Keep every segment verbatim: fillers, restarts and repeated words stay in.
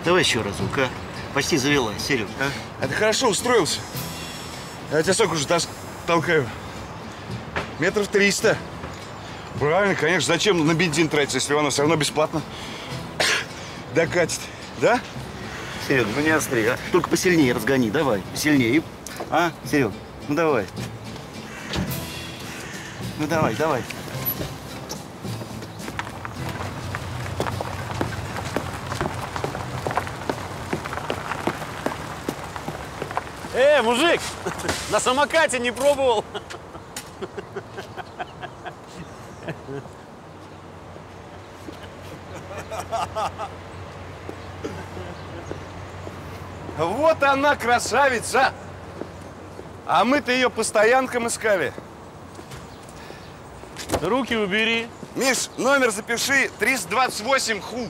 Давай еще разок, а? Почти завелась, Серег, а? А ты хорошо устроился. Я тебя сколько уже толкаю? Метров триста. Правильно, конечно. Зачем на бензин тратиться, если оно все равно бесплатно докатит, да? Серег, ну не остри, а? Только посильнее разгони, давай, посильнее. А, Серег, ну давай. Ну давай, давай. Эй, мужик, на самокате не пробовал? Вот она, красавица! А мы-то ее по стоянкам искали. Руки убери. Миш, номер запиши, триста двадцать восемь ху.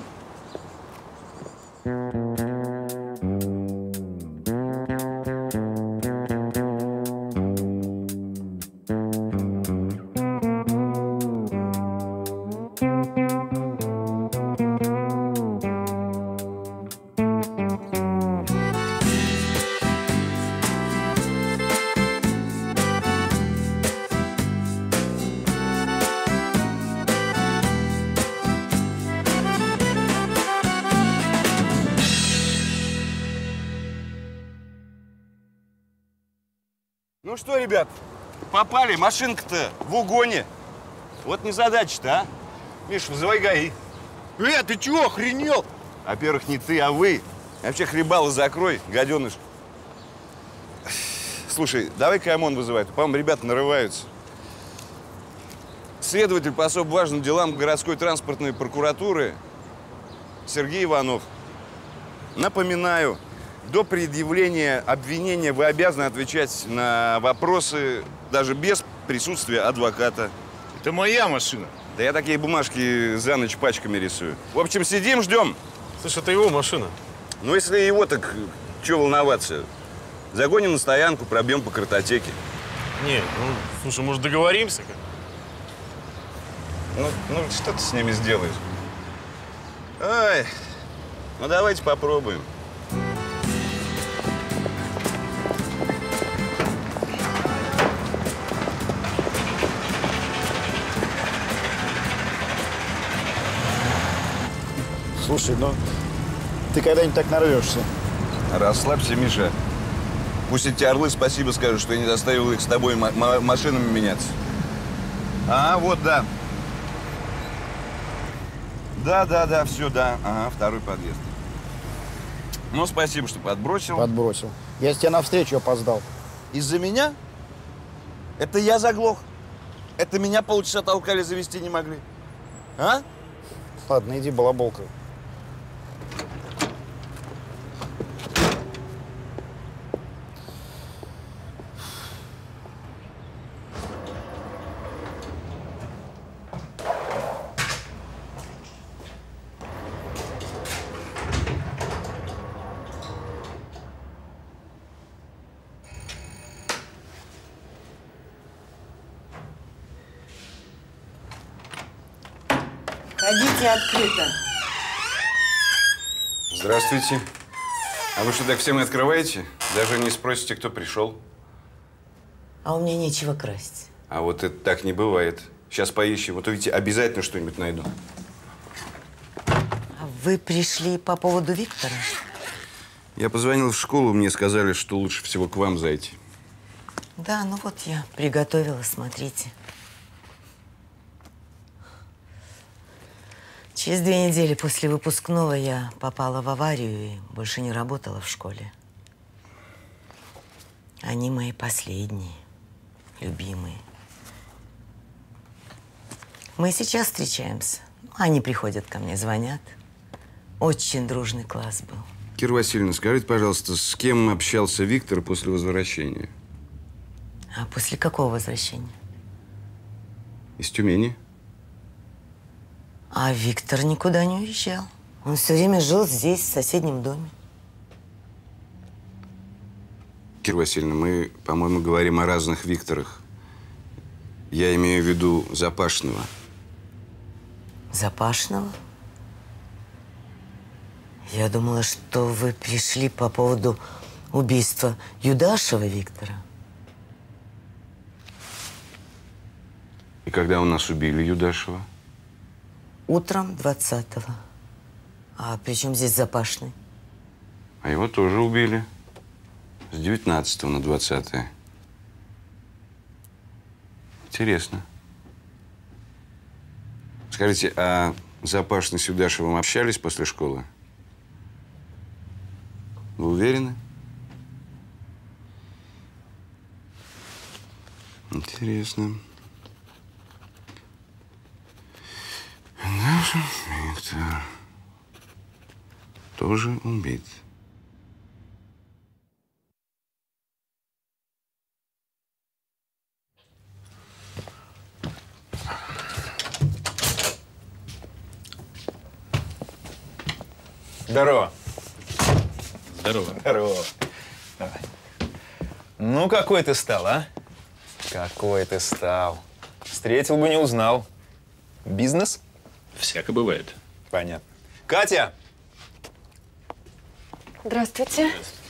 Ну что, ребят, попали, машинка-то в угоне. Вот незадача-то, а? Миш, вызывай ГАИ. Э, ты чего, охренел? Во-первых, не ты, а вы. Вообще хлебало закрой, гаденыш. Слушай, давай-ка ОМОН вызывай. По-моему, ребята нарываются. Следователь по особо важным делам городской транспортной прокуратуры Сергей Иванов. Напоминаю, до предъявления обвинения вы обязаны отвечать на вопросы даже без присутствия адвоката. Это моя машина. Да я такие бумажки за ночь пачками рисую. В общем, сидим, ждем. Слушай, это его машина. Ну, если его, так чего волноваться? Загоним на стоянку, пробьем по картотеке. Не, ну, слушай, может, договоримся? Ну, ну, что ты с ними сделаешь? Ой, ну давайте попробуем. Слушай, ну ты когда-нибудь так нарвешься? Расслабься, Миша. Пусть эти орлы спасибо скажут, что я не заставил их с тобой машинами меняться. А, вот, да. Да, да, да, все, да. Ага, второй подъезд. Ну, спасибо, что подбросил. Подбросил. Я с тебя навстречу опоздал. Из-за меня? Это я заглох? Это меня полчаса толкали, завести не могли? А? Ладно, иди, балаболка. Ходите открыто. Здравствуйте. А вы что, так всем и открываете? Даже не спросите, кто пришел? А у меня нечего красть. А вот это так не бывает. Сейчас поищем. Вот увидите, обязательно что-нибудь найду. А вы пришли по поводу Виктора? Я позвонил в школу, мне сказали, что лучше всего к вам зайти. Да, ну вот я приготовила, смотрите. Через две недели после выпускного я попала в аварию и больше не работала в школе. Они мои последние, любимые. Мы сейчас встречаемся. Они приходят ко мне, звонят. Очень дружный класс был. Кира Васильевна, скажите, пожалуйста, с кем общался Виктор после возвращения? А после какого возвращения? Из Тюмени. А Виктор никуда не уезжал. Он все время жил здесь, в соседнем доме. Кира Васильевна, мы, по-моему, говорим о разных Викторах. Я имею в виду Запашного. Запашного? Я думала, что вы пришли по поводу убийства Юдашева Виктора. И когда у нас убили Юдашева? Утром двадцатого. А при чем здесь Запашный? А его тоже убили. С девятнадцатого на двадцатое. Интересно. Скажите, а Запашный с Юдашевым общались после школы? Вы уверены? Интересно. Наш Виктор тоже убит. Здорово. Здорово. Здорово. Давай. Ну, какой ты стал, а? Какой ты стал. Встретил бы, не узнал. Бизнес? Всяко бывает. Понятно. Катя! Здравствуйте.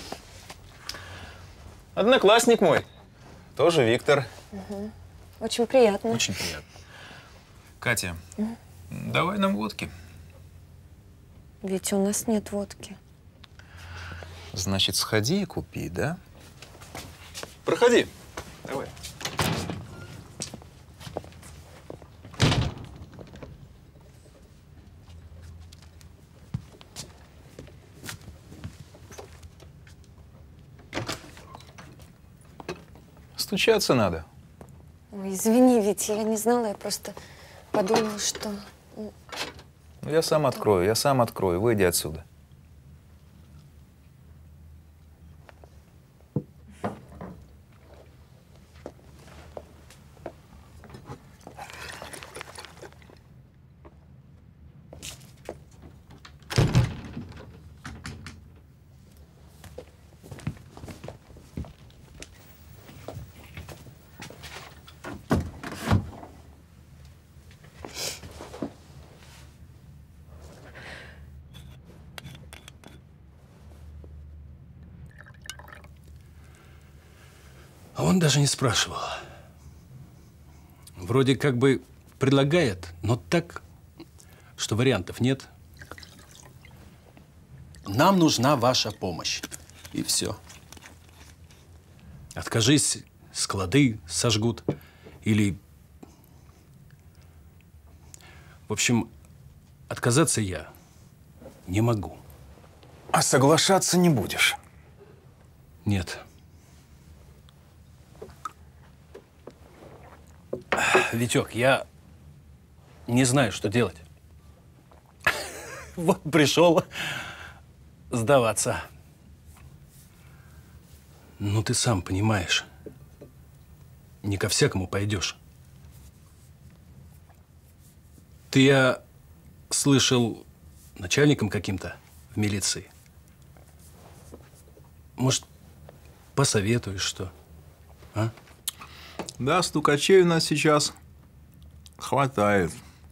Одноклассник мой. Тоже Виктор. Угу. Очень приятно. Очень приятно. Катя, угу. Давай нам водки. Ведь у нас нет водки. Значит, сходи и купи, да? Проходи. Давай. Стучаться надо. Ой, извини, Витя, я не знала, я просто подумала, что… Ну, я сам открою, я сам открою. Выйди отсюда. А он даже не спрашивал. Вроде как бы предлагает, но так, что вариантов нет. Нам нужна ваша помощь. И все. Откажись, склады сожгут. Или… В общем, отказаться я не могу. А соглашаться не будешь? Нет. Витек, я не знаю, что делать. Вот пришел сдаваться. Ну, ты сам понимаешь, не ко всякому пойдешь. Ты, я слышал, начальником каким-то в милиции. Может, посоветуешь, что? А? Да, стукачей у нас сейчас хватает.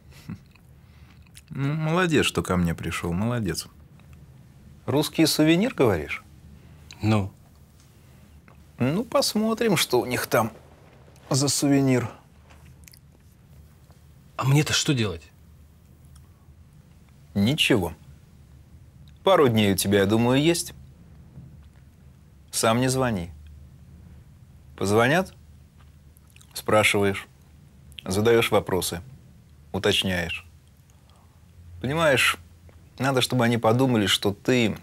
Ну, молодец, что ко мне пришел, молодец. Русский сувенир, говоришь? Ну? Ну, посмотрим, что у них там за сувенир. А мне-то что делать? Ничего. Пару дней у тебя, я думаю, есть. Сам не звони. Позвонят? Спрашиваешь. Задаешь вопросы. Уточняешь. Понимаешь, надо, чтобы они подумали, что ты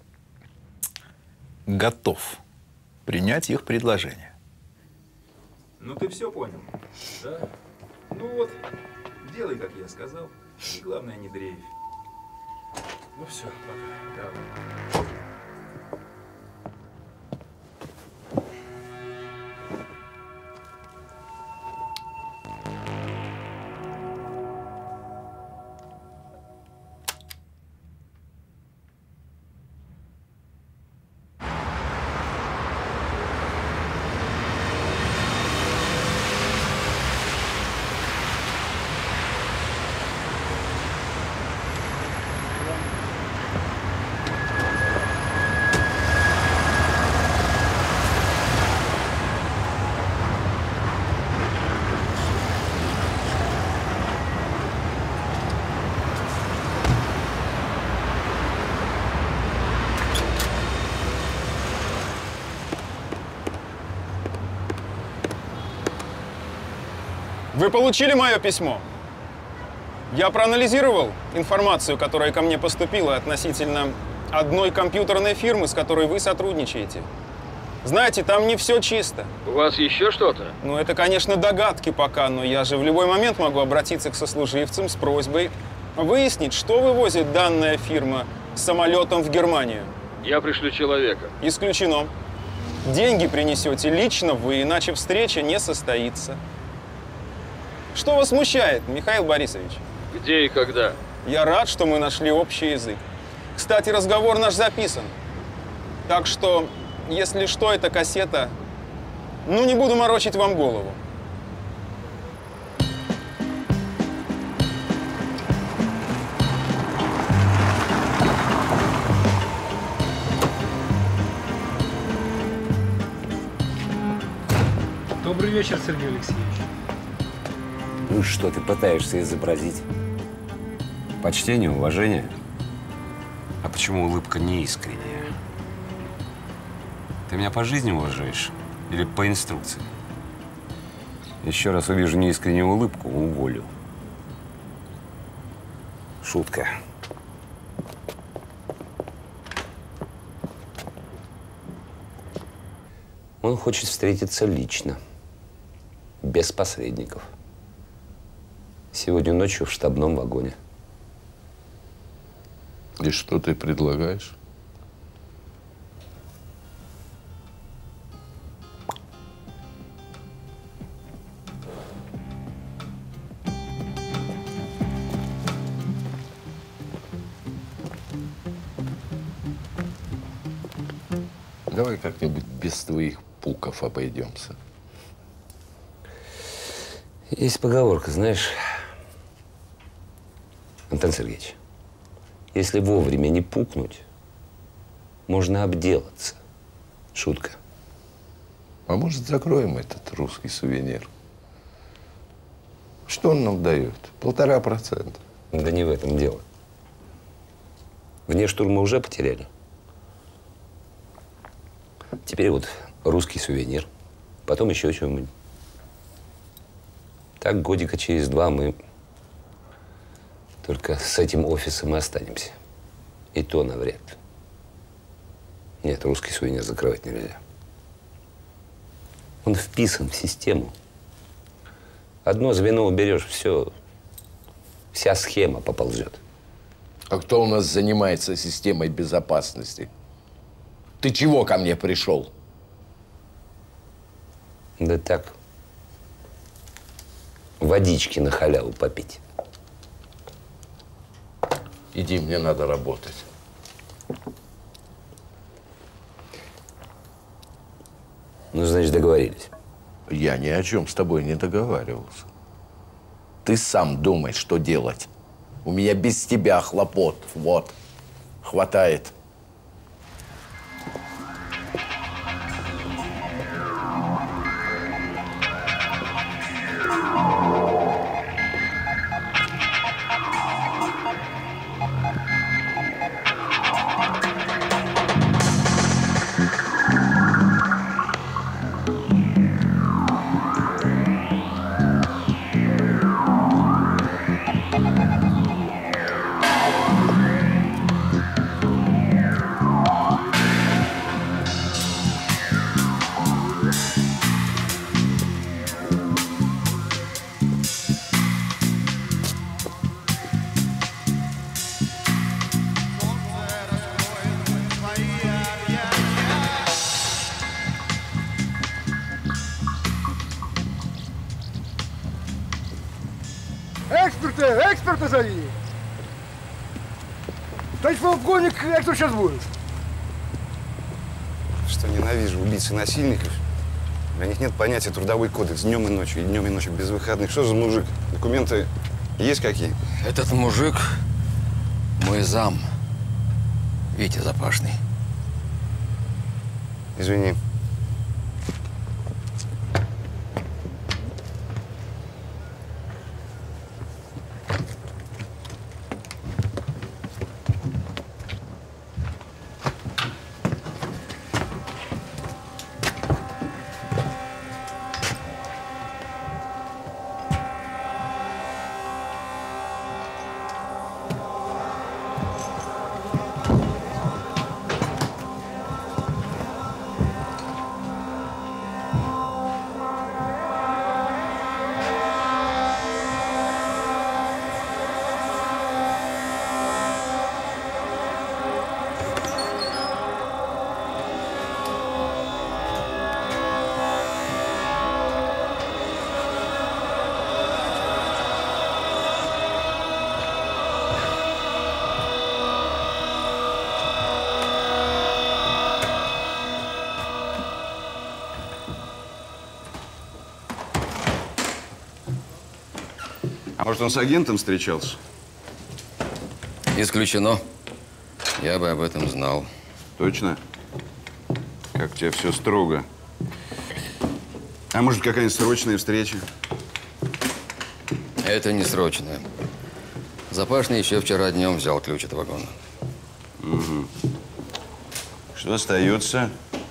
готов принять их предложение. Ну, ты все понял? Да? Ну вот, делай, как я сказал. И главное, не дрейфь. Ну все, пока. Давай. Вы получили мое письмо? Я проанализировал информацию, которая ко мне поступила относительно одной компьютерной фирмы, с которой вы сотрудничаете. Знаете, там не все чисто. У вас еще что-то? Ну, это, конечно, догадки пока, но я же в любой момент могу обратиться к сослуживцам с просьбой выяснить, что вывозит данная фирма самолетом в Германию. Я пришлю человека. Исключено. Деньги принесете лично вы, иначе встреча не состоится. Что вас смущает, Михаил Борисович? Где и когда? Я рад, что мы нашли общий язык. Кстати, разговор наш записан. Так что, если что, это кассета. Ну, не буду морочить вам голову. Добрый вечер, Сергей Алексеевич. Ну что ты пытаешься изобразить? Почтение, уважение? А почему улыбка не искренняя? Ты меня по жизни уважаешь или по инструкции? Еще раз увижу неискреннюю улыбку, уволю. Шутка. Он хочет встретиться лично, без посредников. Сегодня ночью в штабном вагоне. И что ты предлагаешь? Давай как-нибудь без твоих пуков обойдемся. Есть поговорка, знаешь, Антон Сергеевич, если вовремя не пукнуть, можно обделаться. Шутка. А может, закроем этот русский сувенир? Что он нам дает? Полтора процента. Да не в этом дело. Вне штурма уже потеряли. Теперь вот русский сувенир, потом еще чего-нибудь. Так годика через два мы только с этим офисом и останемся. И то навряд. Нет, русский сувенир закрывать нельзя. Он вписан в систему. Одно звено уберешь, все, вся схема поползет. А кто у нас занимается системой безопасности? Ты чего ко мне пришел? Да так, водички на халяву попить. Иди, мне надо работать. Ну, значит, договорились. Я ни о чем с тобой не договаривался. Ты сам думай, что делать. У меня без тебя хлопот. Вот. Хватает. Эксперта, эксперта зови! Товарищ полковник, кто сейчас будет? Что ненавижу убийц и насильников. Для них нет понятия трудовой кодекс днем и ночью, и днем и ночью без выходных. Что за мужик? Документы есть какие? Этот мужик мой зам, Витя Запашный. Извини. А может, он с агентом встречался? Исключено. Я бы об этом знал. Точно? Как у тебя все строго. А может, какая-нибудь срочная встреча? Это не срочно. Запашный еще вчера днем взял ключ от вагона. Угу. Что остается?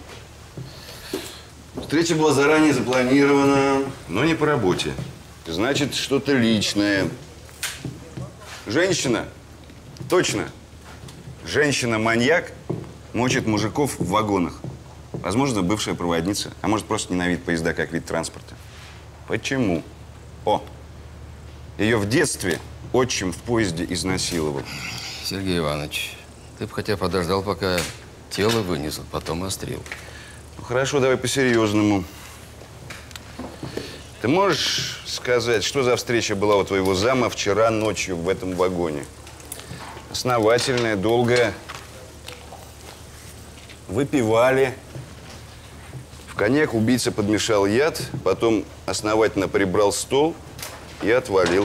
Встреча была заранее запланирована, но не по работе. Значит, что-то личное. Женщина? Точно. Женщина-маньяк мочит мужиков в вагонах. Возможно, бывшая проводница, а может, просто ненавидит поезда как вид транспорта. Почему? О! Ее в детстве отчим в поезде изнасиловал. Сергей Иванович, ты бы хотя подождал, пока тело вынесут, потом острел. Ну, хорошо, давай по-серьезному. Ты можешь сказать, что за встреча была у твоего зама вчера ночью в этом вагоне? Основательная, долгая. Выпивали. В коньяк убийца подмешал яд, потом основательно прибрал стол и отвалил.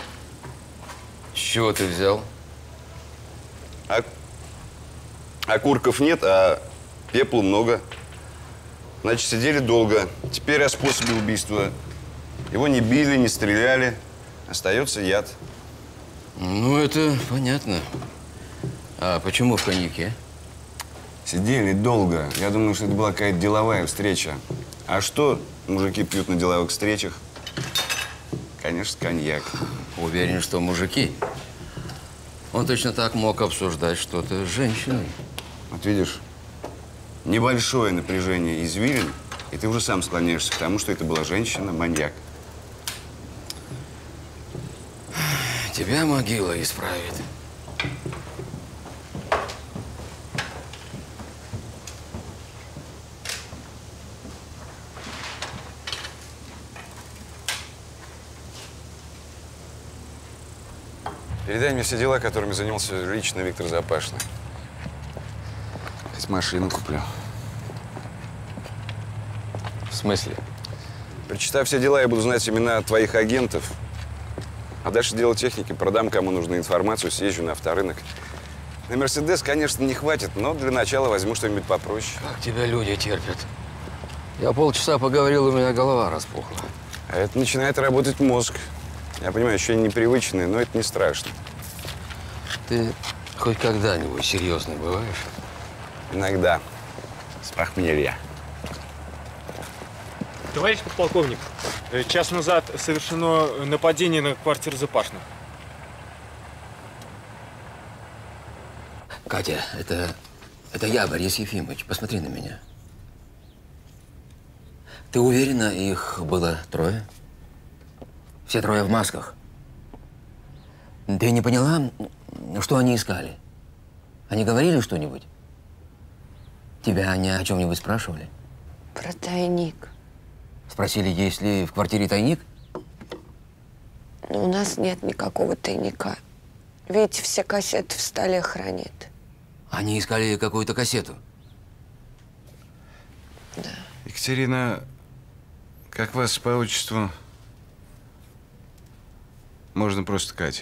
С чего ты взял? А... Окурков нет, а пепла много. Значит, сидели долго. Теперь о способе убийства. Его не били, не стреляли. Остается яд. Ну, это понятно. А почему в коньяке? Сидели долго. Я думаю, что это была какая-то деловая встреча. А что мужики пьют на деловых встречах? Конечно, коньяк. Уверен, что мужики. Он точно так мог обсуждать что-то с женщиной. Вот видишь, небольшое напряжение извилин, и ты уже сам склоняешься к тому, что это была женщина-маньяк. Тебя могила исправит. Передай мне все дела, которыми занялся лично Виктор Запашный. Хоть машину куплю. В смысле? Прочитав все дела, я буду знать имена твоих агентов. А дальше дело техники. Продам, кому нужна информацию, съезжу на авторынок. На Мерседес, конечно, не хватит, но для начала возьму что-нибудь попроще. Как тебя люди терпят? Я полчаса поговорил, у меня голова распухла. А это начинает работать мозг. Я понимаю, ощущения непривычные, но это не страшно. Ты хоть когда-нибудь серьезный бываешь? Иногда. С похмелья. Товарищ подполковник, э, час назад совершено нападение на квартиру Запашных. Катя, это, это я, Борис Ефимович. Посмотри на меня. Ты уверена, их было трое? Все трое в масках. Ты не поняла, что они искали? Они говорили что-нибудь? Тебя они о чем-нибудь спрашивали? Про тайник. Спросили, есть ли в квартире тайник? Но у нас нет никакого тайника. Видите, все кассеты в столе хранит. Они искали какую-то кассету. Да. Екатерина, как вас по отчеству? Можно просто Катя.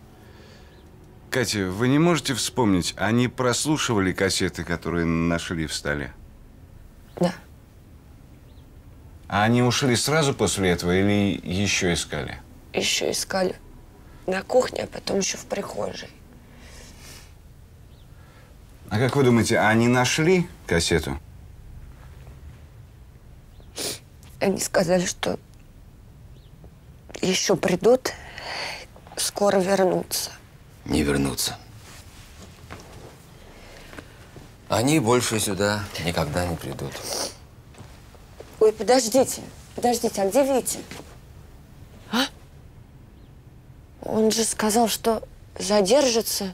Катя, вы не можете вспомнить, они прослушивали кассеты, которые нашли в столе? Да. А они ушли сразу после этого или еще искали? Еще искали на кухне, а потом еще в прихожей. А как вы думаете, они нашли кассету? Они сказали, что еще придут, скоро вернутся. Не вернутся. Они больше сюда никогда не придут. Ой, подождите, подождите, а где Витя? А? Он же сказал, что задержится.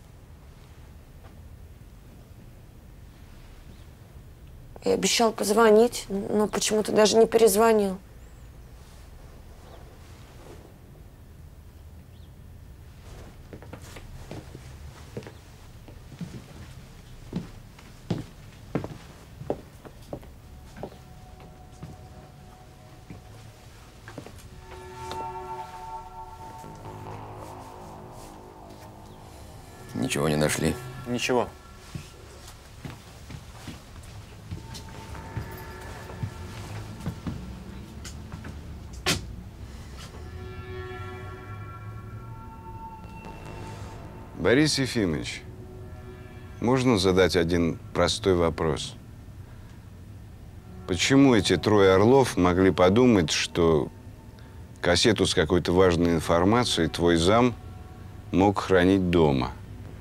И обещал позвонить, но почему-то даже не перезвонил. Ничего не нашли? Ничего. Борис Ефимович, можно задать один простой вопрос? Почему эти трое орлов могли подумать, что кассету с какой-то важной информацией твой зам мог хранить дома?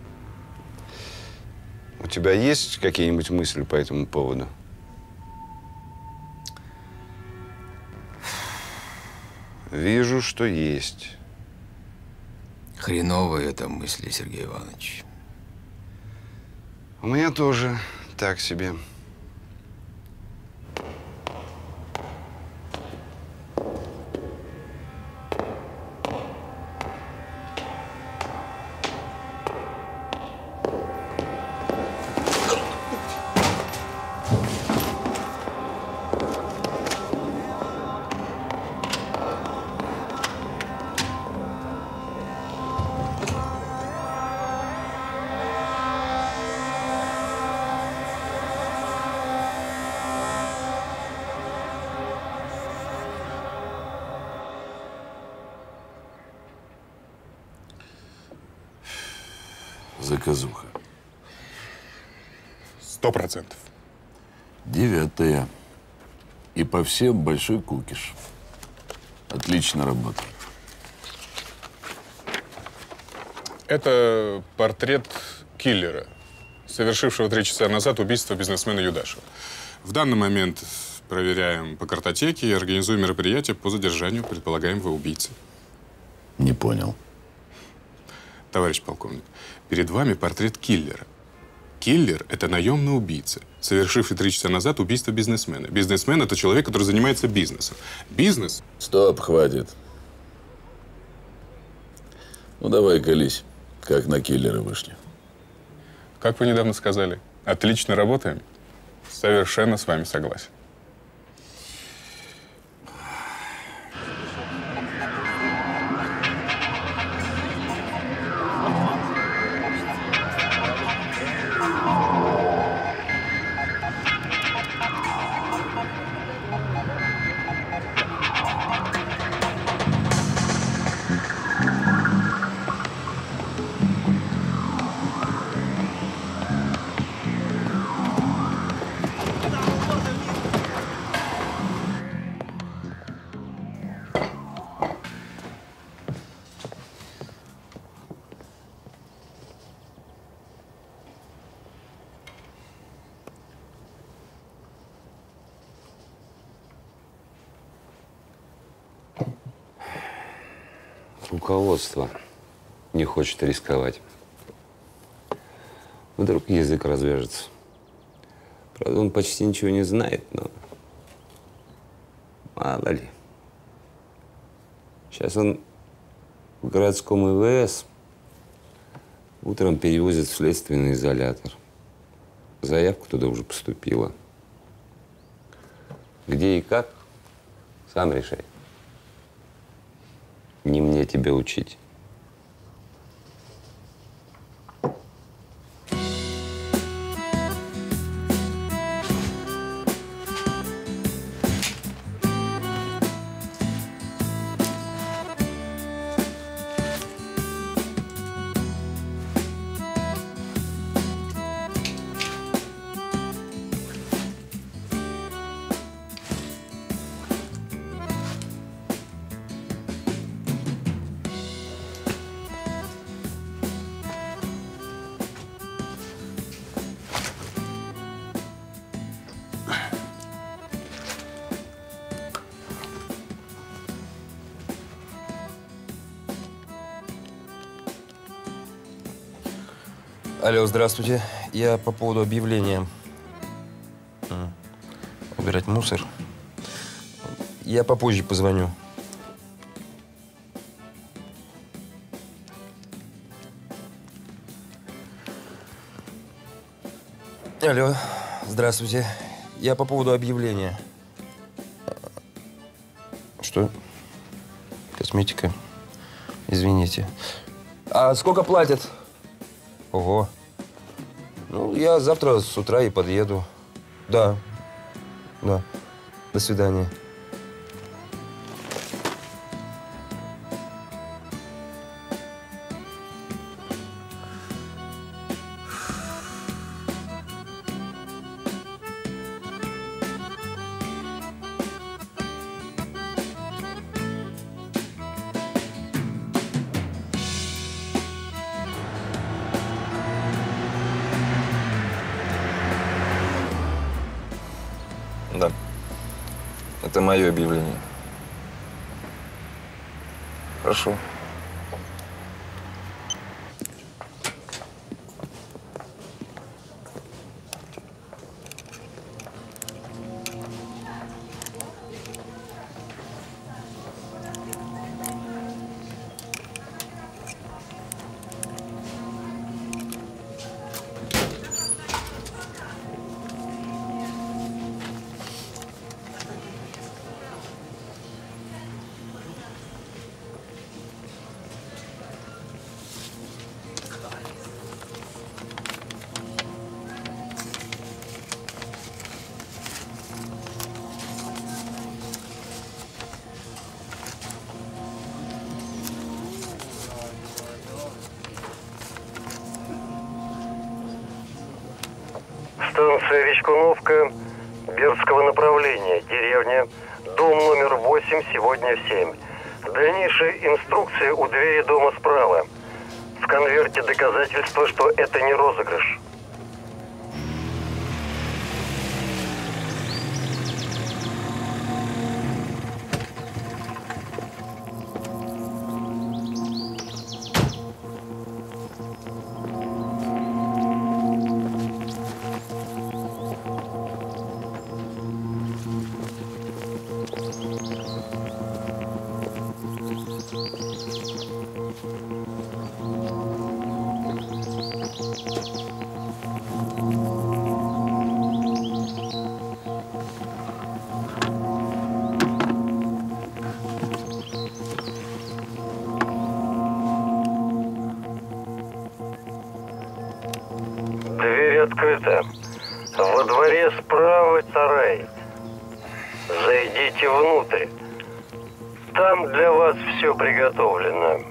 У тебя есть какие-нибудь мысли по этому поводу? Вижу, что есть. Хреновые это мысли, Сергей Иванович. У меня тоже так себе. Заказуха. Сто процентов. Девятая. И по всем большой кукиш. Отлично работает. Это портрет киллера, совершившего три часа назад убийство бизнесмена Юдашева. В данный момент проверяем по картотеке и организуем мероприятие по задержанию предполагаемого убийцы. Не понял. Товарищ полковник, перед вами портрет киллера. Киллер – это наемный убийца, совершивший три часа назад убийство бизнесмена. Бизнесмен – это человек, который занимается бизнесом. Бизнес… Стоп, хватит. Ну, давай колись. Как на киллера вышли. Как вы недавно сказали, отлично работаем. Совершенно с вами согласен. Руководство не хочет рисковать. Вдруг язык развяжется. Правда, он почти ничего не знает, но мало ли. Сейчас он в городском И В С утром перевозят в следственный изолятор. Заявка туда уже поступила. Где и как, сам решай. Не мне тебя учить. Алло, здравствуйте. Я по поводу объявления. Убирать мусор. Я попозже позвоню. Алло, здравствуйте. Я по поводу объявления. Что? Косметика. Извините. А сколько платят? Ого. Ну, я завтра с утра и подъеду. Да. Да. До свидания. Да. Это мое объявление. Хорошо. Станция Речкуновка, Бердского направления, деревня, дом номер восемь, сегодня в семь. Дальнейшие инструкции у двери дома справа. В конверте доказательства, что это не розыгрыш. Дверь открыта. Во дворе справа сарай. Зайдите внутрь. Там для вас все приготовлено.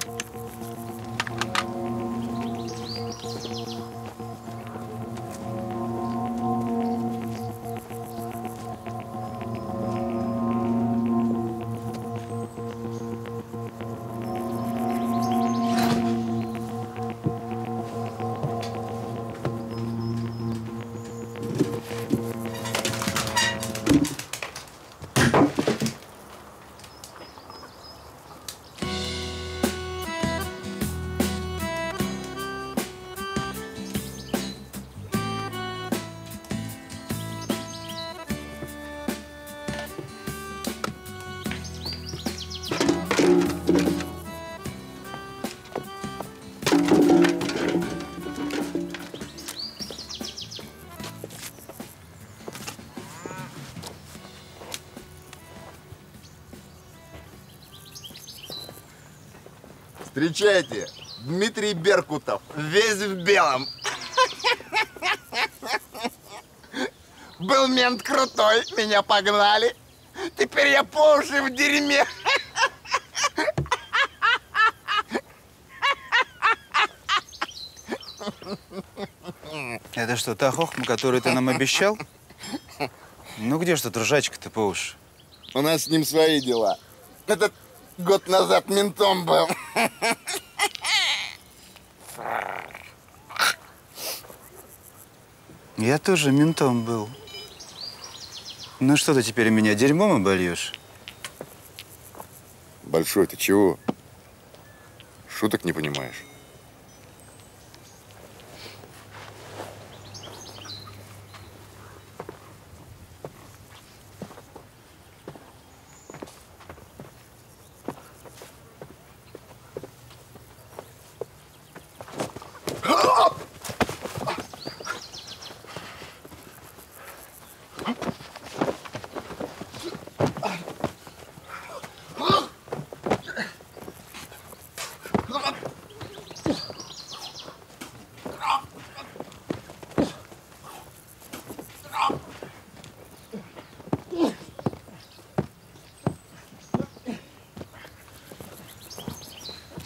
Встречайте, Дмитрий Беркутов, весь в белом. Был мент крутой, меня погнали. Теперь я по уши в дерьме. Это что, та хохма, которую ты нам обещал? Ну где ж тут ржачка-то по уши? У нас с ним свои дела. Этот год назад ментом был. Я тоже ментом был. Ну что ты теперь меня дерьмом обольешь? Большой, ты чего? Шуток не понимаешь?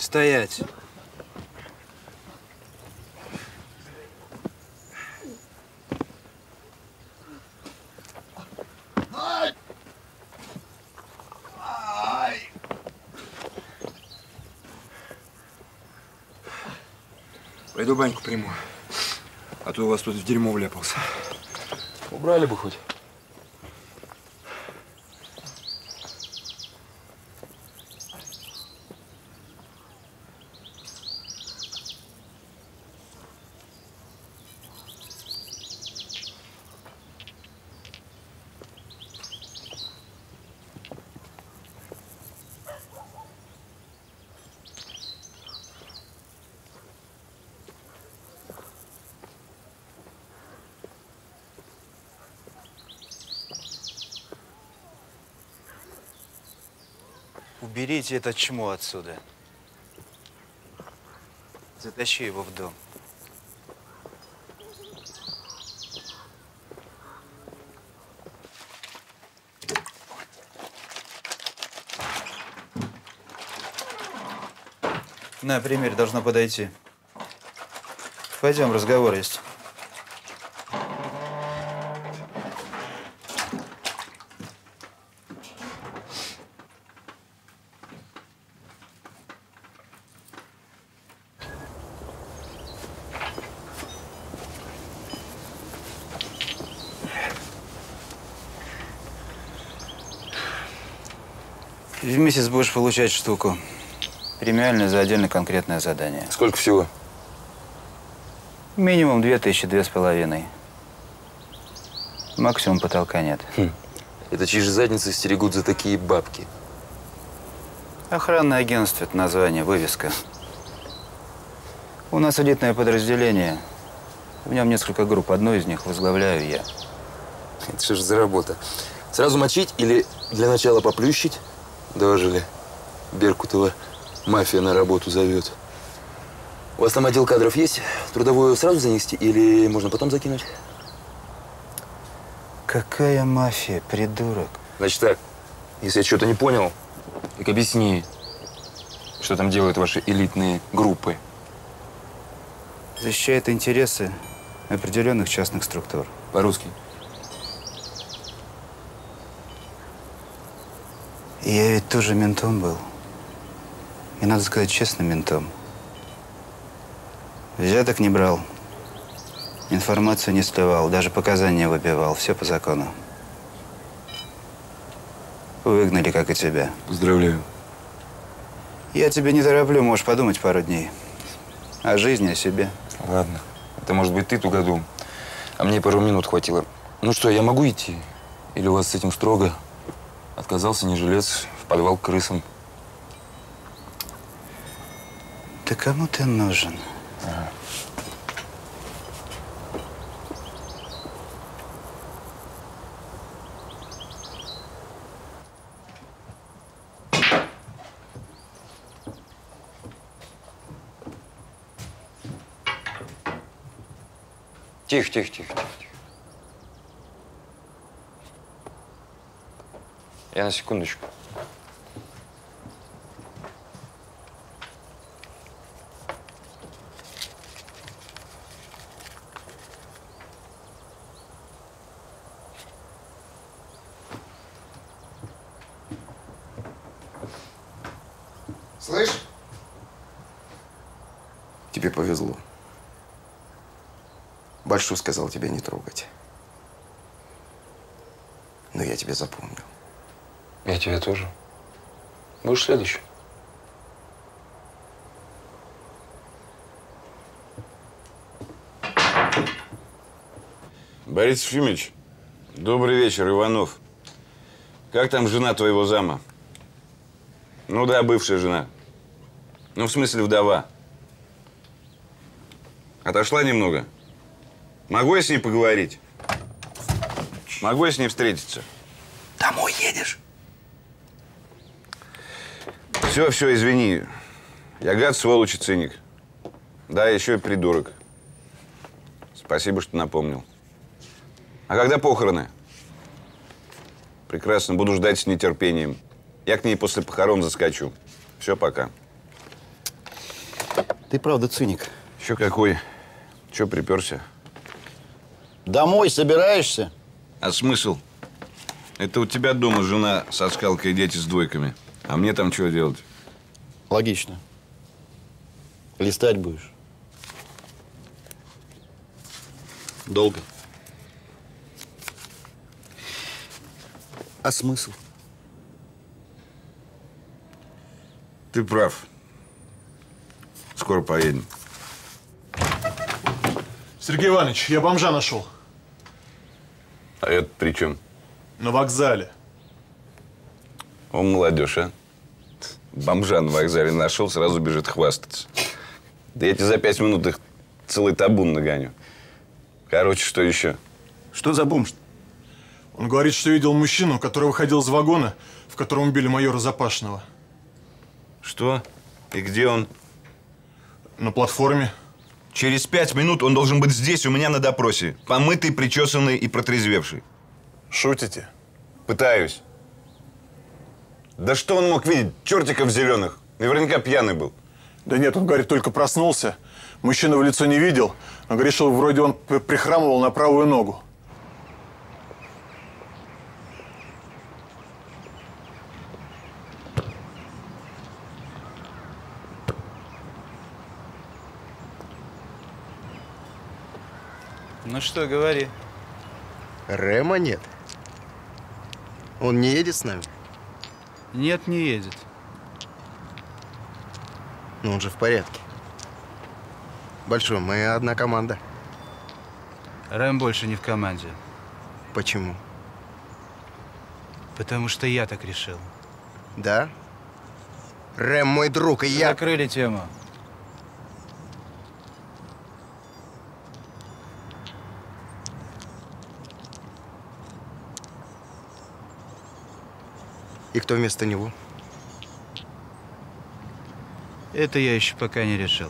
Стоять. Пойду баньку приму. А то у вас тут в дерьмо вляпался. Убрали бы хоть. Уберите это чмо отсюда. Затащи его в дом. На, примерь, должно подойти. Пойдем, разговор есть. В месяц будешь получать штуку. Премиальную за отдельно конкретное задание. Сколько всего? Минимум две тысячи, две с половиной. Максимум потолка нет. Хм. Это чьи же задницы стерегут за такие бабки? Охранное агентство – это название, вывеска. У нас элитное подразделение. В нем несколько групп. Одну из них возглавляю я. Это что же за работа? Сразу мочить или для начала поплющить? Доложили. Беркутова мафия на работу зовет. У вас там отдел кадров есть? Трудовую сразу занести или можно потом закинуть? Какая мафия, придурок? Значит так, если я что-то не понял, так объясни, что там делают ваши элитные группы. Защищает интересы определенных частных структур. По-русски. Я ведь тоже ментом был. И, надо сказать честно, ментом. Взяток не брал. Информацию не сливал, даже показания выбивал. Все по закону. Выгнали, как и тебя. Поздравляю. Я тебя не тороплю, можешь подумать пару дней. О жизни, о себе. Ладно. Это может быть ты тугодум. А мне пару минут хватило. Ну что, я могу идти? Или у вас с этим строго? Отказался, не жилец, в подвал к крысам. Да кому ты нужен? Ага. Тихо, тихо, тихо, тихо. Я на секундочку. Слышь? Тебе повезло. Большой сказал тебя не трогать. Но я тебя запомнил. Я тебя тоже. Будешь следующий? Борис Ефимович, добрый вечер, Иванов. Как там жена твоего зама? Ну да, бывшая жена. Ну, в смысле, вдова. Отошла немного? Могу я с ней поговорить? Могу я с ней встретиться? Домой едешь? Все, все, извини. Я гад, сволочь и циник. Да, еще и придурок. Спасибо, что напомнил. А когда похороны? Прекрасно, буду ждать с нетерпением. Я к ней после похорон заскочу. Все, пока. Ты правда циник. Еще какой? Че приперся? Домой собираешься? А смысл? Это у тебя дома жена со скалкой и дети с двойками. А мне там что делать? Логично. Листать будешь. Долго. А смысл? Ты прав. Скоро поедем. Сергей Иванович, я бомжа нашел. А это при чем? На вокзале. О, молодежь, а? Бомжа на вокзале нашел, сразу бежит хвастаться. Да я тебе за пять минут их целый табун нагоню. Короче, что еще? Что за бомж? Он говорит, что видел мужчину, который выходил из вагона, в котором убили майора Запашного. Что? И где он? На платформе. Через пять минут он должен быть здесь, у меня на допросе. Помытый, причесанный и протрезвевший. Шутите? Пытаюсь. Да что он мог видеть? Чертиков зеленых. Наверняка пьяный был. Да нет, он, говорит, только проснулся. Мужчину в лицо не видел. Он говорит, что вроде он прихрамывал на правую ногу. Ну что, говори. Рема нет. Он не едет с нами? Нет, не едет. Но он же в порядке. Большой, мы одна команда. Рэм больше не в команде. Почему? Потому что я так решил. Да? Рэм мой друг, и я... Закрыли тему. И кто вместо него? Это я еще пока не решил.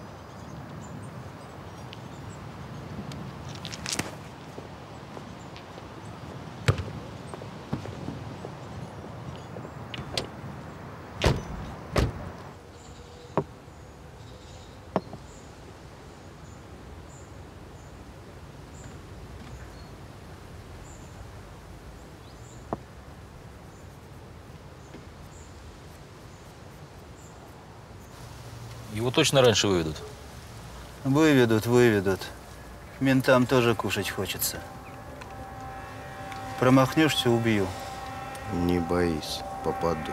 Его точно раньше выведут? Выведут, выведут. Ментам тоже кушать хочется. Промахнешься, убью. Не боись, попаду.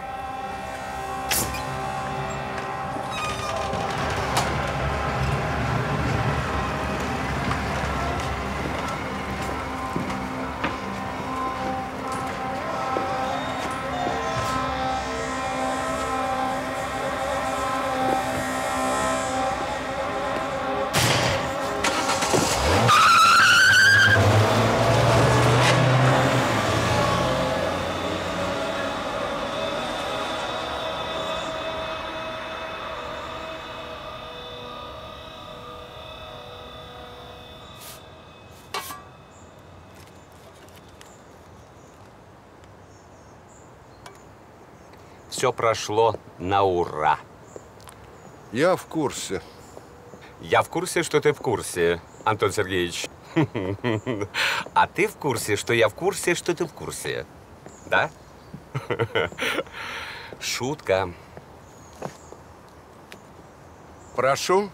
Все прошло на ура. Я в курсе. Я в курсе, что ты в курсе, Антон Сергеевич. А ты в курсе, что я в курсе, что ты в курсе. Да? Шутка. Прошу.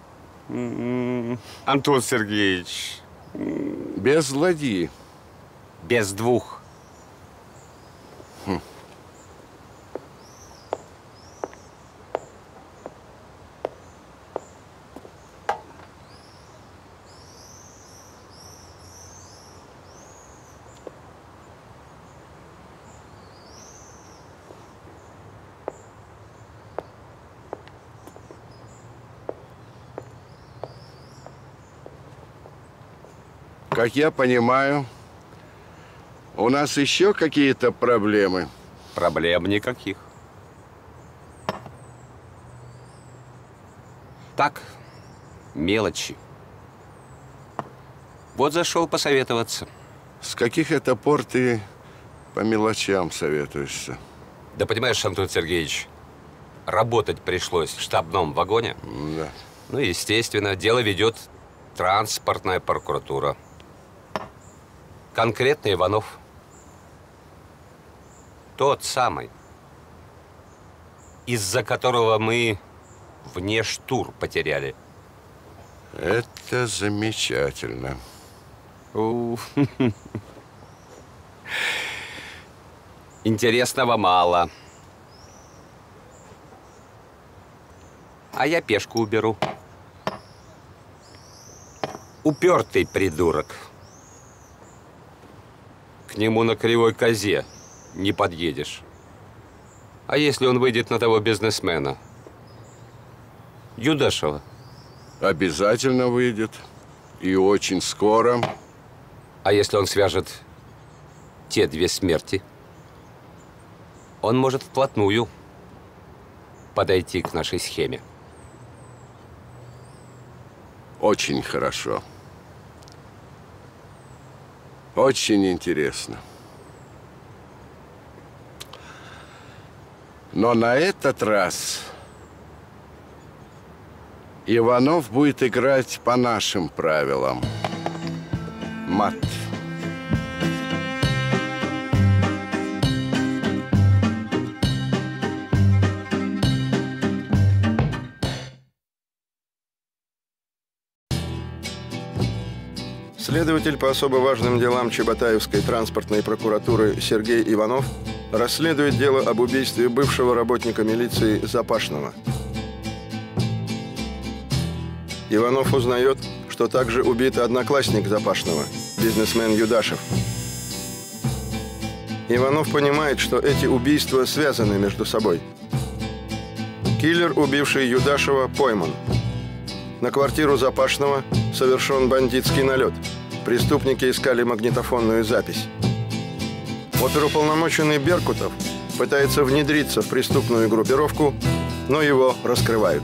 Антон Сергеевич. Без злодеи. Без двух. Хм. Как я понимаю, у нас еще какие-то проблемы? Проблем никаких. Так, мелочи. Вот зашел посоветоваться. С каких это пор ты по мелочам советуешься? Да понимаешь, Антон Сергеевич, работать пришлось в штабном вагоне. Да. Ну, естественно, дело ведет транспортная прокуратура. Конкретно Иванов. Тот самый, из-за которого мы внештур потеряли. Это замечательно. У. Интересного мало. А я пешку уберу. Упертый придурок. К нему на кривой козе не подъедешь. А если он выйдет на того бизнесмена? Юдашева. Обязательно выйдет. И очень скоро. А если он свяжет те две смерти? Он может вплотную подойти к нашей схеме. Очень хорошо. Очень интересно. Но на этот раз Иванов будет играть по нашим правилам. Мат. Следователь по особо важным делам Чеботаевской транспортной прокуратуры Сергей Иванов расследует дело об убийстве бывшего работника милиции Запашного. Иванов узнает, что также убит одноклассник Запашного, бизнесмен Юдашев. Иванов понимает, что эти убийства связаны между собой. Киллер, убивший Юдашева, пойман. На квартиру Запашного совершен бандитский налет. Преступники искали магнитофонную запись. Оперуполномоченный Беркутов пытается внедриться в преступную группировку, но его раскрывают.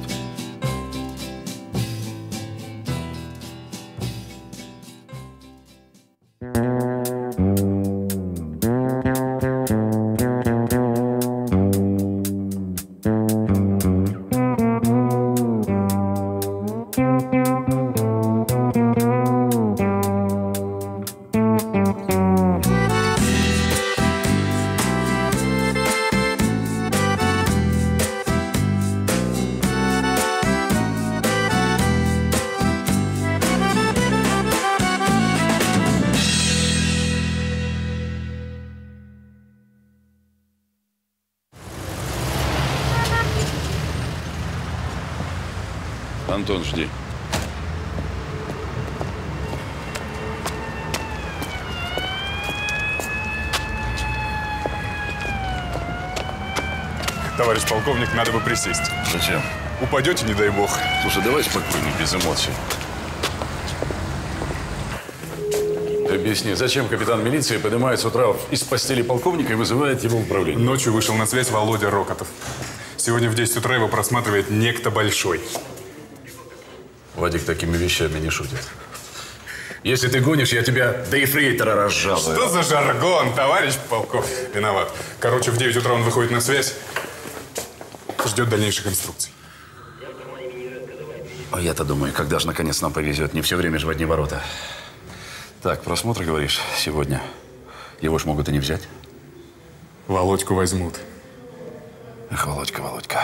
Антон, жди. Товарищ полковник, надо бы присесть. Зачем? Упадете, не дай бог. Слушай, давай спокойно, без эмоций. Объясни, зачем капитан милиции поднимает с утра из постели полковника и вызывает его в управление? Ночью вышел на связь Володя Рокотов. Сегодня в десять утра его просматривает некто большой. Вадик такими вещами не шутит. Если ты гонишь, я тебя до ефрейтора разжалую. Что за жаргон, товарищ полковник? Виноват. Короче, в девять утра он выходит на связь. Ждет дальнейших инструкций. А я-то думаю, когда же наконец нам повезет. Не все время же в одни ворота. Так, просмотр, говоришь, сегодня. Его ж могут и не взять. Володьку возьмут. Эх, Володька, Володька.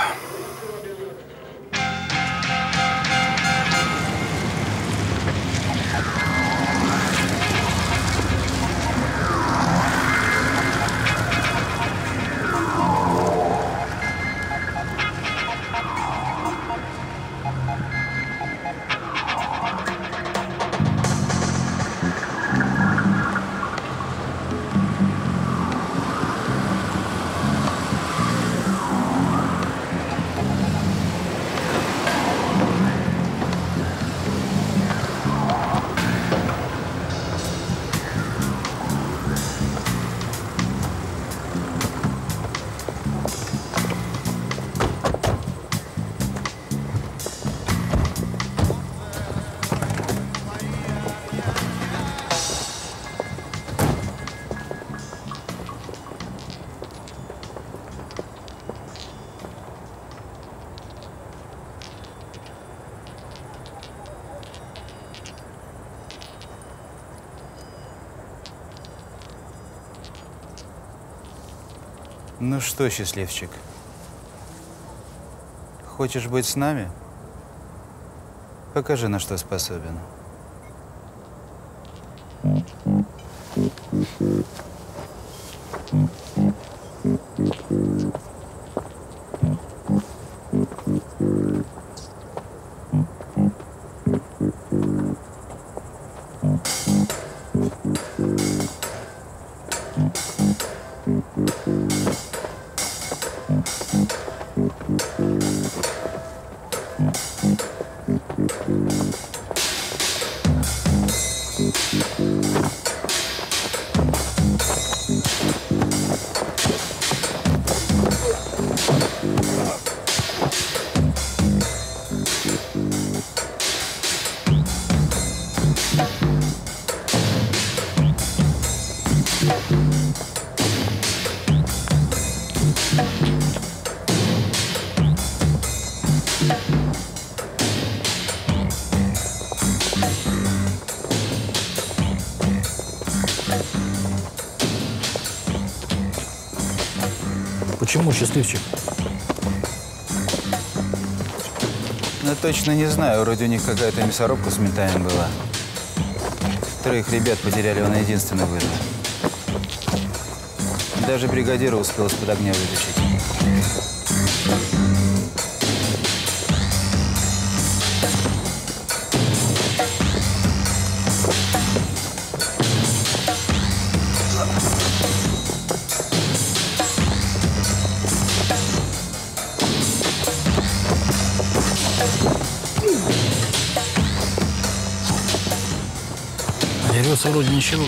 Ну что, счастливчик, хочешь быть с нами? Покажи, на что способен. Почему, счастливчик? Ну, точно не знаю. Вроде у них какая-то мясорубка с ментами была. Троих ребят потеряли, он единственный выжил. Даже бригадира успел из-под огня вытащить. Дерется вроде ничего.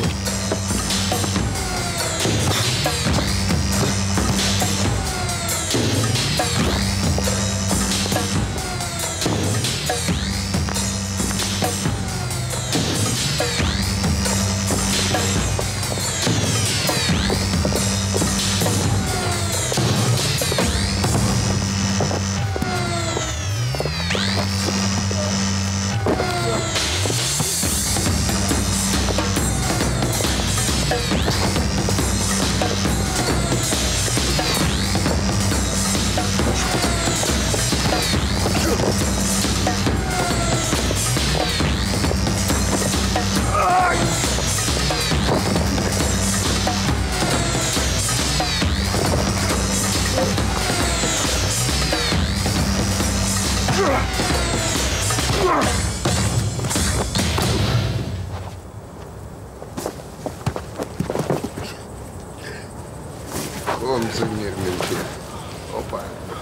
Он за мир менты. Опа.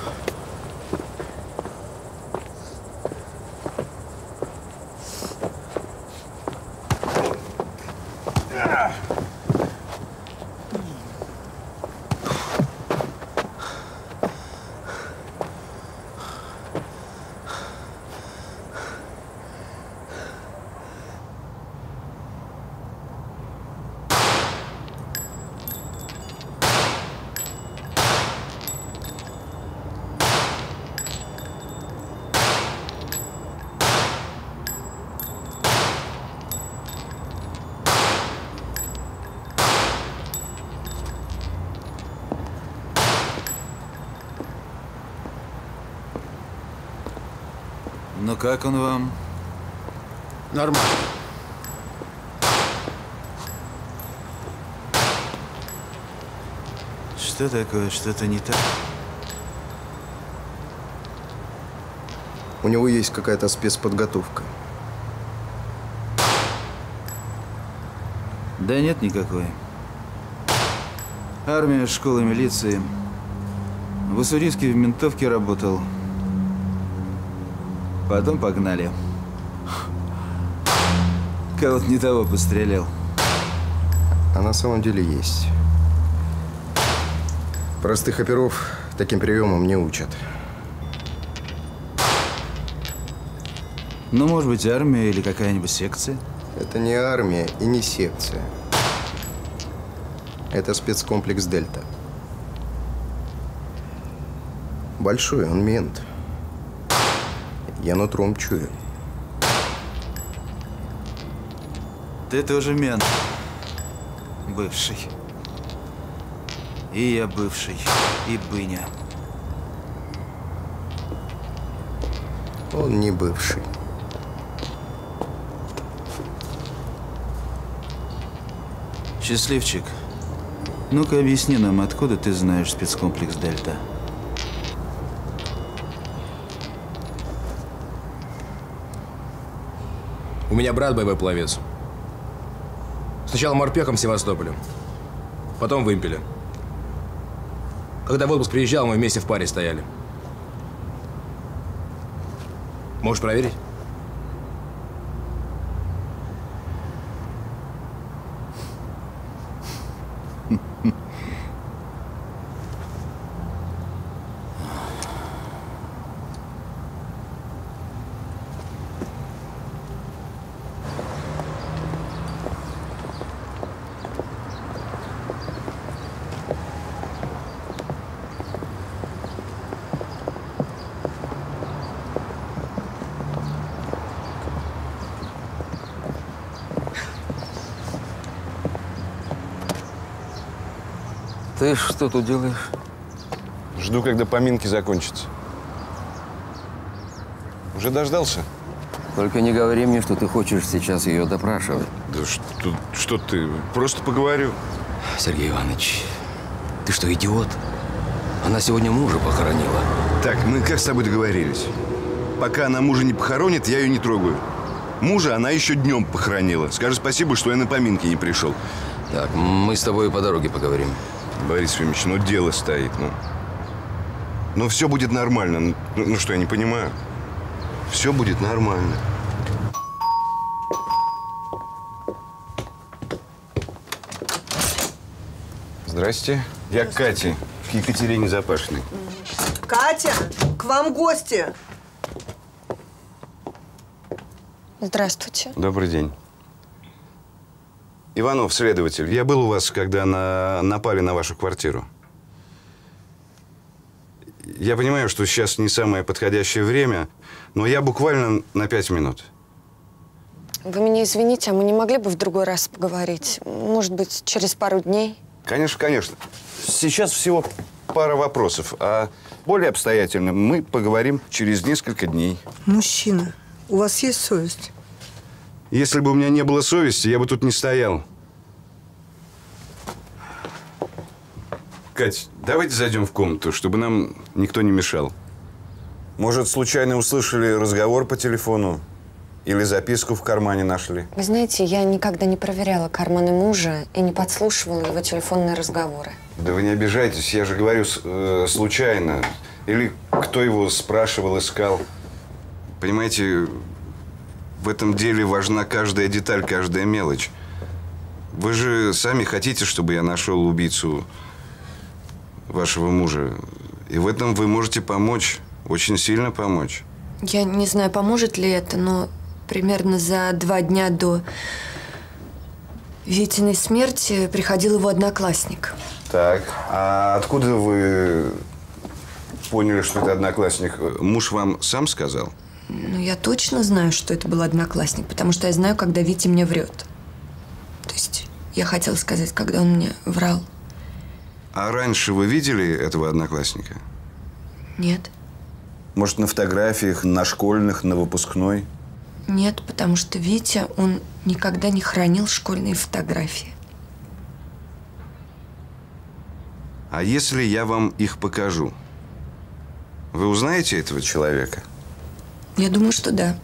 Ну как он вам? Нормально. Что такое? Что-то не так? У него есть какая-то спецподготовка. Да нет никакой. Армия, школа милиции. В Уссурийске в ментовке работал. Потом погнали. Кого-то не того подстрелил. А на самом деле есть. Простых оперов таким приемом не учат. Ну, может быть, армия или какая-нибудь секция? Это не армия и не секция. Это спецкомплекс «Дельта». Большой, он мент. Я нутром чую. Ты тоже мент. Бывший. И я бывший, и быня. Он не бывший. Счастливчик, ну-ка объясни нам, откуда ты знаешь спецкомплекс «Дельта»? У меня брат боевой-пловец. Сначала морпехом в Севастополе, потом в Импеле. Когда в отпуск приезжал, мы вместе в паре стояли. Можешь проверить? Ты что тут делаешь? Жду, когда поминки закончатся. Уже дождался? Только не говори мне, что ты хочешь сейчас ее допрашивать. Да что, что ты? Просто поговорю. Сергей Иванович, ты что, идиот? Она сегодня мужа похоронила. Так, мы как с тобой договорились? Пока она мужа не похоронит, я ее не трогаю. Мужа она еще днем похоронила. Скажи спасибо, что я на поминки не пришел. Так, мы с тобой по дороге поговорим. Борис Ефимович, ну дело стоит, ну. Ну все будет нормально. Ну, ну что, я не понимаю? Все будет нормально. Здрасте. Я к Кате, к Екатерине Запашиной. Катя, к вам гости. Здравствуйте. Добрый день. Иванов, следователь, я был у вас, когда на... напали на вашу квартиру. Я понимаю, что сейчас не самое подходящее время, но я буквально на пять минут. Вы меня извините, а мы не могли бы в другой раз поговорить? Может быть, через пару дней? Конечно, конечно. Сейчас всего пара вопросов, а более обстоятельно мы поговорим через несколько дней. Мужчина, у вас есть совесть? Если бы у меня не было совести, я бы тут не стоял. Кать, давайте зайдем в комнату, чтобы нам никто не мешал. Может, случайно услышали разговор по телефону? Или записку в кармане нашли? Вы знаете, я никогда не проверяла карманы мужа и не подслушивала его телефонные разговоры. Да вы не обижайтесь, я же говорю э, случайно. Или кто его спрашивал, искал. Понимаете, в этом деле важна каждая деталь, каждая мелочь. Вы же сами хотите, чтобы я нашел убийцу вашего мужа. И в этом вы можете помочь, очень сильно помочь. Я не знаю, поможет ли это, но примерно за два дня до Витиной смерти приходил его одноклассник. Так, а откуда вы поняли, что это одноклассник? Муж вам сам сказал? Ну, я точно знаю, что это был одноклассник, потому что я знаю, когда Витя мне врет. То есть, я хотела сказать, когда он мне врал. А раньше вы видели этого одноклассника? Нет. Может, на фотографиях, на школьных, на выпускной? Нет, потому что Витя, он никогда не хранил школьные фотографии. А если я вам их покажу? Вы узнаете этого человека? Я думаю, что да.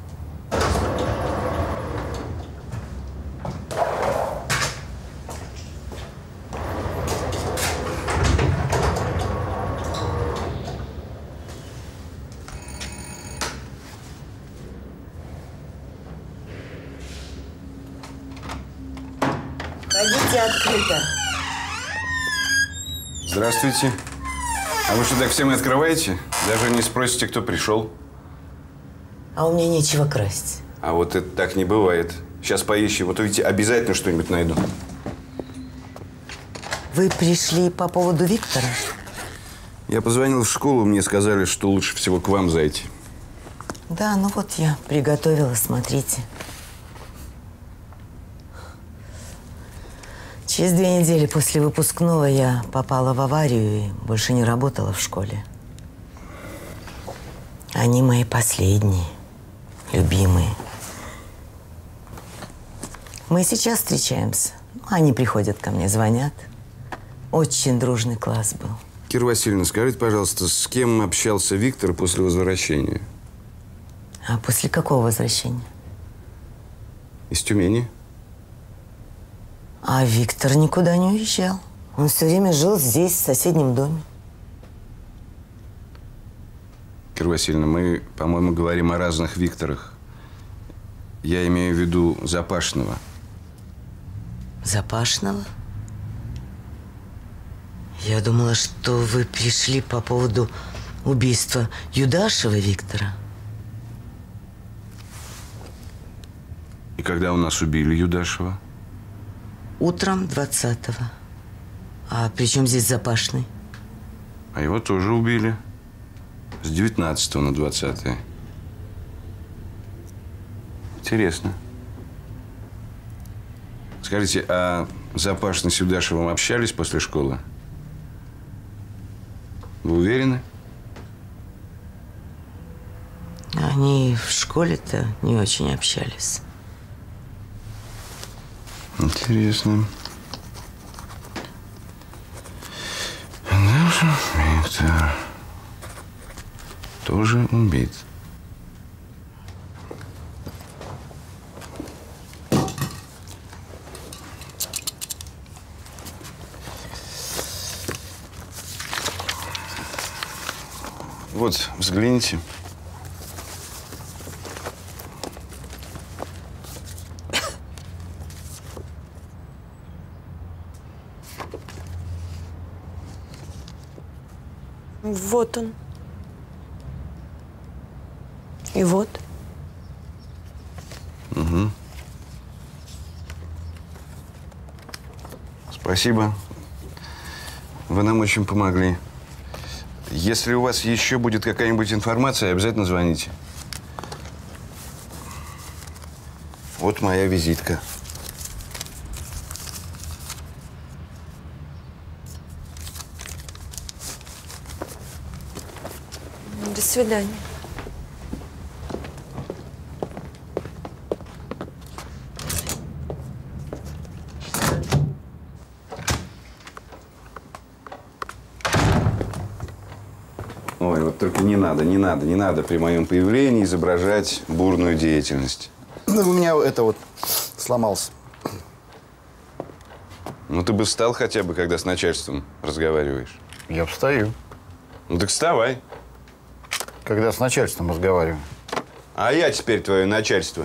Ходите открыто. Здравствуйте. А вы что, так всем и открываете? Даже не спросите, кто пришел? А у меня нечего красть. А вот это так не бывает. Сейчас поищем. Вот увидите, обязательно что-нибудь найду. Вы пришли по поводу Виктора? Я позвонил в школу, мне сказали, что лучше всего к вам зайти. Да, ну вот я приготовила, смотрите. Через две недели после выпускного я попала в аварию и больше не работала в школе. Они мои последние, любимые. Мы сейчас встречаемся. Они приходят ко мне, звонят. Очень дружный класс был. Кира Васильевна, скажите, пожалуйста, с кем общался Виктор после возвращения? А после какого возвращения? Из Тюмени. А Виктор никуда не уезжал. Он все время жил здесь, в соседнем доме. Кира Васильевна, мы, по-моему, говорим о разных Викторах. Я имею в виду Запашного. Запашного? Я думала, что вы пришли по поводу убийства Юдашева Виктора. И когда у нас убили Юдашева? Утром двадцатого. А при чем здесь Запашный? А его тоже убили. С девятнадцатого на двадцатое. Интересно. Скажите, а Запашный с Юдашевым общались после школы? Вы уверены? Они в школе-то не очень общались. Интересно. Наш Виктор тоже убит. Вот, взгляните. Вот он. И вот. Угу. Спасибо. Вы нам очень помогли. Если у вас еще будет какая-нибудь информация, обязательно звоните. Вот моя визитка. До свидания. Ой, вот только не надо, не надо, не надо при моем появлении изображать бурную деятельность. Ну, у меня это вот сломался. Ну, ты бы встал хотя бы, когда с начальством разговариваешь. Я встаю. Ну, так вставай. Когда с начальством разговариваю. А я теперь твое начальство.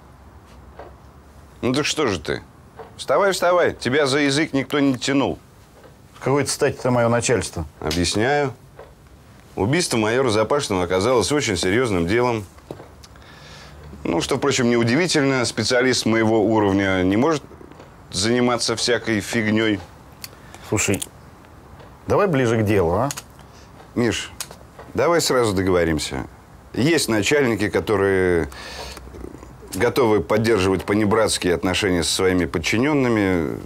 Ну, так что же ты? Вставай, вставай. Тебя за язык никто не тянул. С какой-то стати это мое начальство? Объясняю. Убийство майора Запашного оказалось очень серьезным делом. Ну, что, впрочем, неудивительно. Специалист моего уровня не может заниматься всякой фигней. Слушай, давай ближе к делу, а? Миш, давай сразу договоримся. Есть начальники, которые готовы поддерживать понебратские отношения со своими подчиненными.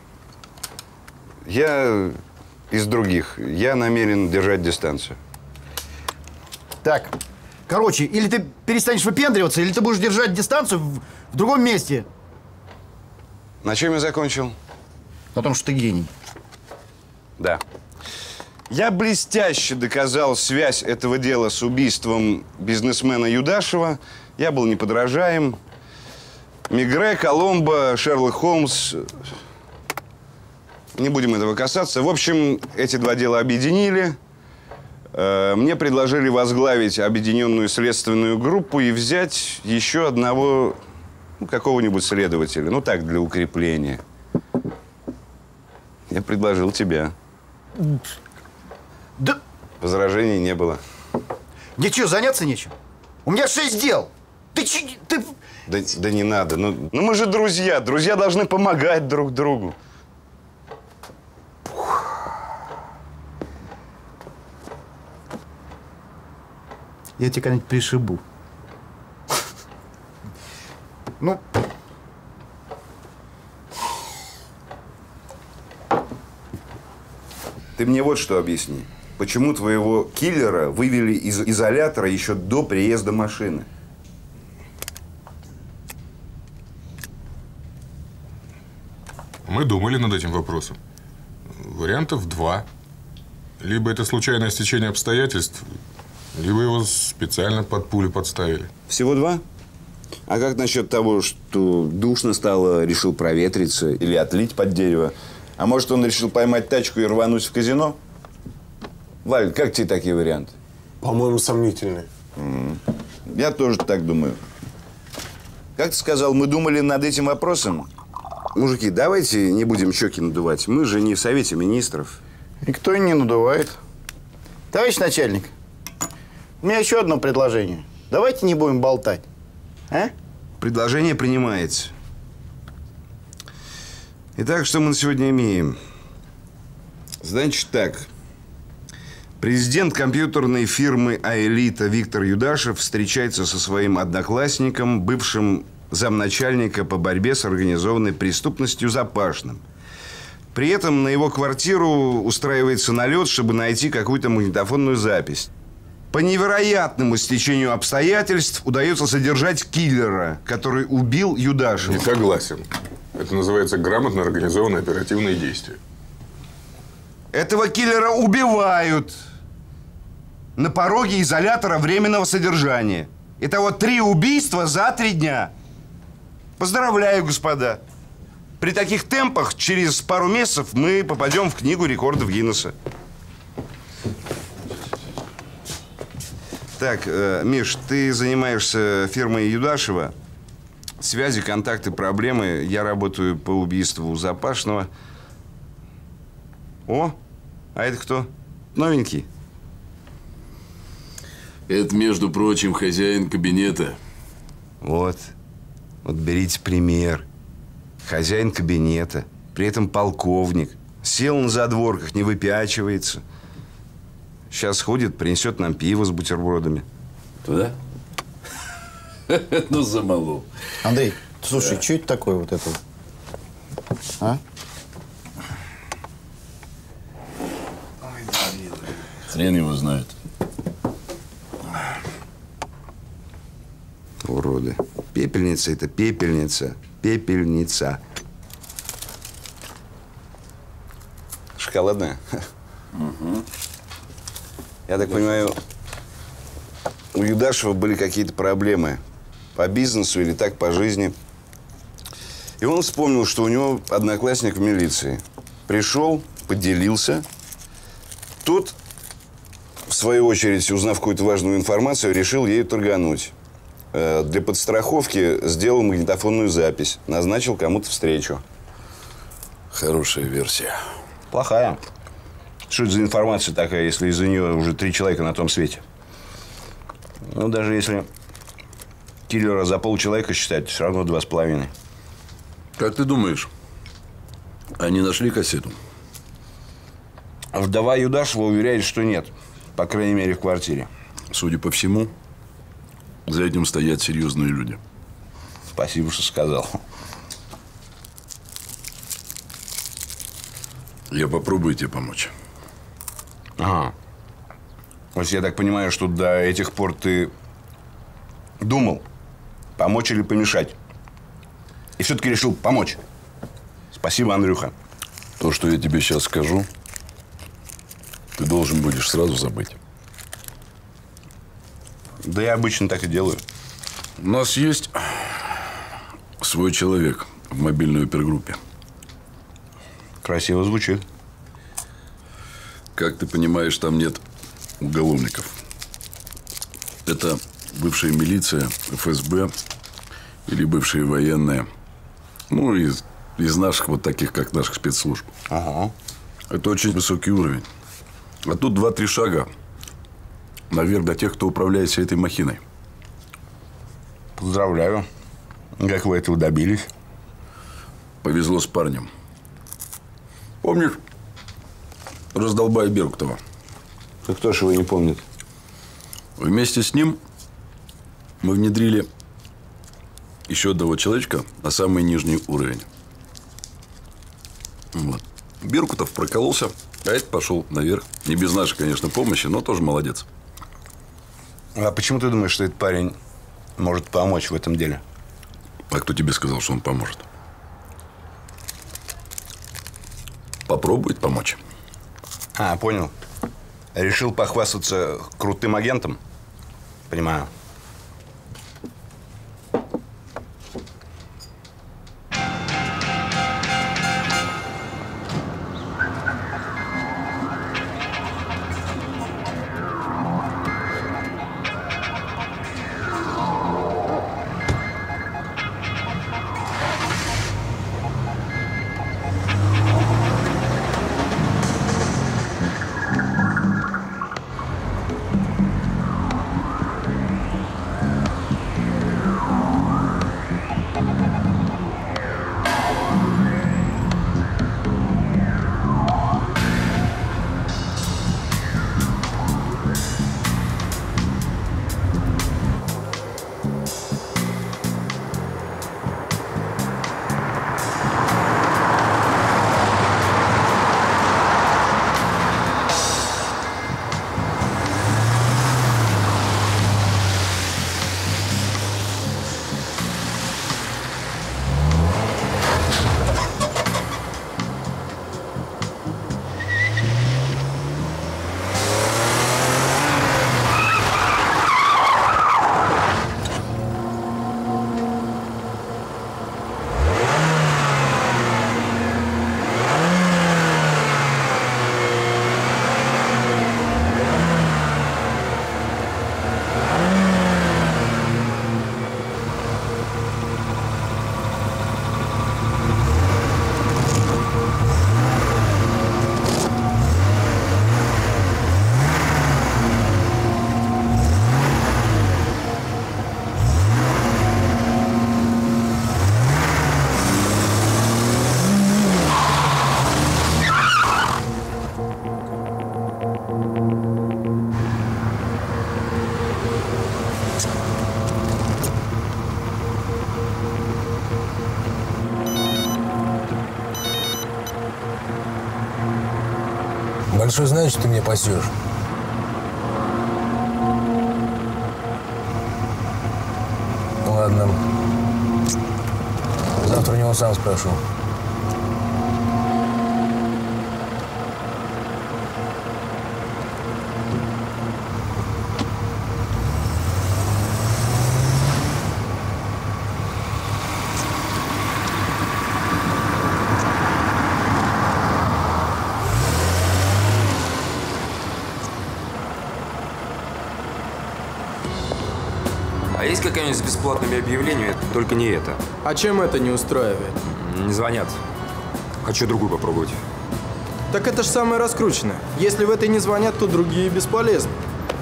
Я из других. Я намерен держать дистанцию. Так, короче, или ты перестанешь выпендриваться, или ты будешь держать дистанцию в, в другом месте. На чем я закончил? На том, что ты гений. Да. Я блестяще доказал связь этого дела с убийством бизнесмена Юдашева. Я был неподражаем. Мегре, Коломбо, Шерлок Холмс. Не будем этого касаться. В общем, эти два дела объединили. Мне предложили возглавить объединенную следственную группу и взять еще одного, ну, какого-нибудь следователя. Ну, так, для укрепления. Я предложил тебя. Да... Возражений не было. Мне что, заняться нечем? У меня шесть дел. Ты че... Ты... Да, да не надо. Ну, ну, мы же друзья. Друзья должны помогать друг другу. Я тебя когда-нибудь пришибу. Ну, Ты мне вот что объясни. Почему твоего киллера вывели из изолятора еще до приезда машины? Мы думали над этим вопросом. Вариантов два. Либо это случайное стечение обстоятельств, либо его специально под пулю подставили. Всего два? А как насчет того, что душно стало, решил проветриться или отлить под дерево? А может, он решил поймать тачку и рвануть в казино? Валь, как тебе такие варианты? По-моему, сомнительные. Mm. Я тоже так думаю. Как ты сказал, мы думали над этим вопросом? Мужики, давайте не будем щеки надувать. Мы же не в Совете Министров. Никто и не надувает. Товарищ начальник, у меня еще одно предложение. Давайте не будем болтать. А? Предложение принимается. Итак, что мы на сегодня имеем? Значит так. Президент компьютерной фирмы «Аэлита» Виктор Юдашев встречается со своим одноклассником, бывшим замначальника по борьбе с организованной преступностью Запашным. При этом на его квартиру устраивается налет, чтобы найти какую-то магнитофонную запись. По невероятному стечению обстоятельств удается задержать киллера, который убил Юдашева. Не согласен. Это называется грамотно организованное оперативное действие. Этого киллера убивают на пороге изолятора временного содержания. Итого три убийства за три дня. Поздравляю, господа. При таких темпах через пару месяцев мы попадем в книгу рекордов Гиннесса. Так, э, Миш, ты занимаешься фирмой Юдашева. Связи, контакты, проблемы. Я работаю по убийству Запашного. О, а это кто? Новенький. Это, между прочим, хозяин кабинета. Вот. Вот берите пример. Хозяин кабинета. При этом полковник. Сел на задворках, не выпячивается. Сейчас ходит, принесет нам пиво с бутербродами. Туда? Ну, замолол. Андрей, слушай, да. Что это такое вот это? А? Хрен его знает. Уроды. Пепельница – это пепельница. Пепельница. Шоколадная? Угу. Я так понимаю, у Юдашева были какие-то проблемы по бизнесу или так по жизни. И он вспомнил, что у него одноклассник в милиции. Пришел, поделился. Тот, в свою очередь, узнав какую-то важную информацию, решил ею торгануть. Для подстраховки сделал магнитофонную запись. Назначил кому-то встречу. Хорошая версия. Плохая. Что это за информация такая, если из-за нее уже три человека на том свете? Ну, даже если киллера за полчеловека считать, все равно два с половиной. Как ты думаешь, они нашли кассету? Вдова Юдашева уверяет, что нет. По крайней мере, в квартире. Судя по всему, за этим стоят серьезные люди. Спасибо, что сказал. Я попробую тебе помочь. Ага. То есть я так понимаю, что до этих пор ты думал, помочь или помешать. И все-таки решил помочь. Спасибо, Андрюха. То, что я тебе сейчас скажу, ты должен будешь сразу забыть. Да я обычно так и делаю. У нас есть свой человек в мобильной опергруппе. Красиво звучит. Как ты понимаешь, там нет уголовников. Это бывшая милиция, эф эс бэ или бывшие военные. Ну, из, из наших вот таких, как наших спецслужб. Ага. Это очень высокий уровень. А тут два-три шага наверх до тех, кто управляет всей этой махиной. Поздравляю. Как вы этого добились? Повезло с парнем. Помнишь раздолбая Беркутова? Да кто ж его не помнит? Вместе с ним мы внедрили еще одного человечка на самый нижний уровень. Вот. Беркутов прокололся А этот пошел наверх. Не без нашей, конечно, помощи, но тоже молодец. А почему ты думаешь, что этот парень может помочь в этом деле? А кто тебе сказал, что он поможет? Попробует помочь. А, понял. Решил похвастаться крутым агентом? Понимаю. Большой знает, что ты меня пасешь. Ладно. Завтра у него сам спрошу. А есть какая-нибудь с бесплатными объявлениями? Только не это. А чем это не устраивает? Не звонят. Хочу другую попробовать. Так это же самое раскрученное. Если в этой не звонят, то другие бесполезны.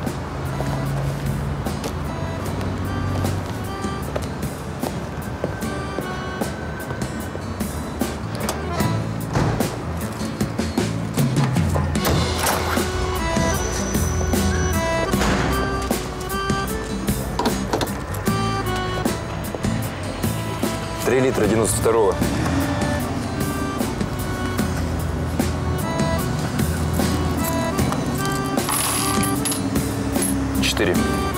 Три литра девяносто второго. Четыре.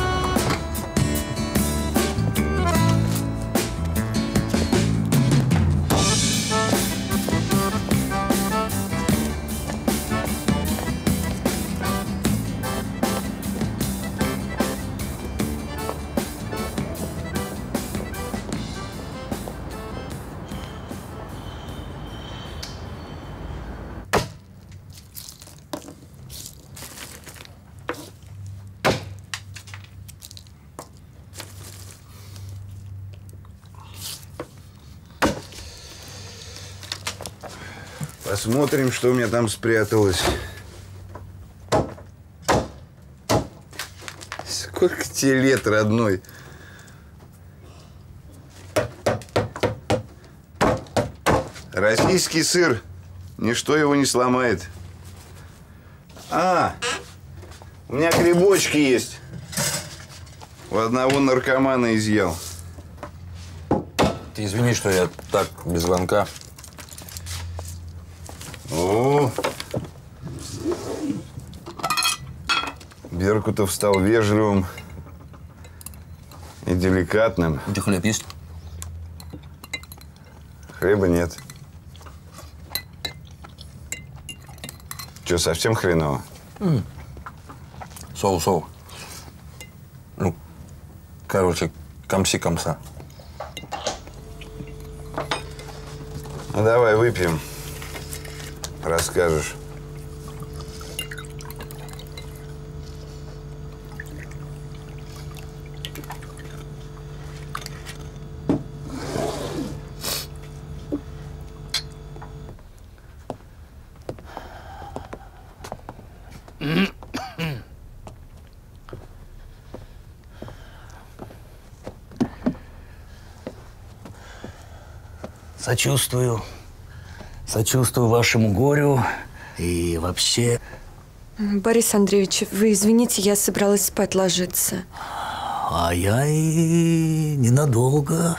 Посмотрим, что у меня там спряталось. Сколько тебе лет, родной? Российский сыр. Ничто его не сломает. А, у меня грибочки есть. У одного наркомана изъял. Ты извини, что я так, без звонка. О, Беркутов стал вежливым и деликатным. У тебя хлеб есть? Хлеба нет. Че, совсем хреново? Mm. Соу, соу. Ну, короче, комси-комса. Ну, давай выпьем. Расскажешь. Сочувствую. Сочувствую вашему горю и вообще. Борис Андреевич, вы извините, я собралась спать ложиться. А я и ненадолго.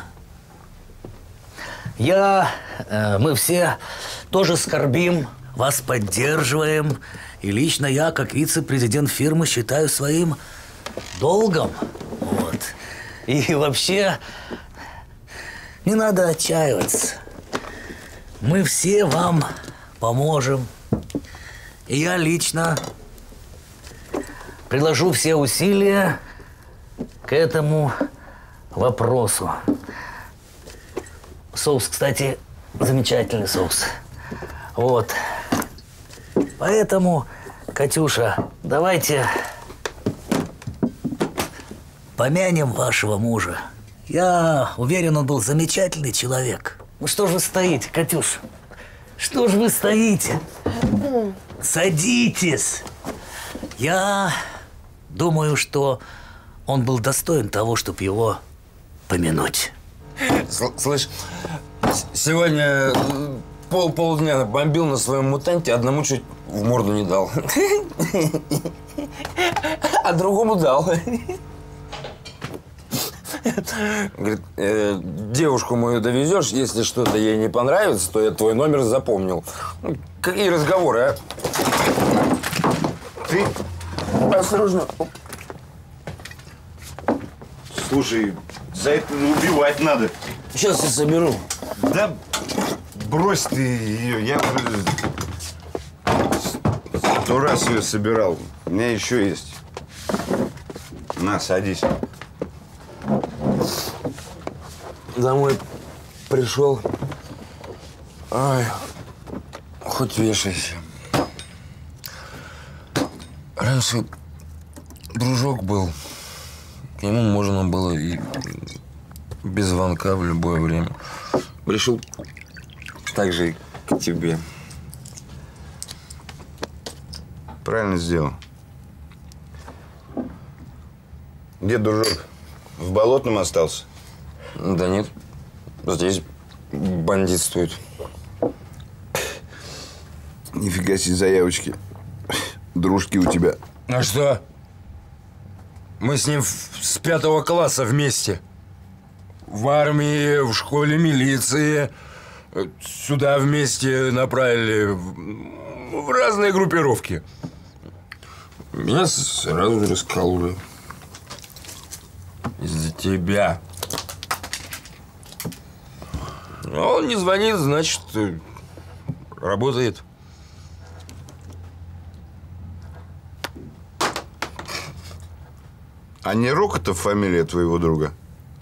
Я, э, мы все тоже скорбим, вас поддерживаем. И лично я, как вице-президент фирмы, считаю своим долгом. Вот. И вообще, не надо отчаиваться. Мы все вам поможем. И я лично приложу все усилия к этому вопросу. Соус, кстати, замечательный соус. Вот. Поэтому, Катюша, давайте помянем вашего мужа. Я уверен, он был замечательный человек. Ну что ж вы стоите, Катюш? Что ж вы стоите? Садитесь. Я думаю, что он был достоин того, чтобы его помянуть. Слышь, сегодня пол полдня бомбил на своем мутанте, одному чуть в морду не дал. А другому дал. Говорит, э, девушку мою довезешь, если что-то ей не понравится, то я твой номер запомнил. Какие разговоры, а? Ты? Осторожно. Слушай, за это убивать надо. Сейчас я соберу. Да брось ты ее, я уже сто раз ее собирал. У меня еще есть. На, садись. Домой пришел. Ай, хоть вешайся. Раньше дружок был. К нему можно было и без звонка в любое время. Решил так же и к тебе. Правильно сделал. Где дружок? В Болотном остался? Да нет. Здесь бандитствует. Нифига себе заявочки. Дружки у тебя. А что? Мы с ним с пятого класса вместе. В армии, в школе милиции. Сюда вместе направили в, в разные группировки. Меня сразу раскололи. Из-за тебя. А он не звонит, значит, работает. А не Рокотов фамилия твоего друга?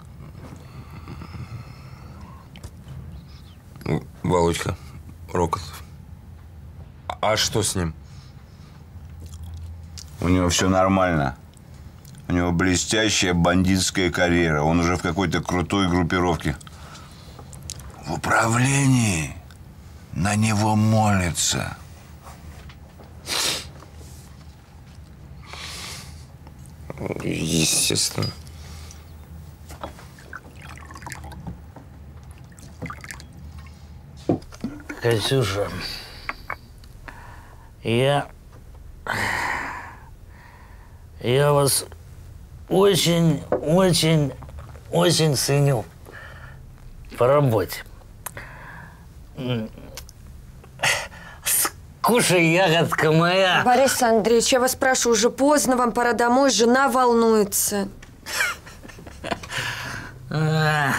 Володька Рокотов. А что с ним? У него все нормально. У него блестящая бандитская карьера. Он уже в какой-то крутой группировке. В управлении на него молятся. Естественно. Катюша, я... Я вас очень, очень, очень ценю по работе. Кушай, ягодка моя. Борис Андреевич, я вас прошу, уже поздно, вам пора домой, жена волнуется. А.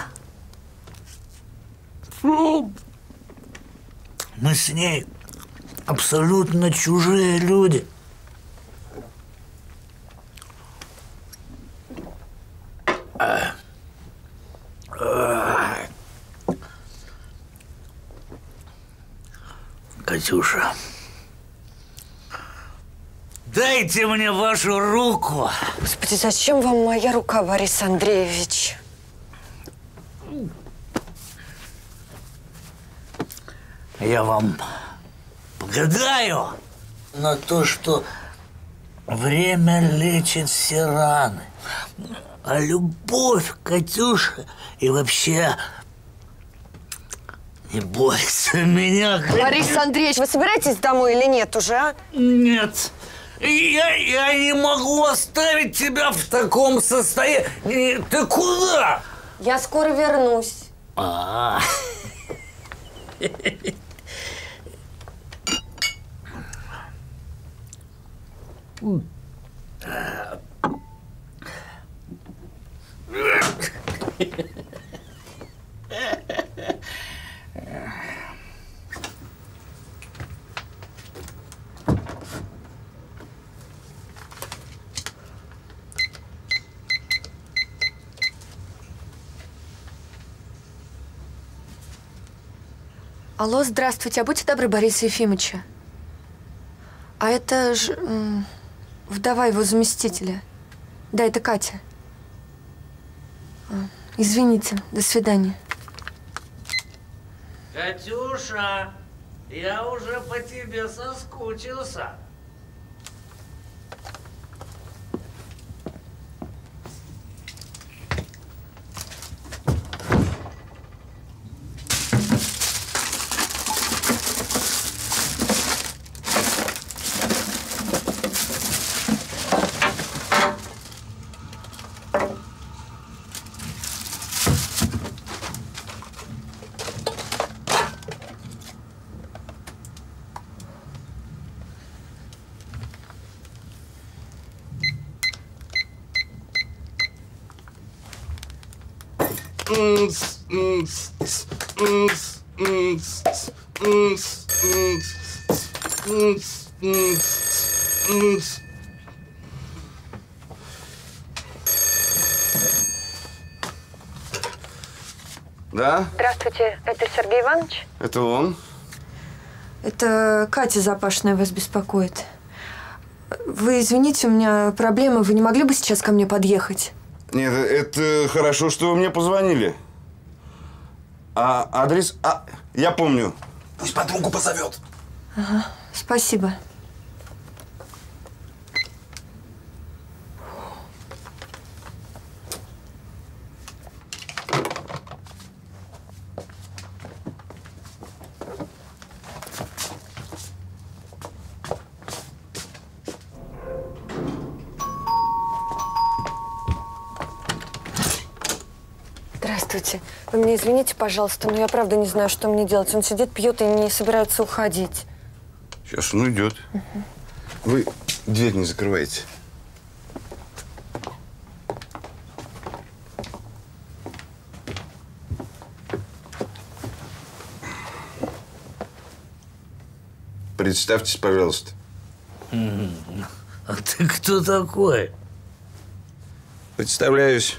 Фу. Мы с ней абсолютно чужие люди. А. А. Катюша, дайте мне вашу руку. Господи, зачем вам моя рука, Борис Андреевич? Я вам погадаю на то, что время лечит все раны. А любовь, Катюша, и вообще... Не бойся меня, Катюша. Борис Андреевич, вы собираетесь домой или нет уже, а? Нет. Я, я не могу оставить тебя в таком состоянии. Ты куда? Я скоро вернусь. А. Алло, здравствуйте. А будьте добры, Бориса Ефимовича. А это ж м, вдова его заместителя. Да, это Катя. А, извините. До свидания. Катюша, я уже по тебе соскучился. Да? Здравствуйте, это Сергей Иванович? Это он? Это Катя Запашная вас беспокоит. Вы извините, у меня проблемы. Вы не могли бы сейчас ко мне подъехать? Нет, это хорошо, что вы мне позвонили. А адрес... А, я помню. Пусть подругу позовет. Ага, спасибо. Здравствуйте. Вы меня извините, пожалуйста, но я правда не знаю, что мне делать. Он сидит, пьет и не собирается уходить. Сейчас он уйдет. Угу. Вы дверь не закрываете. Представьтесь, пожалуйста. А ты кто такой? Представляюсь.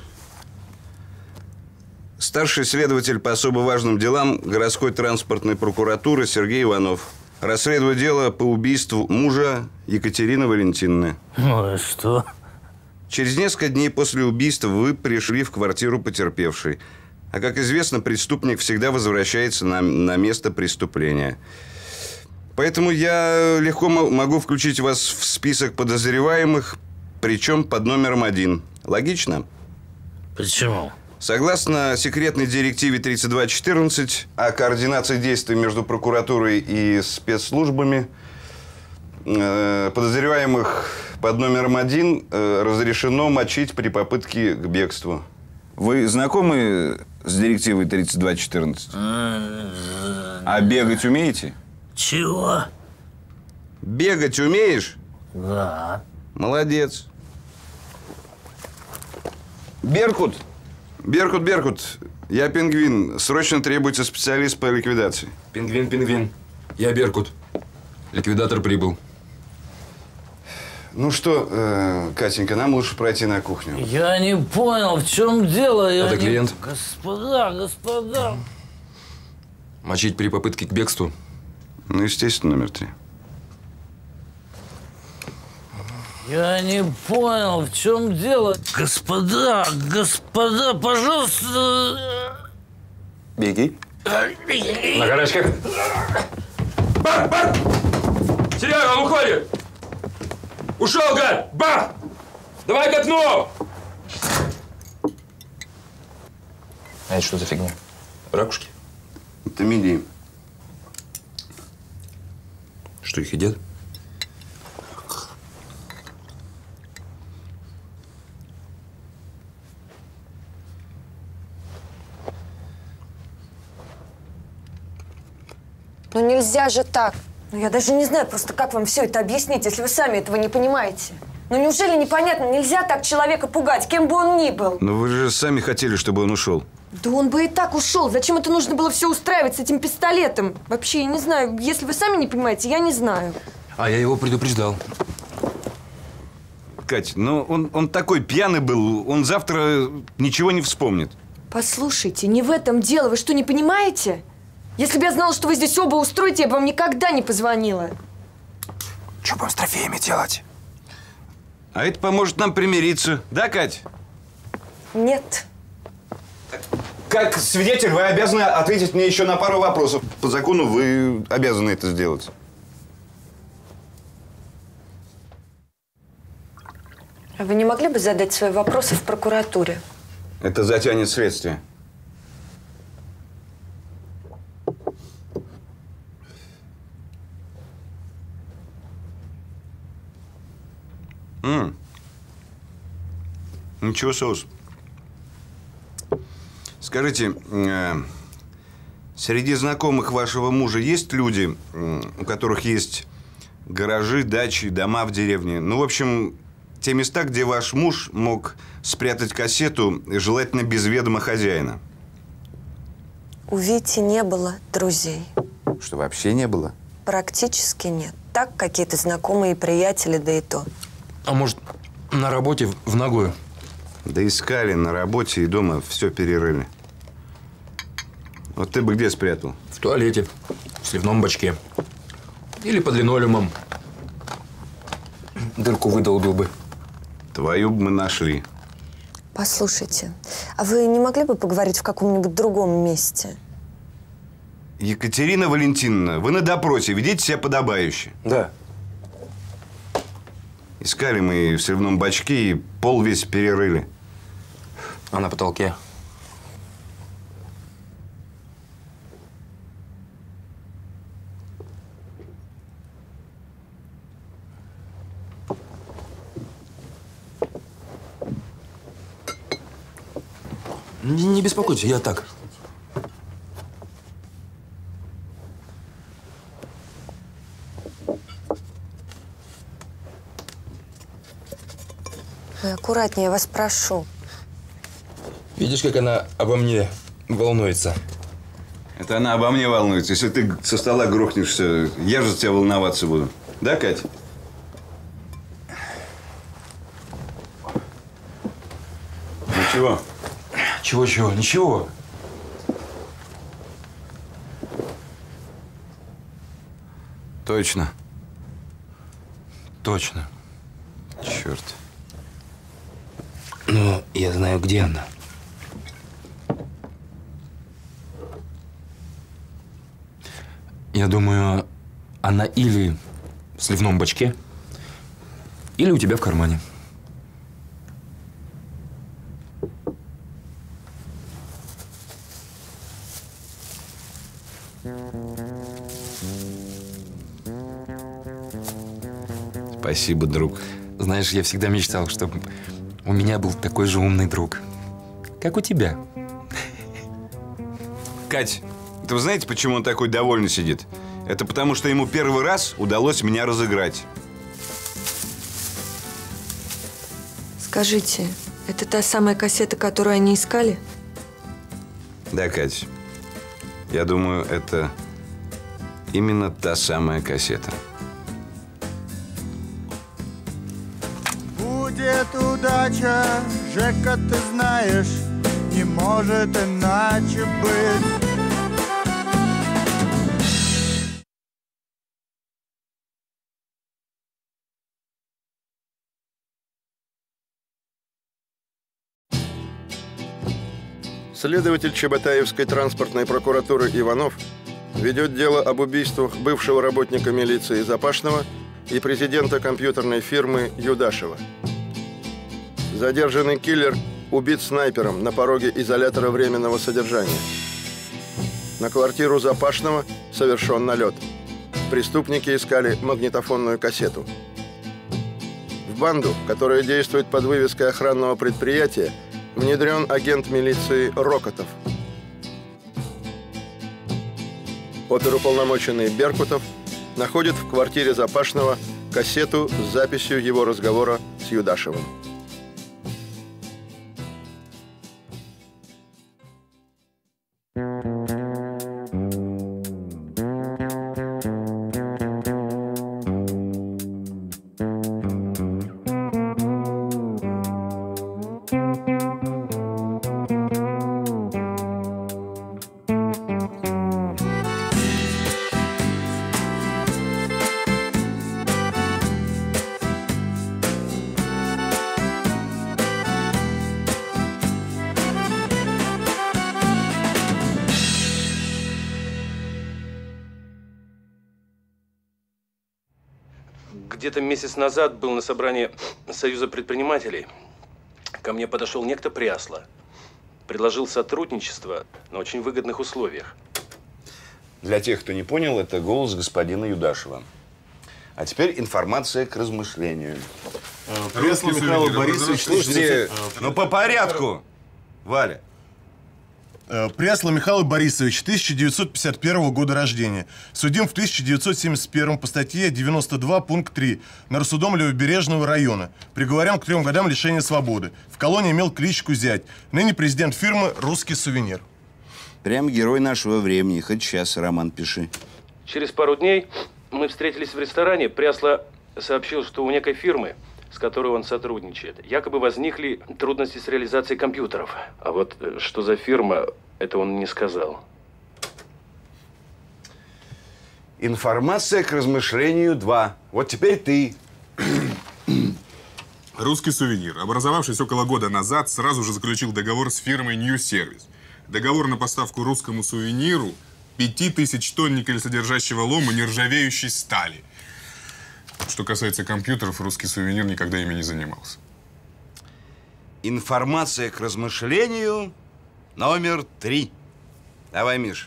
Старший следователь по особо важным делам городской транспортной прокуратуры Сергей Иванов. Расследую дело по убийству мужа Екатерины Валентиновны. Ну и что? Через несколько дней после убийства вы пришли в квартиру потерпевшей. А как известно, преступник всегда возвращается на, на место преступления. Поэтому я легко могу включить вас в список подозреваемых, причем под номером один. Логично? Почему? Согласно секретной директиве тридцать два четырнадцать о координации действий между прокуратурой и спецслужбами, подозреваемых под номером один разрешено мочить при попытке к бегству. Вы знакомы с директивой тридцать два четырнадцать? А бегать умеете? Чего? Бегать умеешь? Да. Молодец. Беркут! Беркут, Беркут, я Пингвин. Срочно требуется специалист по ликвидации. Пингвин, Пингвин. Я Беркут. Ликвидатор прибыл. Ну что, э, Катенька, нам лучше пройти на кухню. Я не понял, в чем дело. Я Это не- клиент. Господа, господа. Мочить при попытке к бегству? Ну, естественно, номер три. Я не понял, в чем дело. Господа, господа, пожалуйста. Беги. На карачках. Бар, бар! Серега, он уходит! Ушел, гад! Бах! Давай к окну! А это что за фигня? Ракушки? Это мидии. Что, их едят? Ну нельзя же так. Ну я даже не знаю просто, как вам все это объяснить, если вы сами этого не понимаете. Ну неужели непонятно, нельзя так человека пугать, кем бы он ни был? Но вы же сами хотели, чтобы он ушел. Да он бы и так ушел. Зачем это нужно было все устраивать с этим пистолетом? Вообще, я не знаю. Если вы сами не понимаете, я не знаю. А я его предупреждал. Кать, ну он, он такой пьяный был, он завтра ничего не вспомнит. Послушайте, не в этом дело. Вы что, не понимаете? Если бы я знала, что вы здесь оба устроите, я бы вам никогда не позвонила. Что будем с трофеями делать? А это поможет нам примириться. Да, Кать? Нет. Как свидетель вы обязаны ответить мне еще на пару вопросов. По закону вы обязаны это сделать. А вы не могли бы задать свои вопросы в прокуратуре? Это затянет следствие. М. Ничего, соус. Скажите, э, среди знакомых вашего мужа есть люди, э, у которых есть гаражи, дачи, дома в деревне? Ну, в общем, те места, где ваш муж мог спрятать кассету, желательно без ведома хозяина. У Вити не было друзей. Что, вообще не было? Практически нет. Так, какие-то знакомые и приятели, да и то. А может, на работе в ногую? Да искали на работе и дома, все перерыли. Вот ты бы где спрятал? В туалете, в сливном бачке. Или под линолеумом. Дырку выдолбил бы. Твою бы мы нашли. Послушайте, а вы не могли бы поговорить в каком-нибудь другом месте? Екатерина Валентиновна, вы на допросе, ведите себя подобающе. Да. Искали мы в сливном бачке и пол весь перерыли. А на потолке? Не, не беспокойтесь, я так. Вы аккуратнее, я вас прошу. Видишь, как она обо мне волнуется? Это она обо мне волнуется. Если ты со стола грохнешься, я же за тебя волноваться буду. Да, Кать? Ничего. Чего-чего? Ничего. Точно. Точно. Черт. Ну, я знаю, где она. Я думаю, она или в сливном бачке, или у тебя в кармане. Спасибо, друг. Знаешь, я всегда мечтал, чтобы у меня был такой же умный друг, как у тебя. Кать, это вы знаете, почему он такой довольный сидит? Это потому, что ему первый раз удалось меня разыграть. Скажите, это та самая кассета, которую они искали? Да, Кать. Я думаю, это именно та самая кассета. Будет удача, Жека, ты знаешь, не может иначе быть. Следователь Чеботаевской транспортной прокуратуры Иванов ведет дело об убийствах бывшего работника милиции Запашного и президента компьютерной фирмы Юдашева. Задержанный киллер убит снайпером на пороге изолятора временного содержания. На квартиру Запашного совершен налет. Преступники искали магнитофонную кассету. В банду, которая действует под вывеской охранного предприятия, внедрен агент милиции Рокотов. Оперуполномоченный Беркутов находит в квартире Запашного кассету с записью его разговора с Юдашевым. Где-то месяц назад был на собрании Союза предпринимателей. Ко мне подошел некто Прясло. Предложил сотрудничество на очень выгодных условиях. Для тех, кто не понял, это голос господина Юдашева. А теперь информация к размышлению. Прясло Михаил Борисович. Слушайте, ну по порядку. Валя. Прясло Михаил Борисович, тысяча девятьсот пятьдесят первого года рождения. Судим в тысяча девятьсот семьдесят первом по статье девяносто два, пункт три, Нарсудом Левобережного района. Приговорен к трем годам лишения свободы. В колонии имел кличку Зять. Ныне президент фирмы «Русский сувенир». Прям герой нашего времени. Хоть сейчас роман пиши. Через пару дней мы встретились в ресторане. Прясло сообщил, что у некой фирмы, с которой он сотрудничает, якобы возникли трудности с реализацией компьютеров. А вот что за фирма, это он не сказал. Информация к размышлению два. Вот теперь ты. Русский сувенир, образовавшись около года назад, сразу же заключил договор с фирмой New Service. Договор на поставку русскому сувениру пяти тысяч тонн никелесодержащего лома нержавеющей стали. Что касается компьютеров, русский сувенир никогда ими не занимался. Информация к размышлению номер три. Давай, Миш.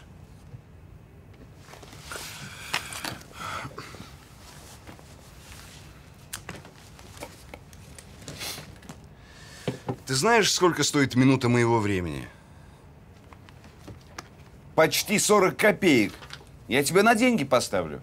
Ты знаешь, сколько стоит минута моего времени? Почти сорок копеек. Я тебя на деньги поставлю.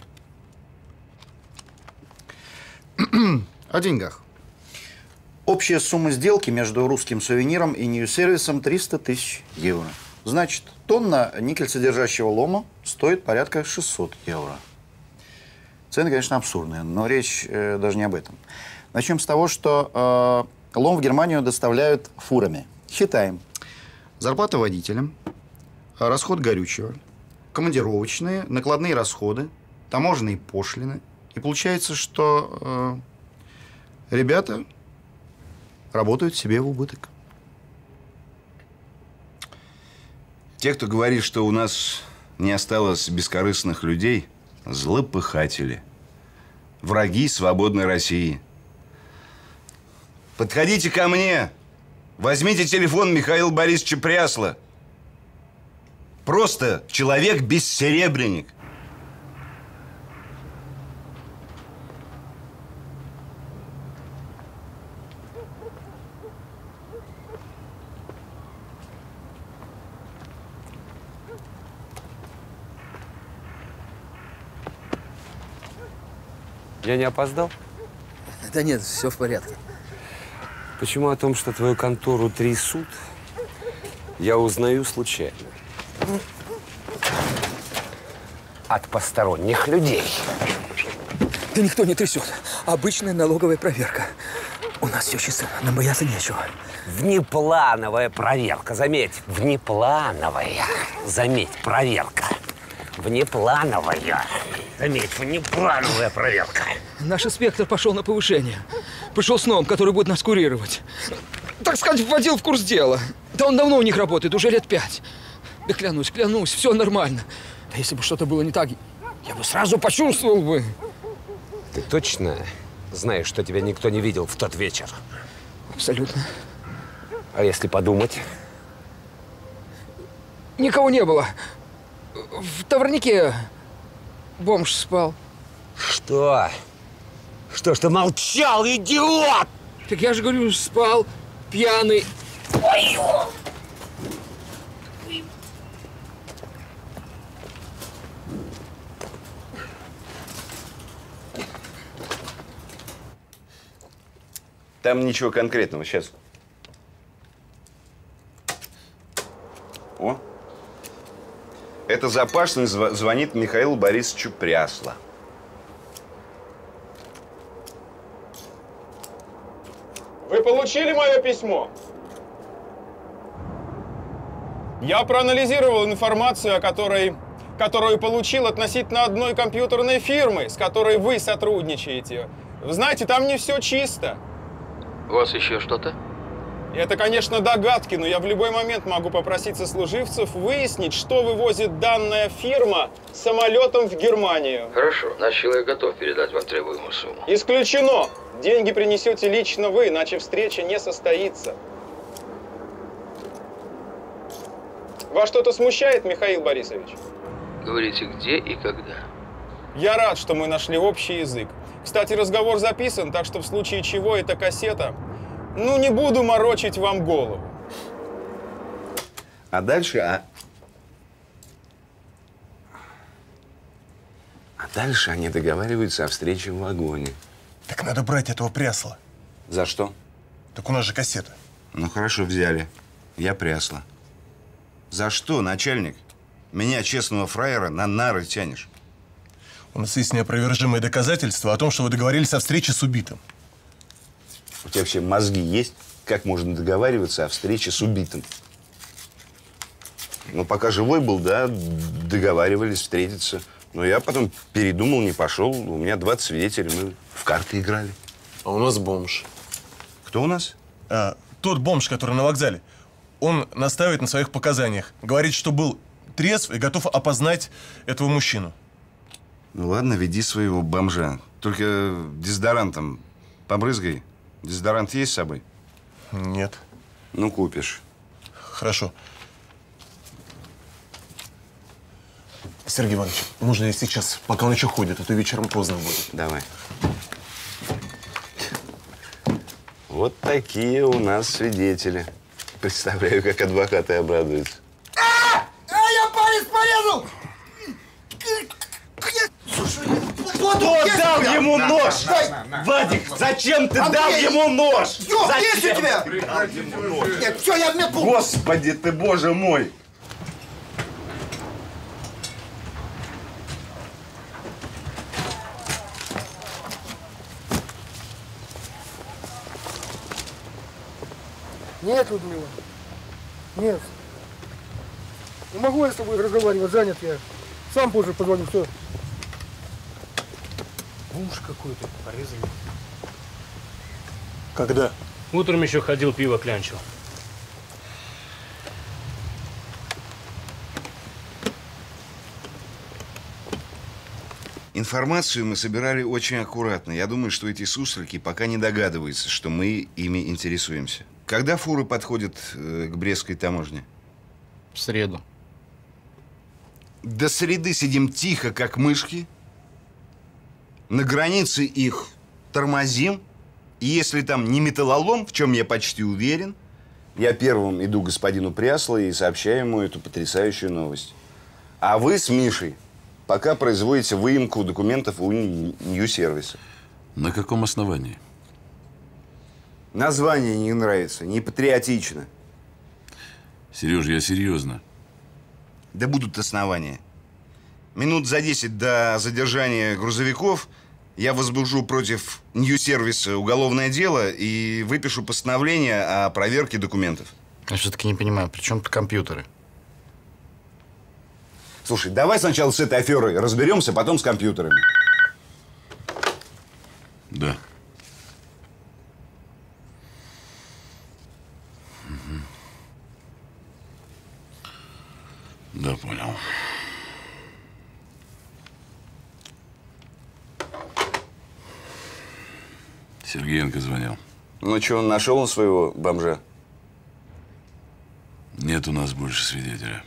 О деньгах. Общая сумма сделки между русским сувениром и Нью-сервисом триста тысяч евро. Значит, тонна никель содержащего лома стоит порядка шестьсот евро. Цены, конечно, абсурдные, но речь э, даже не об этом. Начнем с того, что э, лом в Германию доставляют фурами. Считаем. Зарплата водителям, расход горючего, командировочные, накладные расходы, таможенные пошлины. И получается, что э, ребята работают себе в убыток. Те, кто говорит, что у нас не осталось бескорыстных людей, злопыхатели, враги свободной России. Подходите ко мне, возьмите телефон Михаила Борисовича Прясла. Просто человек-бессеребренник. Я не опоздал? Да нет, все в порядке. Почему о том, что твою контору трясут, я узнаю случайно? От посторонних людей. Да никто не трясет. Обычная налоговая проверка. У нас все чисто, нам бояться нечего. Внеплановая проверка, заметь. Внеплановая. Заметь, проверка. Внеплановая. Заметь, внеплановая проверка. Наш инспектор пошел на повышение. Пришел с новым, который будет нас курировать. Так сказать, вводил в курс дела. Да он давно у них работает, уже лет пять. Да клянусь, клянусь, все нормально. Да если бы что-то было не так, я бы сразу почувствовал бы. Ты точно знаешь, что тебя никто не видел в тот вечер? Абсолютно. А если подумать? Никого не было. В товарнике бомж спал. Что? Что ж ты молчал, идиот? Так я же говорю, спал, пьяный. Ой! Там ничего конкретного, сейчас. О. Это Запашный зв- звонит Михаилу Борисовичу Прясло. Вы получили мое письмо? Я проанализировал информацию, о которой, которую получил относительно одной компьютерной фирмы, с которой вы сотрудничаете. Вы знаете, там не все чисто. У вас еще что-то? Это, конечно, догадки, но я в любой момент могу попросить сослуживцев выяснить, что вывозит данная фирма самолетом в Германию. Хорошо, наш человек готов передать вам требуемую сумму. Исключено! Деньги принесете лично вы, иначе встреча не состоится. Вас что-то смущает, Михаил Борисович? Говорите, где и когда? Я рад, что мы нашли общий язык. Кстати, разговор записан, так что в случае чего эта кассета... Ну, не буду морочить вам голову. А дальше, а... А дальше они договариваются о встрече в вагоне. Так надо брать этого Прясла. За что? Так у нас же кассета. Ну, хорошо, взяли. Я Прясла. За что, начальник? Меня, честного фраера, на нары тянешь. У нас есть неопровержимые доказательства о том, что вы договорились о встрече с убитым. У тебя вообще мозги есть? Как можно договариваться о встрече с убитым? Ну, пока живой был, да, договаривались встретиться. Но я потом передумал, не пошел. У меня двадцать свидетелей, мы в карты играли. А у нас бомж. Кто у нас? А, тот бомж, который на вокзале. Он настаивает на своих показаниях. Говорит, что был трезв и готов опознать этого мужчину. Ну ладно, веди своего бомжа. Только дезодорантом побрызгай. Дезодорант есть с собой? Нет. Ну, купишь. Хорошо. Сергей Иванович, нужно ли сейчас, пока он еще ходит, а то вечером поздно будет. Давай. Вот такие у нас свидетели. Представляю, как адвокаты обрадуются. А! А, я палец порезал! Кто дал ему нож? Вадик, зачем ты дал ему нож? Есть у тебя? Нет, все, я в медпункт. Господи ты, боже мой! Нет, Людмила. Нет. Не могу я с тобой разговаривать, занят я. Сам позже позвоню, все. Муж какой-то порезанный. Когда? Утром еще ходил, пиво клянчил. Информацию мы собирали очень аккуратно. Я думаю, что эти суслики пока не догадываются, что мы ими интересуемся. Когда фуры подходят э, к Брестской таможне? В среду. До среды сидим тихо, как мышки. На границе их тормозим. И если там не металлолом, в чем я почти уверен, я первым иду к господину Прясло и сообщаю ему эту потрясающую новость. А вы с Мишей пока производите выемку документов у Нью-сервиса. На каком основании? Название не нравится, не патриотично. Сереж, я серьезно. Да будут основания. Минут за десять до задержания грузовиков я возбужу против Нью-сервиса уголовное дело и выпишу постановление о проверке документов. Я все-таки не понимаю, при чем тут компьютеры? Слушай, давай сначала с этой аферой разберемся, потом с компьютерами. Да. Да, понял. Сергеенко звонил. Ну что, он нашел своего бомжа? Нет у нас больше свидетеля.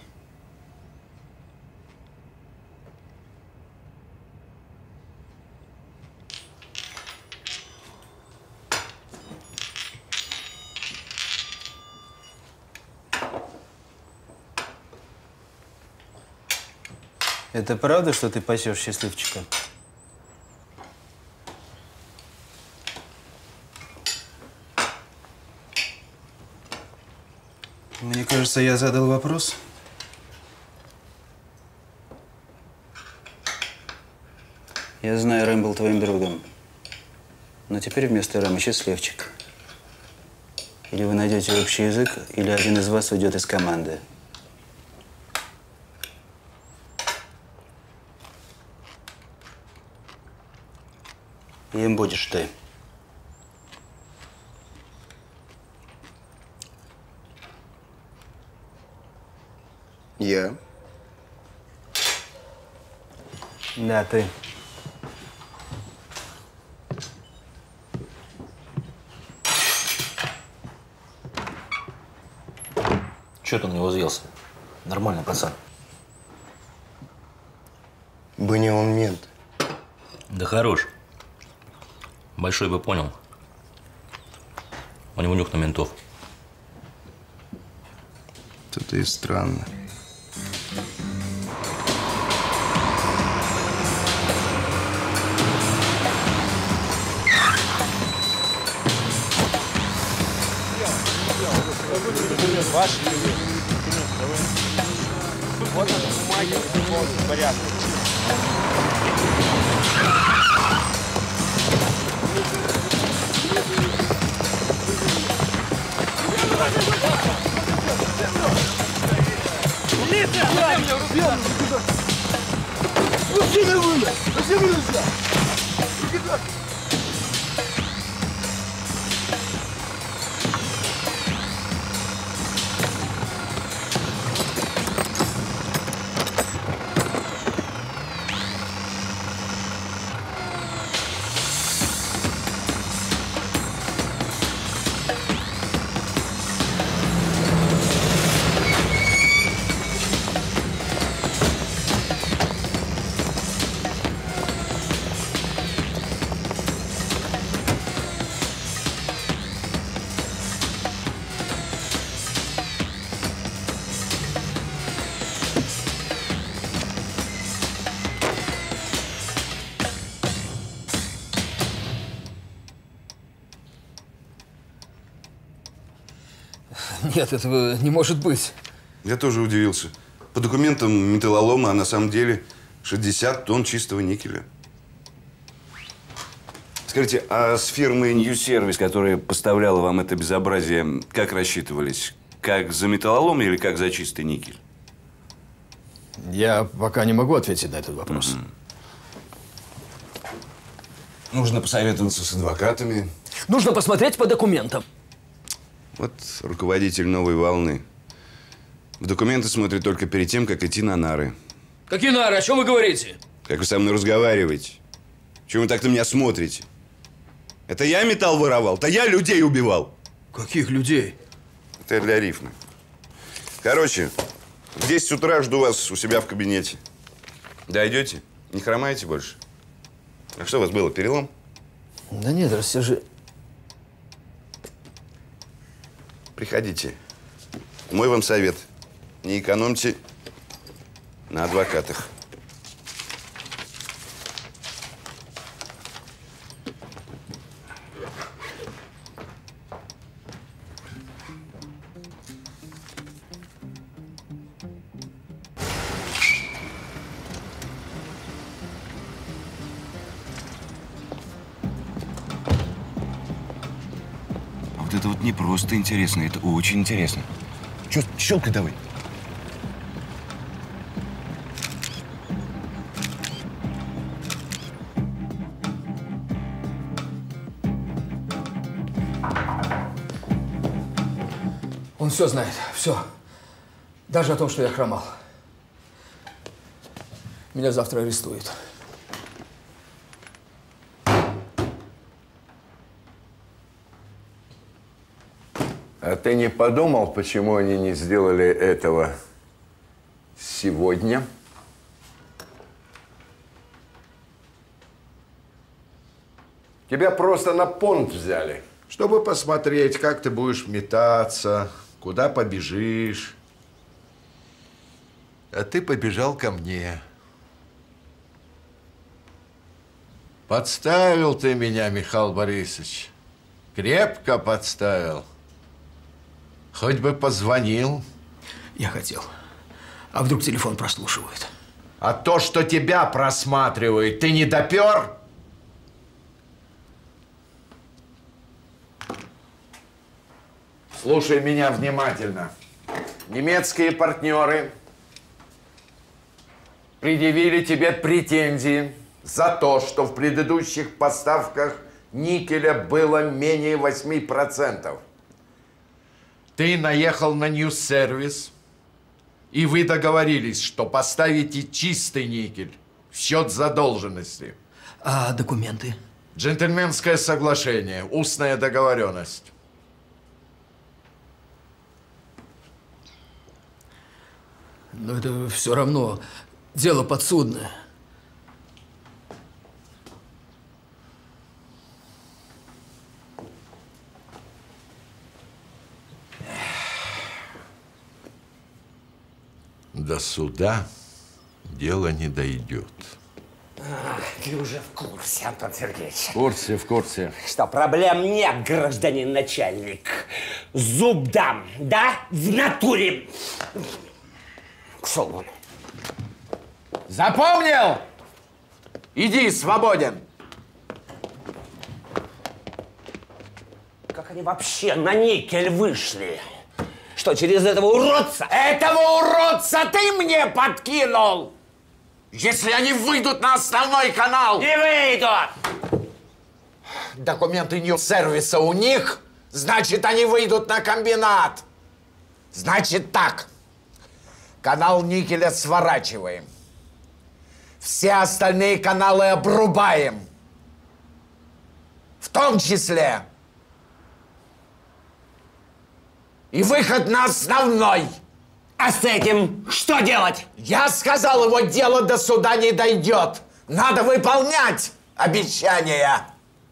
Это правда, что ты пасешь счастливчика? Мне кажется, я задал вопрос. Я знаю, Рэм был твоим другом. Но теперь вместо Рэма счастливчик. Или вы найдете общий язык, или один из вас уйдет из команды. Им будешь ты. Я? Да, ты. Чё ты на него взъелся? Нормальный пацан. Бы не он мент. Да хорош. Большой бы понял. У него нюх на ментов. Это и странно. Ваш вот это бумаги, в порядке. Мужчина вылез! Зачем нельзя? Нет, этого не может быть. Я тоже удивился. По документам металлолома, а на самом деле шестьдесят тонн чистого никеля. Скажите, а с фирмой Нью-сервис, которая поставляла вам это безобразие, как рассчитывались? Как за металлолом или как за чистый никель? Я пока не могу ответить на этот вопрос. Mm-hmm. Нужно посоветоваться с адвокатами. Нужно посмотреть по документам. Вот руководитель «Новой волны». В документы смотрит только перед тем, как идти на нары. Какие нары? О чем вы говорите? Как вы со мной разговариваете? Чего вы так на меня смотрите? Это я металл воровал? Это я людей убивал? Каких людей? Это для рифмы. Короче, в десять утра жду вас у себя в кабинете. Дойдете? Не хромаете больше? А что у вас было, перелом? Да нет, все же... Приходите. Мой вам совет. Не экономьте на адвокатах. вот не просто интересно, это очень интересно. Че, щелкай давай. Он все знает, все. Даже о том, что я хромал. Меня завтра арестуют. А ты не подумал, почему они не сделали этого сегодня? Тебя просто на понт взяли, чтобы посмотреть, как ты будешь метаться, куда побежишь. А ты побежал ко мне. Подставил ты меня, Михаил Борисович. Крепко подставил. Хоть бы позвонил. Я хотел. А вдруг телефон прослушивают? А то, что тебя просматривают, ты не допер? Слушай меня внимательно. Немецкие партнеры предъявили тебе претензии за то, что в предыдущих поставках никеля было менее восьми процентов. Ты наехал на Ньюс-сервис, и вы договорились, что поставите чистый никель в счет задолженности. А документы? Джентльменское соглашение, устная договоренность. Но это все равно дело подсудное. До суда дело не дойдет. А, ты уже в курсе, Антон Сергеевич. В курсе, в курсе. Что, проблем нет, гражданин начальник. Зуб дам, да? В натуре. Пошел вон. Запомнил? Иди, свободен. Как они вообще на никель вышли? Что, через этого уродца? Этого уродца ты мне подкинул! Если они выйдут на основной канал... Не выйдут! Документы Ньюс-сервиса у них, значит, они выйдут на комбинат. Значит так, канал никеля сворачиваем. Все остальные каналы обрубаем. В том числе и выход на основной. А с этим что делать? Я сказал, его дело до суда не дойдет. Надо выполнять обещания.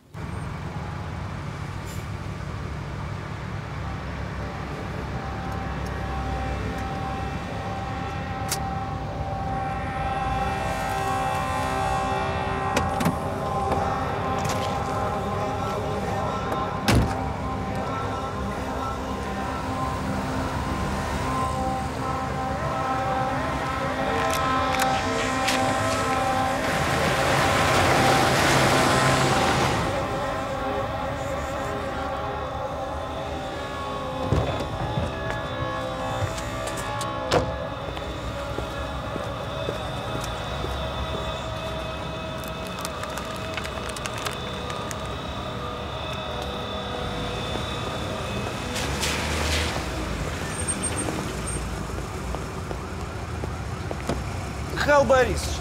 Михаил Борисович,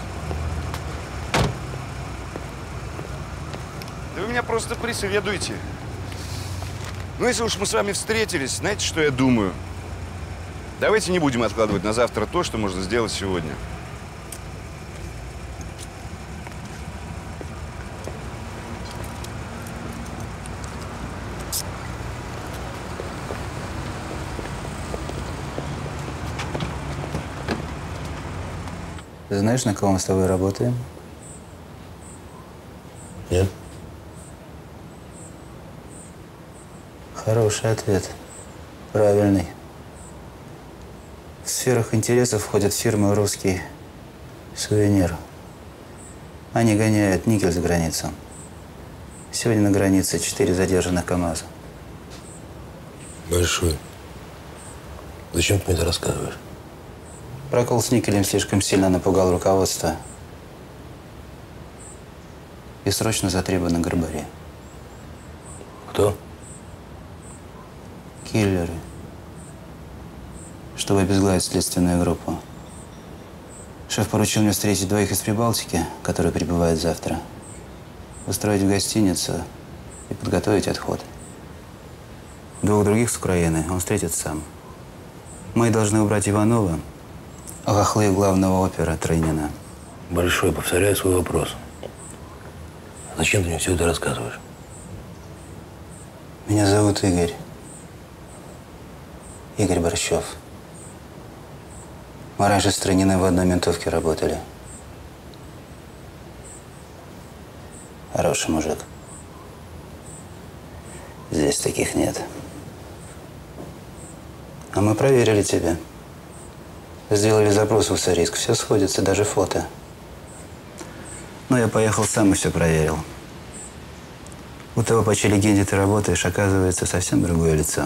да вы меня просто преследуете. Ну, если уж мы с вами встретились, знаете, что я думаю? Давайте не будем откладывать на завтра то, что можно сделать сегодня. Ты знаешь, на кого мы с тобой работаем? Нет. Хороший ответ. Правильный. В сферах интересов входят фирмы «Русский сувенир». Они гоняют никель за границу. Сегодня на границе четыре задержанных КАМАЗа. Большой. Зачем ты мне это рассказываешь? Прокол с никелем слишком сильно напугал руководство. И срочно затребовано Горбаре. Кто? Киллеры. Чтобы обезглавить следственную группу. Шеф поручил мне встретить двоих из Прибалтики, которые прибывают завтра, устроить в гостиницу и подготовить отход. Двух других с Украины он встретит сам. Мы должны убрать Иванова, а хохлы главного опера Трынина. Большой, повторяю свой вопрос. Зачем ты мне все это рассказываешь? Меня зовут Игорь. Игорь Борщев. Мы раньше с Трыниным в одной ментовке работали. Хороший мужик. Здесь таких нет. А мы проверили тебя. Сделали запрос в Уссурийск. Все сходится, даже фото. Но я поехал сам и все проверил. У того, по чьей легенде ты работаешь, оказывается совсем другое лицо.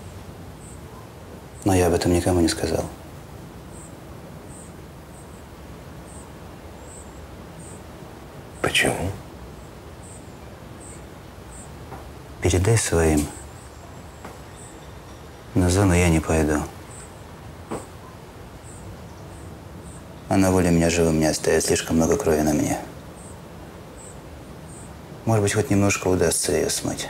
Но я об этом никому не сказал. Почему? Передай своим. На зону я не пойду. А на воле меня живым не оставит, слишком много крови на мне. Может быть, хоть немножко удастся ее смыть.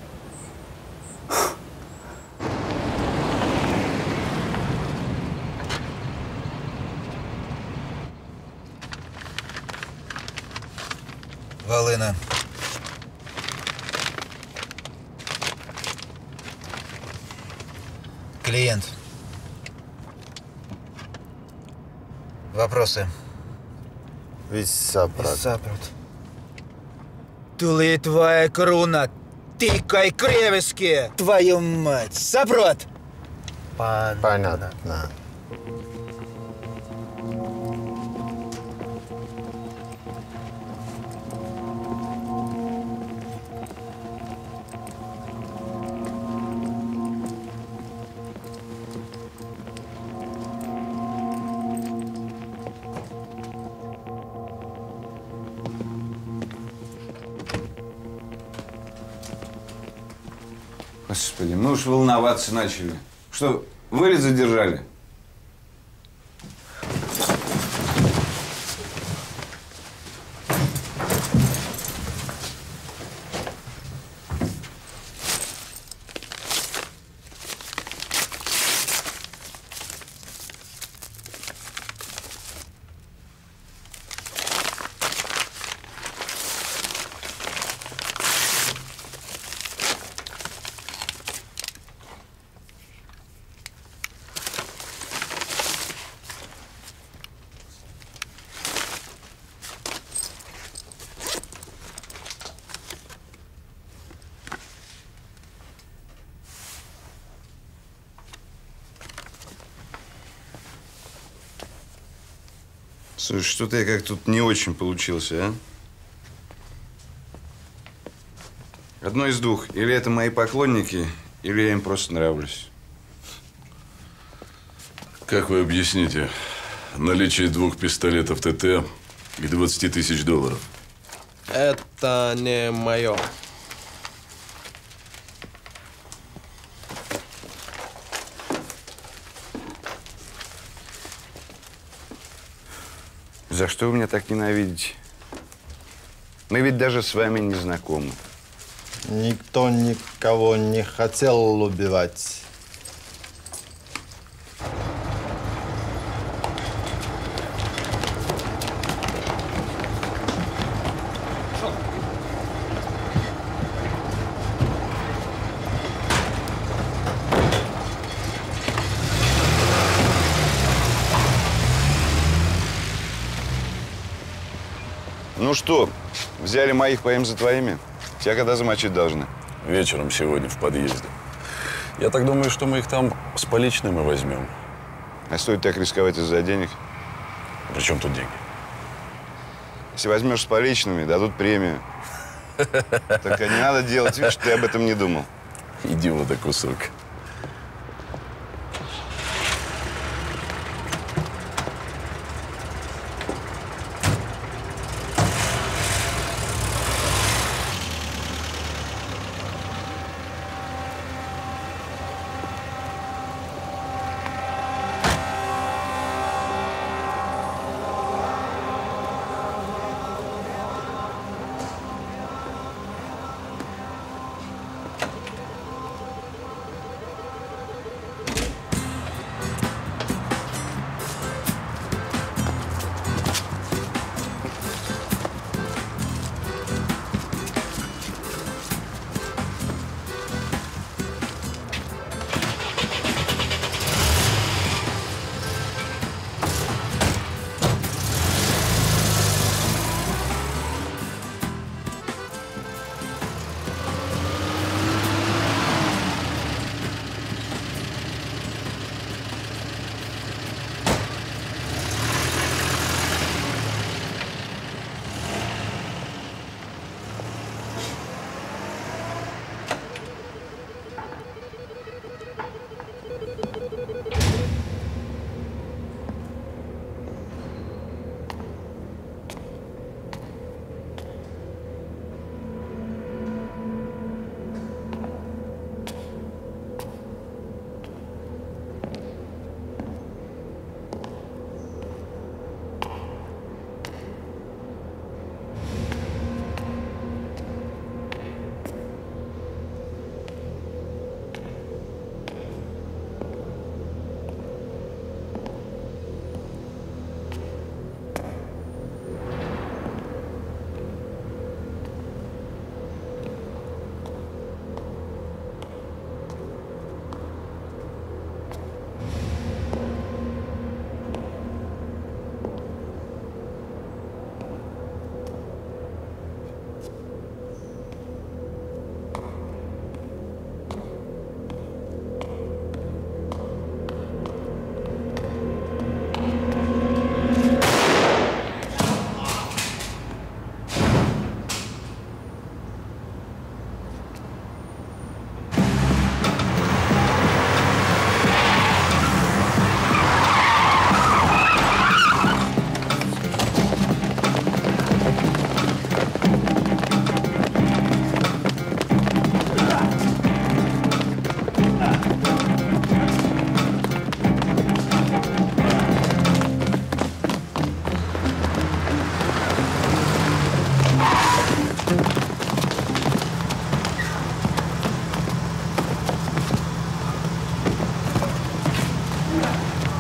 Волына. Клиент. Вопросы? Виссапрат. Виссапрат. Тули твоя круна, тикай кревески, твою мать, сапрот! Понятно. Господи, мы уж волноваться начали. Что, вылет задержали? Слушай, что-то я как тут не очень получился, а? Одно из двух. Или это мои поклонники, или я им просто нравлюсь. Как вы объясните наличие двух пистолетов ТТ и двадцати тысяч долларов? Это не мое. За что вы меня так ненавидите? Мы ведь даже с вами не знакомы. Никто никого не хотел убивать. Ну что, взяли моих, поим за твоими? Тебя когда замочить должны? Вечером сегодня в подъезде. Я так думаю, что мы их там с поличным и возьмем. А стоит так рисковать из-за денег? При чем тут деньги? Если возьмешь с поличными, дадут премию. Только не надо делать вид, что ты об этом не думал. Идиота кусок.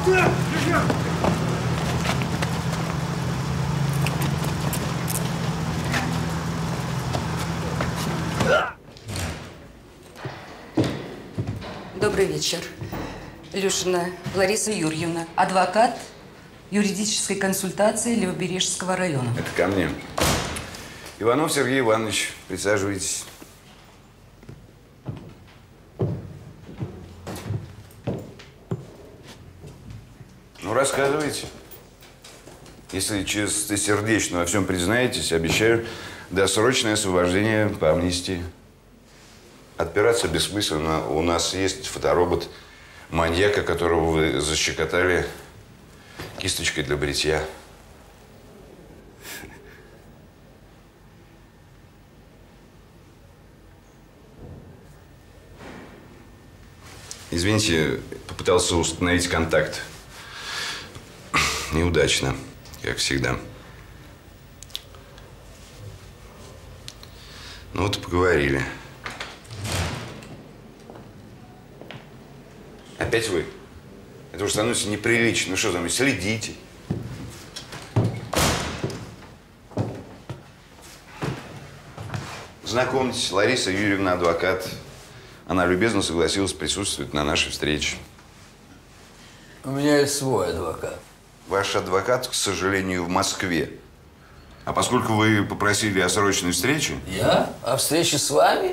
Добрый вечер. Люшина Лариса Юрьевна, адвокат юридической консультации Левобережского района. Это ко мне. Иванов Сергей Иванович, присаживайтесь. Ну, рассказывайте. Если чистосердечно во всем признаетесь, обещаю досрочное освобождение по амнистии. Отпираться бессмысленно. У нас есть фоторобот маньяка, которого вы защекотали кисточкой для бритья. Извините, попытался установить контакт. Неудачно, как всегда. Ну вот и поговорили. Опять вы? Это уже становится неприлично. Ну что там, следите. Знакомьтесь, Лариса Юрьевна, адвокат. Она любезно согласилась присутствовать на нашей встрече. У меня есть свой адвокат. Ваш адвокат, к сожалению, в Москве. А поскольку вы попросили о срочной встрече… Я? О встрече с вами?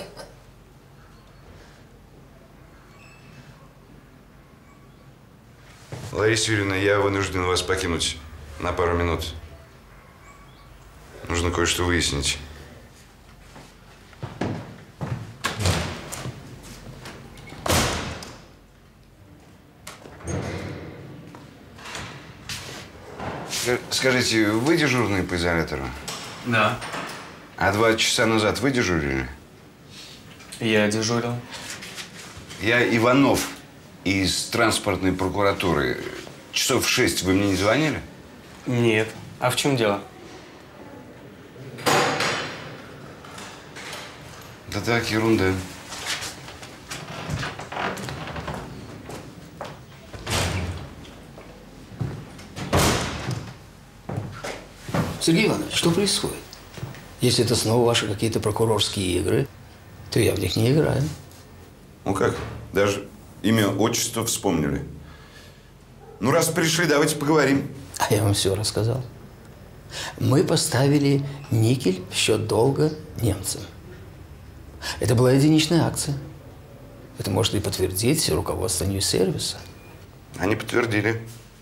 Лариса Юрьевна, я вынужден вас покинуть на пару минут. Нужно кое-что выяснить. Скажите, вы дежурный по изолятору? Да. А два часа назад вы дежурили? Я дежурил. Я Иванов из транспортной прокуратуры. Часов в шесть вы мне не звонили? Нет. А в чем дело? Да так, ерунда. Сергей Иванович, что происходит? Если это снова ваши какие-то прокурорские игры, то я в них не играю. Ну как? Даже имя, отчество вспомнили. Ну, раз пришли, давайте поговорим. А я вам все рассказал. Мы поставили никель в счет долга немцам. Это была единичная акция. Это может и подтвердить руководство Нью-сервиса. Они подтвердили.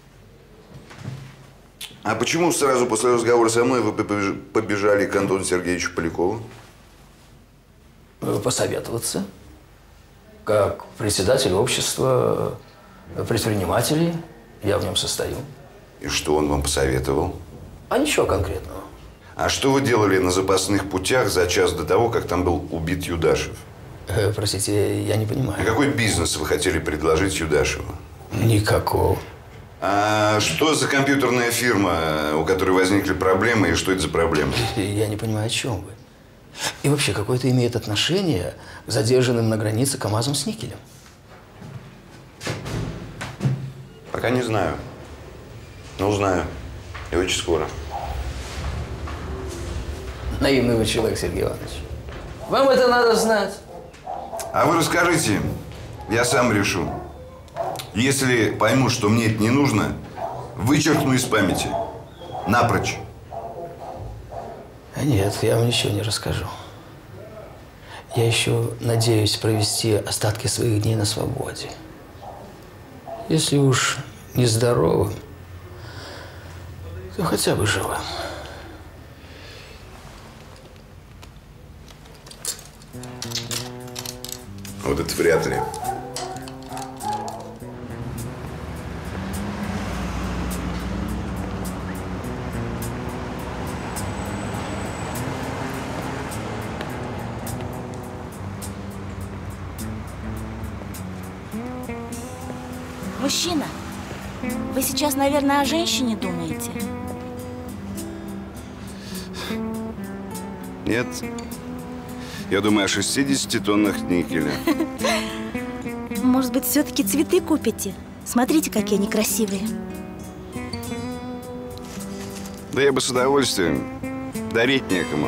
А почему сразу после разговора со мной вы побежали к Антону Сергеевичу Полякову? Посоветоваться. Как председатель общества предпринимателей, я в нем состою. И что он вам посоветовал? А ничего конкретного. А что вы делали на запасных путях за час до того, как там был убит Юдашев? Э, простите, я не понимаю. А какой бизнес вы хотели предложить Юдашеву? Никакого. А что за компьютерная фирма, у которой возникли проблемы, и что это за проблемы? Я не понимаю, о чем вы. И вообще, какое это имеет отношение к задержанным на границе КамАЗам с никелем? Пока не знаю. Но узнаю. И очень скоро. Наивный вы человек, Сергей Иванович. Вам это надо знать. А вы расскажите, я сам решу. Если пойму, что мне это не нужно, вычеркну из памяти. Напрочь. Нет, я вам ничего не расскажу. Я еще надеюсь провести остатки своих дней на свободе. Если уж не здоровым, то хотя бы живым. Вот это вряд ли. Мужчина, вы сейчас, наверное, о женщине думаете? Нет. Я думаю о шестидесяти тоннах никеля. Может быть, все-таки цветы купите? Смотрите, какие они красивые. Да я бы с удовольствием. Дарить некому.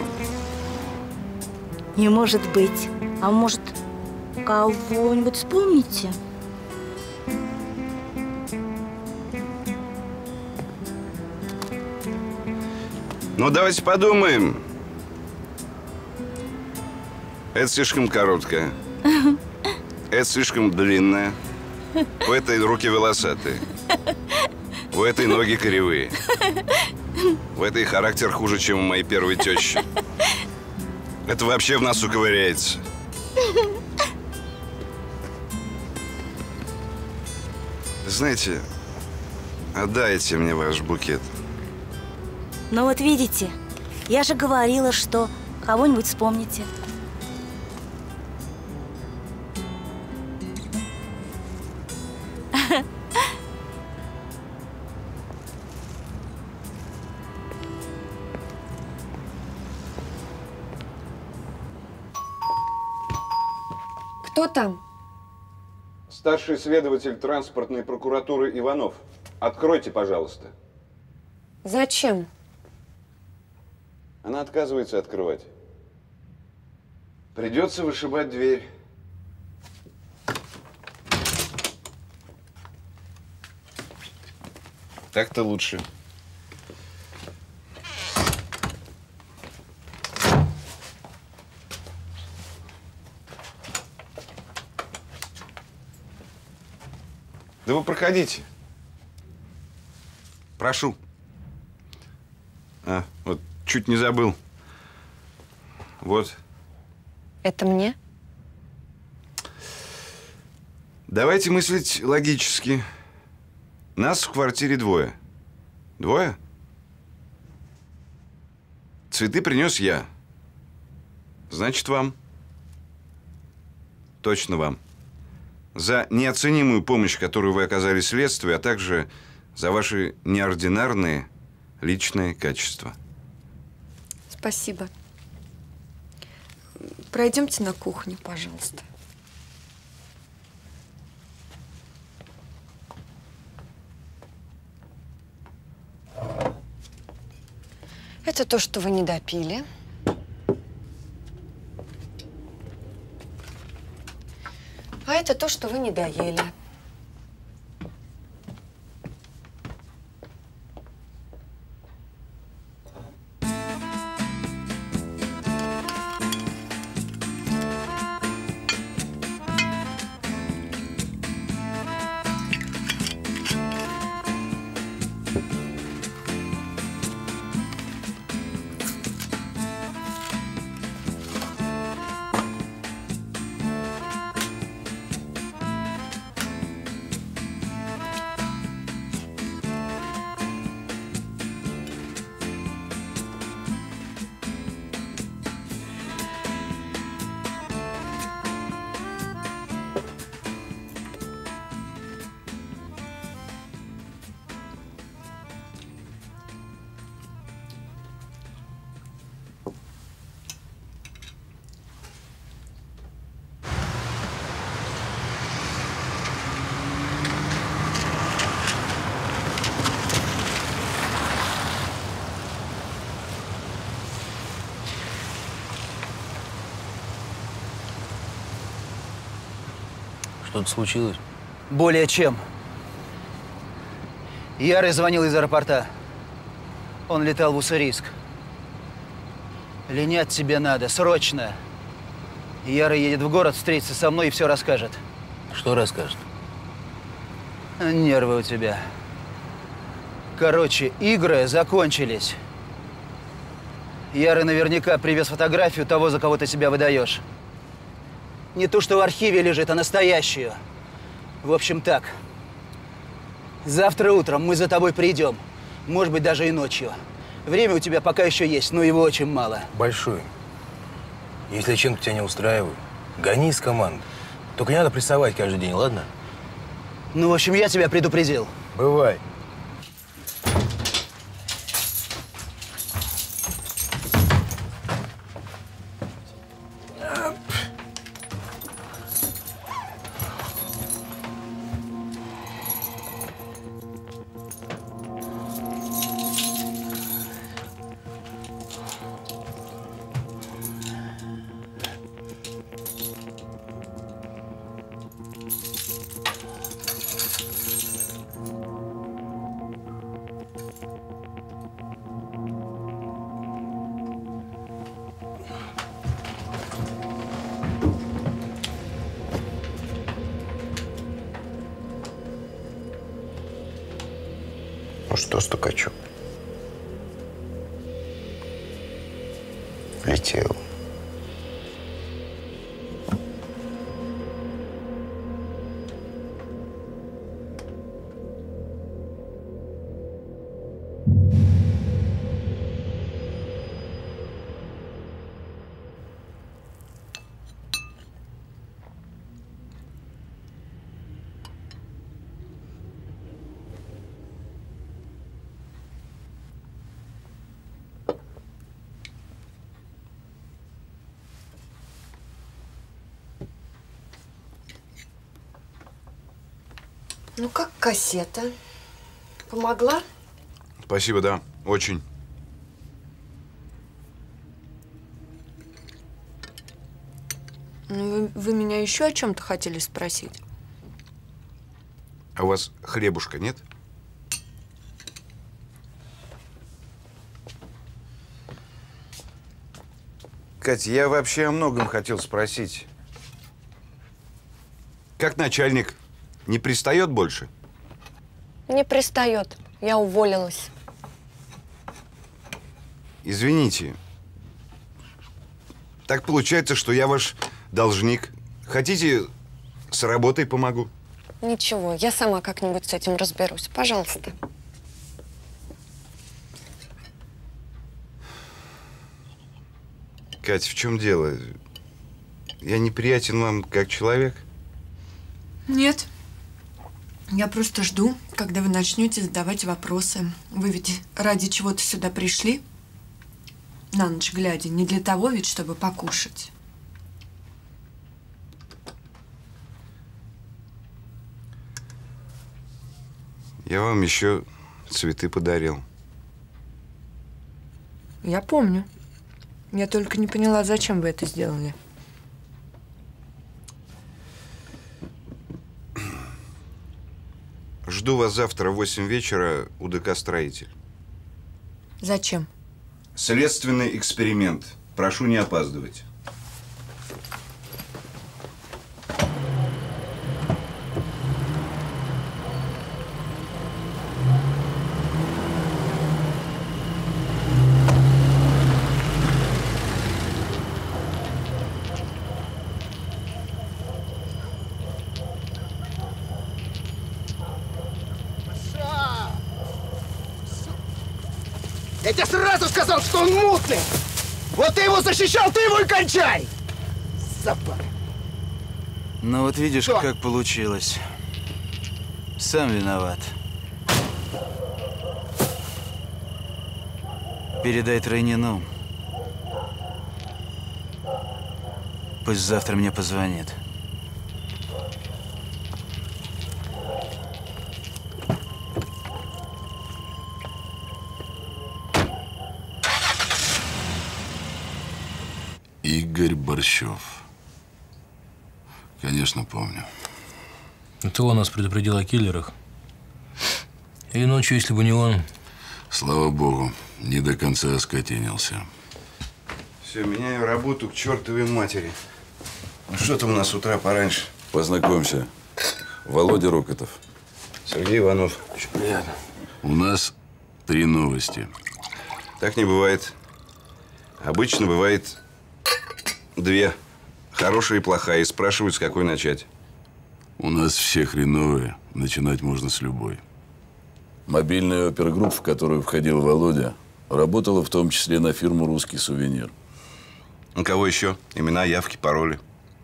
Не может быть. А может, кого-нибудь вспомните? Ну, давайте подумаем. Это слишком короткое. Это слишком длинное. У этой руки волосатые. У этой ноги кривые. У этой характер хуже, чем у моей первой тещи. Это вообще в носу ковыряется. Знаете, отдайте мне ваш букет. Ну вот видите, я же говорила, что кого-нибудь вспомните. Кто там? Старший следователь транспортной прокуратуры Иванов. Откройте, пожалуйста. Зачем? Она отказывается открывать. Придется вышибать дверь. Так-то лучше. Да вы проходите. Прошу. А, вот чуть не забыл. Вот. Это мне? Давайте мыслить логически. Нас в квартире двое. Двое? Цветы принес я. Значит, вам. Точно вам. За неоценимую помощь, которую вы оказали следствию, а также за ваши неординарные личные качества. Спасибо. Пройдемте на кухню, пожалуйста. Это то, что вы не допили. А это то, что вы не доели. Что-то случилось? Более чем. Ярый звонил из аэропорта. Он летал в Уссурийск. Линять тебе надо, срочно. Ярый едет в город встретиться со мной и все расскажет. Что расскажет? Нервы у тебя. Короче, игры закончились. Ярый наверняка привез фотографию того, за кого ты себя выдаешь. Не то, что в архиве лежит, а настоящую. В общем, так. Завтра утром мы за тобой придем. Может быть, даже и ночью. Время у тебя пока еще есть, но его очень мало. Большой. Если чем-то тебя не устраивает, гони из команды. Только не надо прессовать каждый день, ладно? Ну, в общем, я тебя предупредил. Бывай. Ну что, стукачок? Летел. Ну, как кассета? Помогла? Спасибо, да, очень. Ну, вы, вы меня еще о чем-то хотели спросить? А у вас хлебушка нет? Катя, я вообще о многом хотел спросить. Как начальник, не пристает больше? Не пристает. Я уволилась. Извините. Так получается, что я ваш должник. Хотите, с работой помогу? Ничего, я сама как-нибудь с этим разберусь. Пожалуйста. Катя, в чем дело? Я неприятен вам как человек? Нет. Я просто жду, когда вы начнете задавать вопросы. Вы ведь ради чего-то сюда пришли? На ночь глядя. Не для того ведь, чтобы покушать. Я вам еще цветы подарил. Я помню. Я только не поняла, зачем вы это сделали. Жду вас завтра в восемь вечера у ДК «Строитель». Зачем? Следственный эксперимент. Прошу не опаздывать. Я тебе сразу сказал, что он мутный! Вот ты его защищал, ты его и кончай! Собака! Ну вот видишь, что? Как получилось. Сам виноват. Передай Тройнину. Пусть завтра мне позвонит. Игорь Борщев. Конечно, помню. Это он нас предупредил о киллерах. И ночью, если бы не он… Слава богу, не до конца оскотинился. Все, меняю работу к чертовой матери. Ну что там у нас с утра пораньше? Познакомься. Володя Рокотов. Сергей Иванов. Очень приятно. У нас три новости. Так не бывает. Обычно бывает две. Хорошая и плохая. И спрашивают, с какой начать. У нас все хреновые. Начинать можно с любой. Мобильная опергруппа, в которую входил Володя, работала в том числе на фирму «Русский сувенир». У кого еще? Имена, явки, пароли?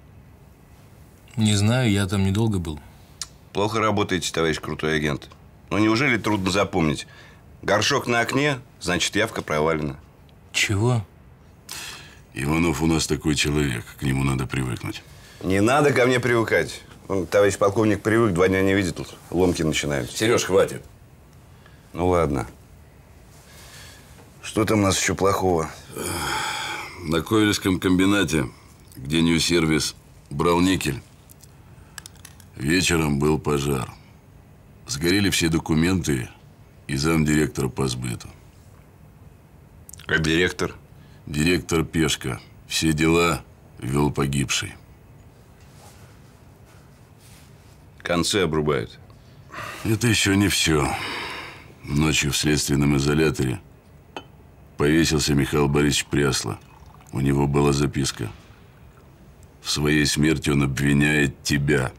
Не знаю, я там недолго был. Плохо работаете, товарищ крутой агент. Ну, неужели трудно запомнить? Горшок на окне, значит, явка провалена. Чего? Иванов у нас такой человек, к нему надо привыкнуть. Не надо ко мне привыкать. Он, товарищ полковник, привык, два дня не видит, ломки начинают. Сереж, хватит. Ну, ладно. Что там у нас еще плохого? На Ковельском комбинате, где Нью-Сервис брал никель, вечером был пожар. Сгорели все документы и замдиректора по сбыту. А директор? Директор Пешка. Все дела вел погибший. Концы обрубают. Это еще не все. Ночью в следственном изоляторе повесился Михаил Борисович Прясло. У него была записка. В своей смерти он обвиняет тебя.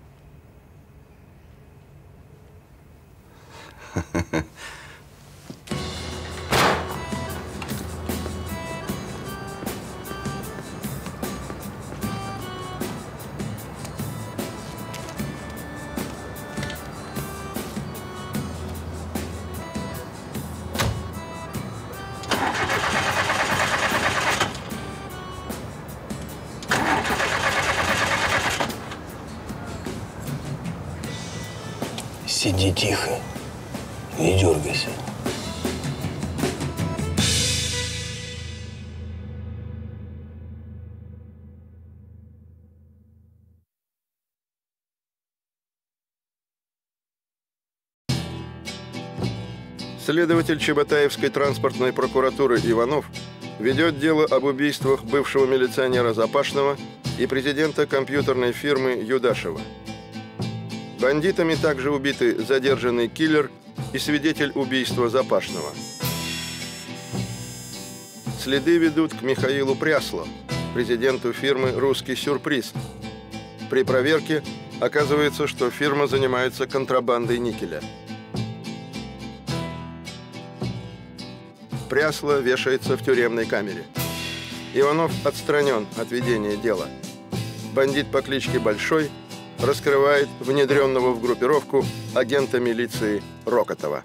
Сиди тихо, не дергайся. Следователь Чеботаевской транспортной прокуратуры Иванов ведет дело об убийствах бывшего милиционера Запашного и президента компьютерной фирмы Юдашева. Бандитами также убиты задержанный киллер и свидетель убийства Запашного. Следы ведут к Михаилу Прясло, президенту фирмы «Русский сюрприз». При проверке оказывается, что фирма занимается контрабандой никеля. Прясло вешается в тюремной камере. Иванов отстранен от ведения дела. Бандит по кличке Большой раскрывает внедренного в группировку агента милиции Рокотова.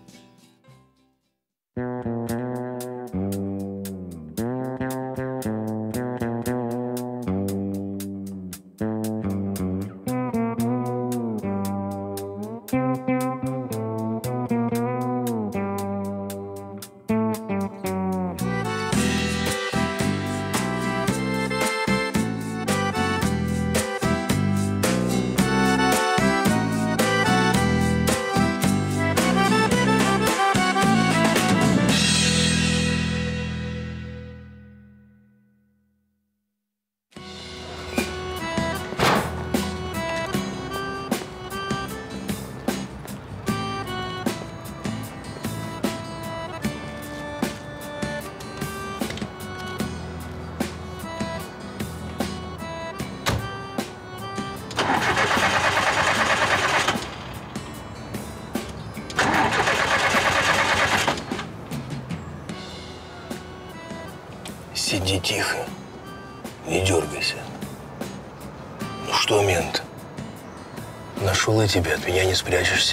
Сиди тихо, не дергайся. Ну что, мент, нашел я тебя, от меня не спрячешься.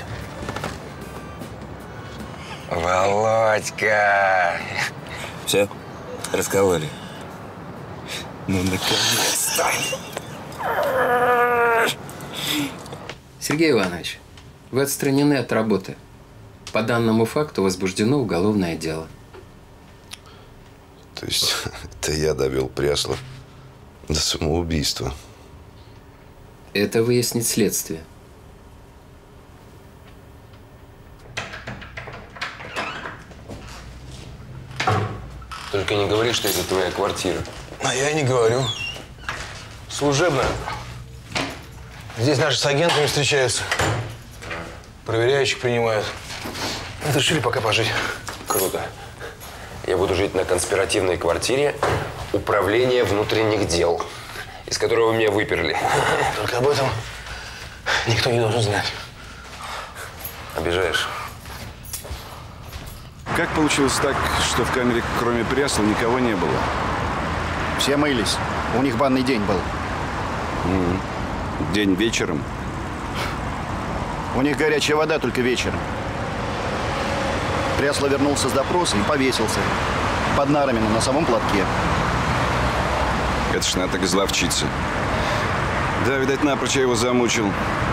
Володька! Все, раскололи. Ну, наконец-то! Сергей Иванович, вы отстранены от работы. По данному факту возбуждено уголовное дело. То есть это я довел Прясло до самоубийства. Это выяснит следствие. Только не говори, что это твоя квартира. А я и не говорю. Служебная. Здесь наши с агентами встречаются. Проверяющих принимают. Решили пока пожить. Круто. Я буду жить на конспиративной квартире управления внутренних дел, из которого меня выперли. Только об этом никто не должен знать. Обижаешь. Как получилось так, что в камере кроме Прясла никого не было? Все мылись. У них банный день был. Mm-hmm. День вечером? У них горячая вода только вечером. Прясло вернулся с допроса и повесился. Под нарами на носовом платке. Это ж надо так изловчиться. Да, видать, напрочь я его замучил.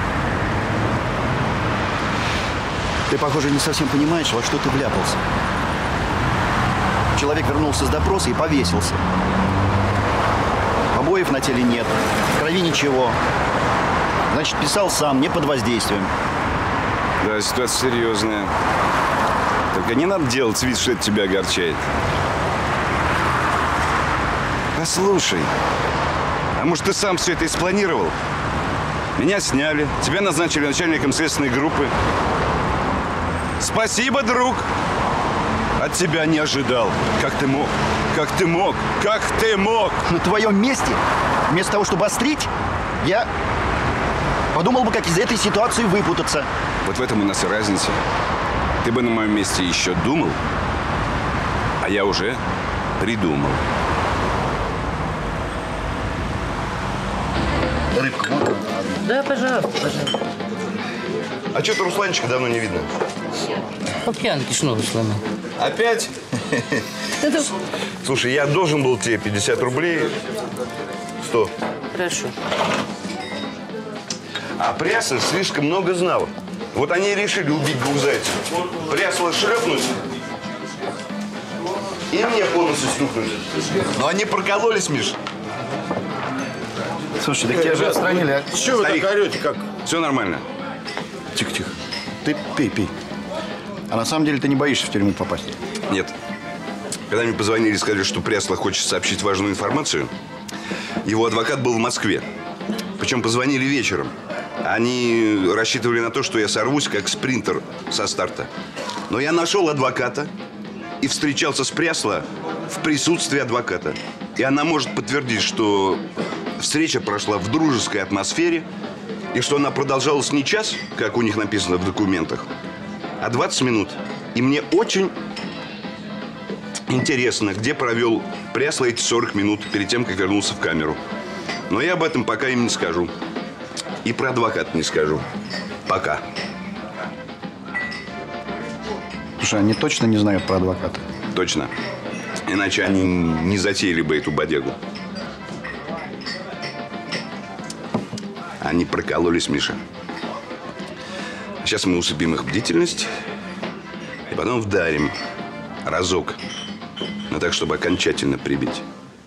Ты, похоже, не совсем понимаешь, во что ты вляпался. Человек вернулся с допроса и повесился. Побоев на теле нет, в крови ничего. Значит, писал сам, не под воздействием. Да, ситуация серьезная. Только не надо делать вид, что это тебя огорчает. Послушай, а может, ты сам все это и спланировал? Меня сняли, тебя назначили начальником следственной группы. Спасибо, друг. От тебя не ожидал. Как ты мог? Как ты мог? Как ты мог? На твоем месте, вместо того, чтобы острить, я подумал бы, как из этой ситуации выпутаться. Вот в этом у нас и разница. Ты бы на моем месте еще думал, а я уже придумал. Рыбка, можно? Да, пожалуйста, пожалуйста. А что-то Русланчика давно не видно. По пьянке снова сломал. Опять? Слушай, я должен был тебе пятьдесят рублей. сто. Хорошо. А Пряслов слишком много знал. Вот они и решили убить двух зайцев. Пряслова шлепнуть и мне полностью стукнуть. Но они прокололись, Миш. Слушай, так тебя же отстранили, а? Чего вы так орете, как? Все нормально. Тихо-тихо. Ты пей, пей. А на самом деле ты не боишься в тюрьму попасть? Нет. Когда мне позвонили и сказали, что Пряслов хочет сообщить важную информацию, его адвокат был в Москве. Причем позвонили вечером. Они рассчитывали на то, что я сорвусь, как спринтер со старта. Но я нашел адвоката и встречался с Прясло в присутствии адвоката. И она может подтвердить, что встреча прошла в дружеской атмосфере, и что она продолжалась не час, как у них написано в документах, а двадцать минут. И мне очень интересно, где провел Прясло эти сорок минут перед тем, как вернулся в камеру. Но я об этом пока им не скажу. И про адвоката не скажу. Пока. Слушай, они точно не знают про адвоката? Точно. Иначе они не затеяли бы эту бодягу. Они прокололись, Миша. Сейчас мы усыпим их бдительность и потом вдарим разок. Но так, чтобы окончательно прибить.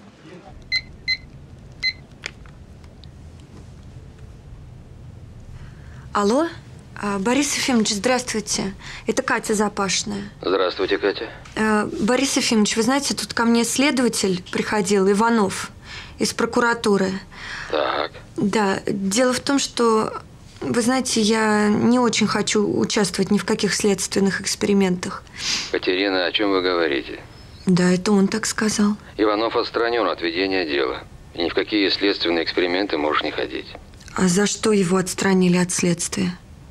Алло? А, Борис Ефимович, здравствуйте. Это Катя Запашная. Здравствуйте, Катя. А, Борис Ефимович, вы знаете, тут ко мне следователь приходил, Иванов, из прокуратуры. Так. Да, дело в том, что, вы знаете, я не очень хочу участвовать ни в каких следственных экспериментах. Катерина, о чем вы говорите? Да, это он так сказал. Иванов отстранен от ведения дела. И ни в какие следственные эксперименты можешь не ходить. А за что его отстранили от следствия?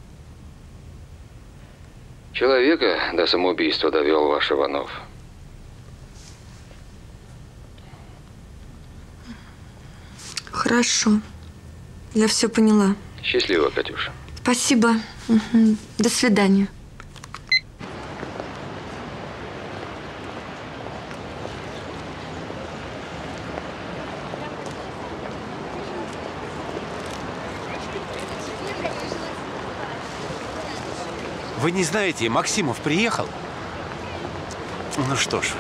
Человека до самоубийства довел ваш Иванов. Хорошо. Я все поняла. Счастливо, Катюша. Спасибо. Угу. До свидания. Вы не знаете, Максимов приехал? Ну что ж.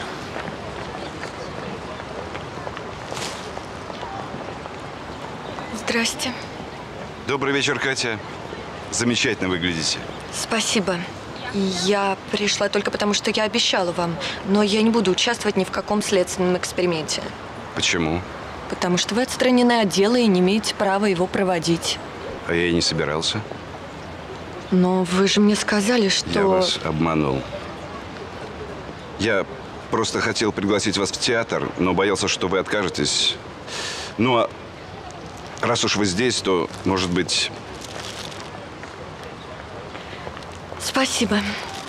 Здрасте. Добрый вечер, Катя. Замечательно выглядите. Спасибо. Я пришла только потому, что я обещала вам, но я не буду участвовать ни в каком следственном эксперименте. Почему? Потому что вы отстранены от дела и не имеете права его проводить. А я и не собирался. Но вы же мне сказали, что… Я вас обманул. Я просто хотел пригласить вас в театр, но боялся, что вы откажетесь. Ну, а раз уж вы здесь, то, может быть… Спасибо.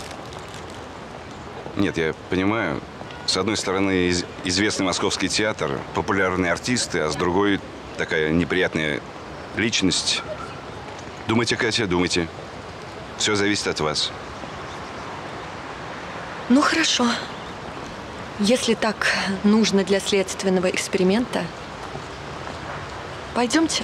Нет, я понимаю. С одной стороны, из- известный московский театр, популярные артисты, а с другой такая неприятная личность. Думайте, Катя, думайте. Все зависит от вас. Ну, хорошо. Если так нужно для следственного эксперимента, пойдемте.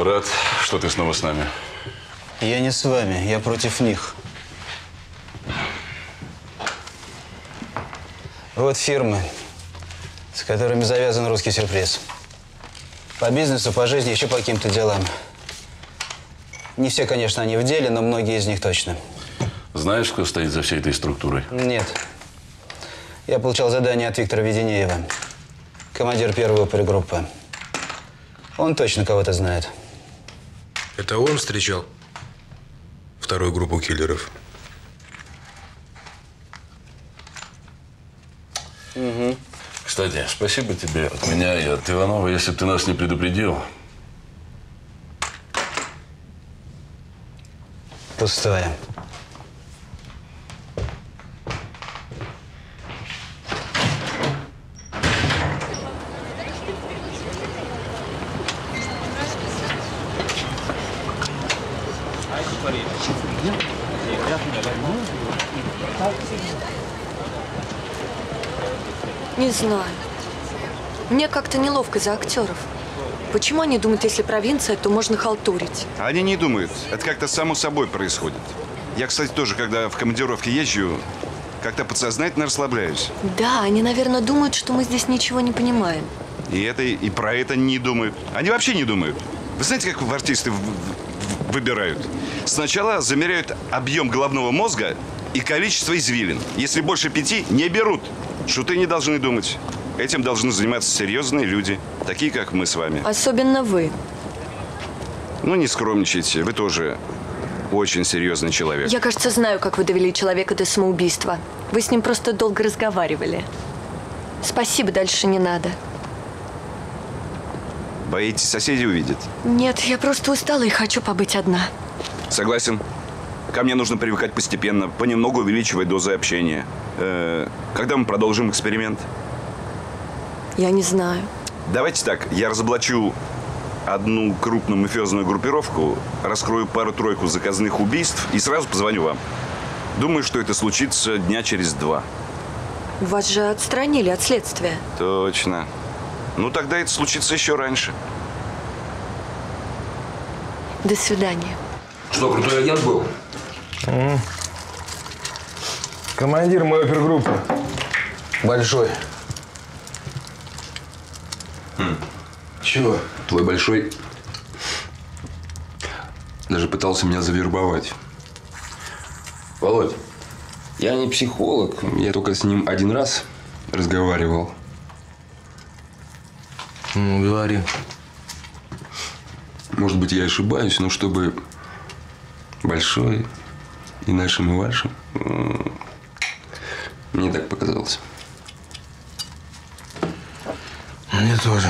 Рад, что ты снова с нами. Я не с вами, я против них. Вот фирмы, с которыми завязан русский сюрприз. По бизнесу, по жизни, еще по каким-то делам. Не все, конечно, они в деле, но многие из них точно. Знаешь, кто стоит за всей этой структурой? Нет. Я получал задание от Виктора Веденеева, командир первой опергруппы. Он точно кого-то знает. Это он встречал вторую группу киллеров? Угу. Кстати, спасибо тебе от меня и от Иванова, если бы ты нас не предупредил. Пустое. Не знаю. Мне как-то неловко за актеров. Почему они думают, если провинция, то можно халтурить? Они не думают. Это как-то само собой происходит. Я, кстати, тоже, когда в командировке езжу, как-то подсознательно расслабляюсь. Да, они, наверное, думают, что мы здесь ничего не понимаем. И это, и про это не думают. Они вообще не думают. Вы знаете, как артисты в- в- выбирают? Сначала замеряют объем головного мозга и количество извилин. Если больше пяти, не берут. Шуты не должны думать. Этим должны заниматься серьезные люди, такие, как мы с вами. Особенно вы. Ну, не скромничайте. Вы тоже очень серьезный человек. Я, кажется, знаю, как вы довели человека до самоубийства. Вы с ним просто долго разговаривали. Спасибо, дальше не надо. Боитесь, соседи увидят? Нет, я просто устала и хочу побыть одна. Согласен. Ко мне нужно привыкать постепенно, понемногу увеличивать дозы общения. Э, когда мы продолжим эксперимент? Я не знаю. Давайте так, я разоблачу одну крупную мафиозную группировку, раскрою пару-тройку заказных убийств и сразу позвоню вам. Думаю, что это случится дня через два. Вас же отстранили от следствия. Точно. Ну, тогда это случится еще раньше. До свидания. Что, крутой агент был? М. Командир моей опергруппы. Большой. Хм. Чего? Твой большой даже пытался меня завербовать. Володь, я не психолог, я только с ним один раз разговаривал. Ну, говори. Может быть, я ошибаюсь, но чтобы большой и нашим, и вашим, м, мне так показалось. Мне тоже.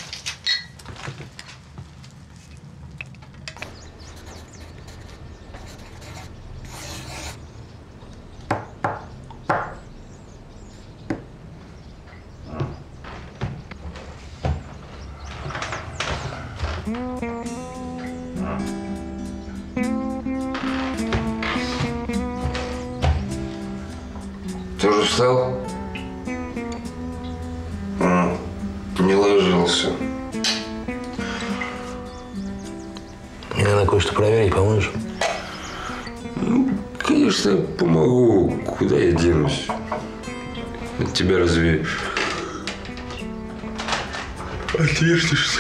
Ты уже встал? А, не ложился. Мне надо кое-что проверить, поможешь? Ну, конечно, я помогу. Куда я денусь? От тебя разве отвертишься?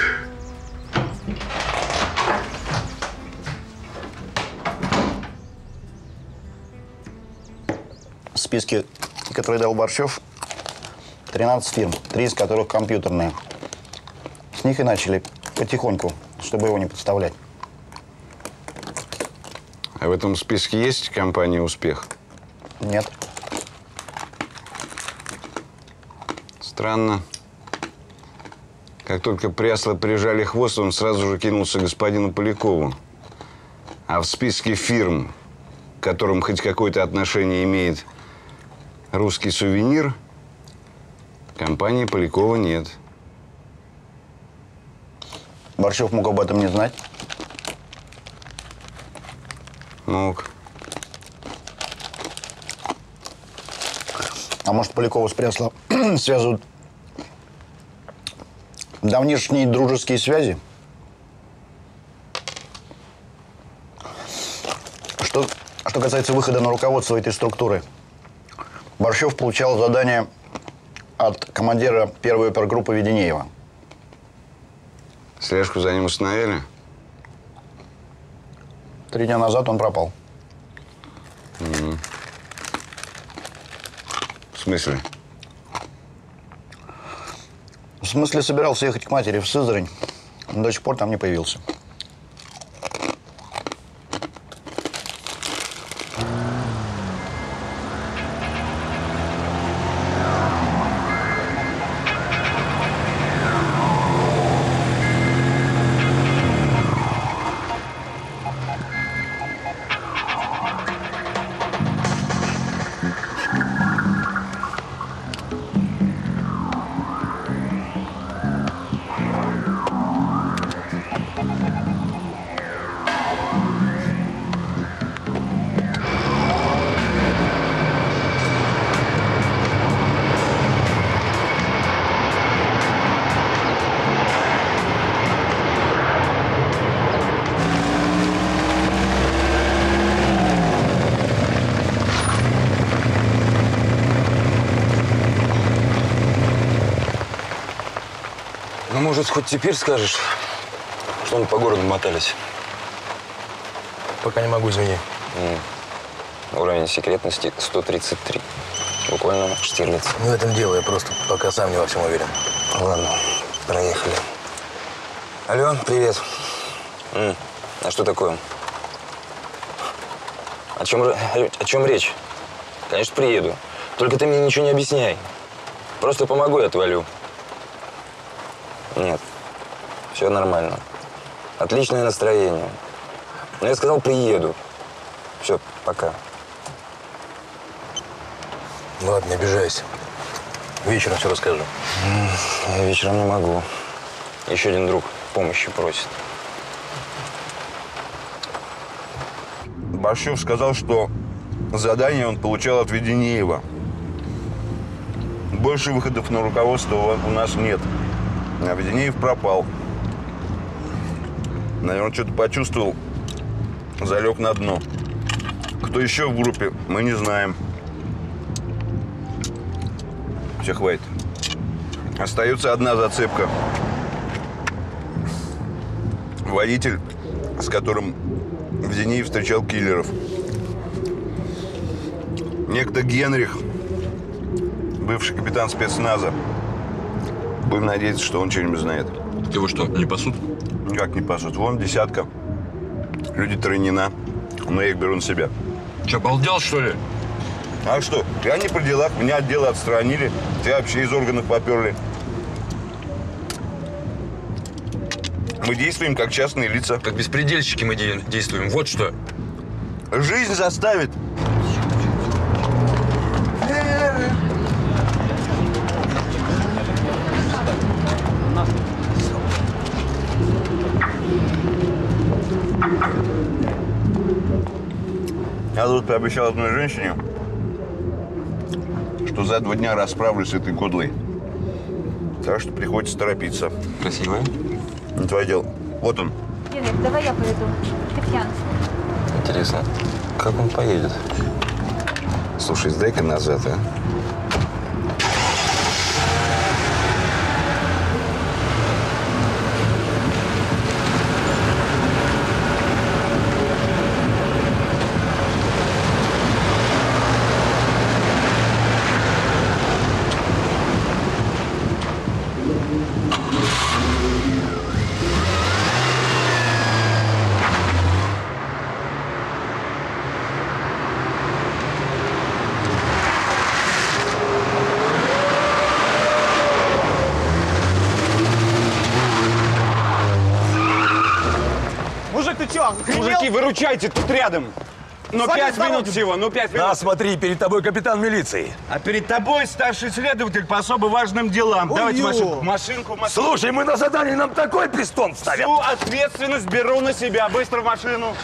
В списке, который дал Борщев, тринадцать фирм, три из которых компьютерные. С них и начали потихоньку, чтобы его не подставлять. А в этом списке есть компания «Успех»? Нет. Странно. Как только Прясло прижали хвост, он сразу же кинулся к господину Полякову. А в списке фирм, к которым хоть какое-то отношение имеет «Русский сувенир», компании Полякова нет. Борщев мог об этом не знать? Мог. А может, Полякова с Прясло связывают давнишние дружеские связи? что касается выхода на руководство этой структуры, Борщев получал задание от командира первой опергруппы Веденеева. Слежку за ним установили? Три дня назад он пропал. Mm-hmm. В смысле? В смысле, собирался ехать к матери в Сызрань, но до сих пор там не появился. Может, хоть теперь скажешь, что мы по городу мотались? Пока не могу, извини. Mm. Уровень секретности сто тридцать три. Буквально Штирлиц. Не в этом дело, я просто пока сам не во всем уверен. Ладно, проехали. Алло, привет. М. А что такое? О чем, о чем речь? Конечно, приеду. Только ты мне ничего не объясняй. Просто помогу и отвалю. Нет, все нормально. Отличное настроение. Но я сказал, приеду. Все, пока. Ну ладно, не обижайся. Вечером все расскажу. Я вечером не могу. Еще один друг помощи просит. Борщев сказал, что задание он получал от Веденеева. Больше выходов на руководство у нас нет. А Веденеев пропал. Наверное, что-то почувствовал, залег на дно. Кто еще в группе, мы не знаем. Все, хватит. Остается одна зацепка. Водитель, с которым Веденеев встречал киллеров. Некто Генрих, бывший капитан спецназа. Будем надеяться, что он что-нибудь знает. Его что, не пасут? Как не пасут? Вон десятка. Люди тройнина. Но я их беру на себя. Че, обалдел, что ли? А что? Я не при делах. Меня от дела отстранили. Тебя вообще из органов поперли. Мы действуем как частные лица. Как беспредельщики мы действуем. Вот что. Жизнь заставит. Я тут пообещал одной женщине, что за два дня расправлюсь с этой кодлой. Так что приходится торопиться. Красивая? Не твое дело. Вот он. Юрик, давай я поведу. Ты пьян. Интересно, как он поедет? Слушай, сдай-ка назад, а? Мужики, выручайте, тут рядом. Ну, пять минут всего, ну, пять минут. На, смотри, перед тобой капитан милиции. А перед тобой старший следователь по особо важным делам. Ой, Давайте ё. машинку, машинку, машинку. Слушай, мы на задании, нам такой пистон ставят. Всю ответственность беру на себя. Быстро в машину.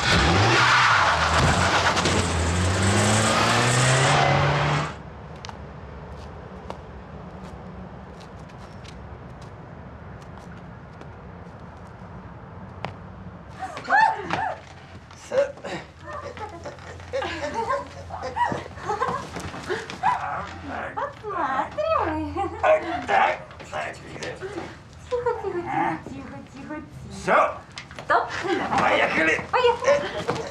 Так, так. Тихо, тихо, тихо, тихо. Все. Стоп. Поехали. Поехали.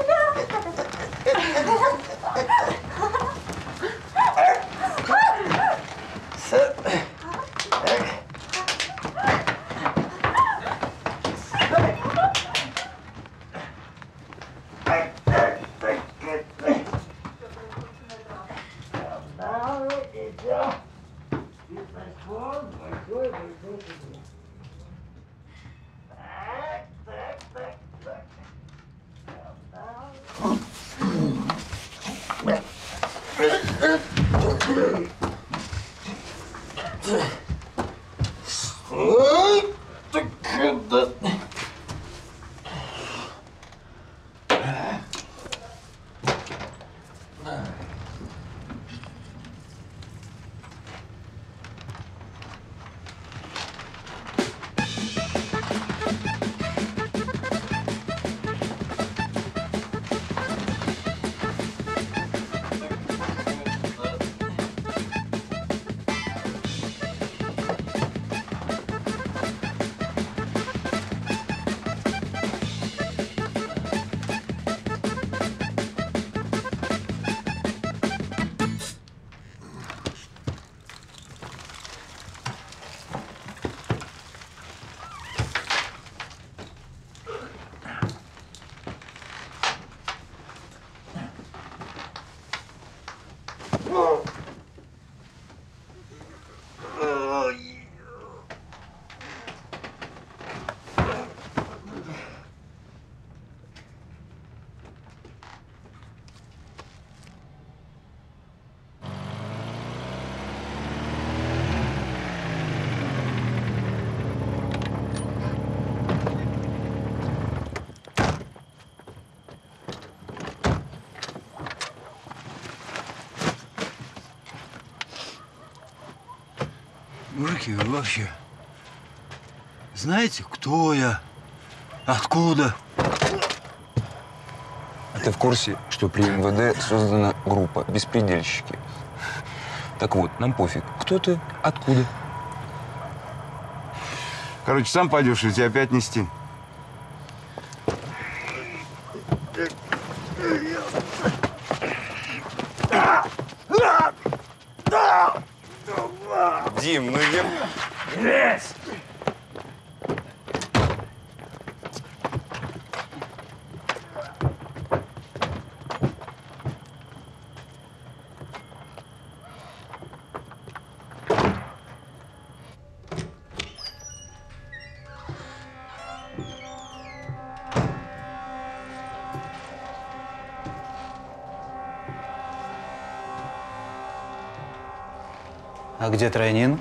Ой, так это... Мужики, вы вообще знаете, кто я? Откуда? А ты в курсе, что при эм вэ дэ создана группа «Беспредельщики»? Так вот, нам пофиг, кто ты, откуда. Короче, сам пойдешь, и тебя опять нести. Дим, ну я... Грязь! А где Тройнин?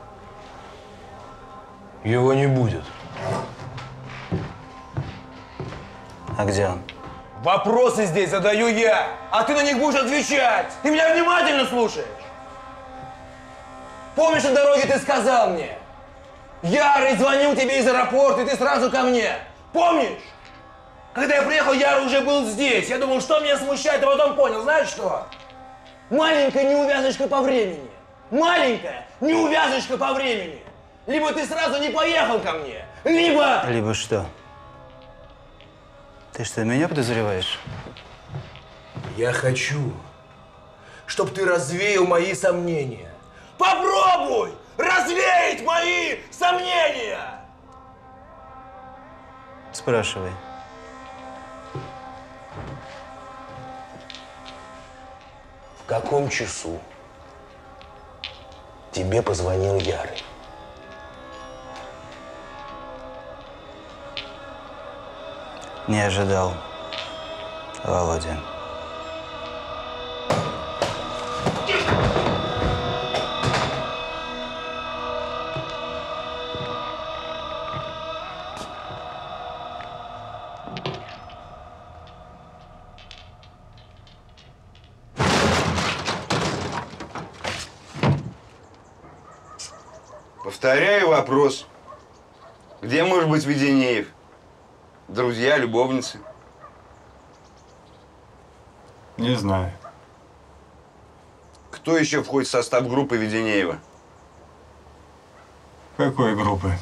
Его не будет. А где он? Вопросы здесь задаю я, а ты на них будешь отвечать. Ты меня внимательно слушаешь? Помнишь, на дороге ты сказал мне: Ярый, звонил тебе из аэропорта, и ты сразу ко мне. Помнишь? Когда я приехал, Ярый уже был здесь. Я думал, что меня смущает, а потом понял, знаешь что? Маленькая неувязочка по времени. Маленькая неувязочка по времени. Либо ты сразу не поехал ко мне, либо... Либо что? Ты что, меня подозреваешь? Я хочу, чтобы ты развеял мои сомнения. Попробуй развеять мои сомнения! Спрашивай. В каком часу тебе позвонил Ярый? Не ожидал, Володя. Повторяю вопрос. Где может быть Веденеев? Друзья, любовницы? Не знаю. Кто еще входит в состав группы Веденеева? Какой группы?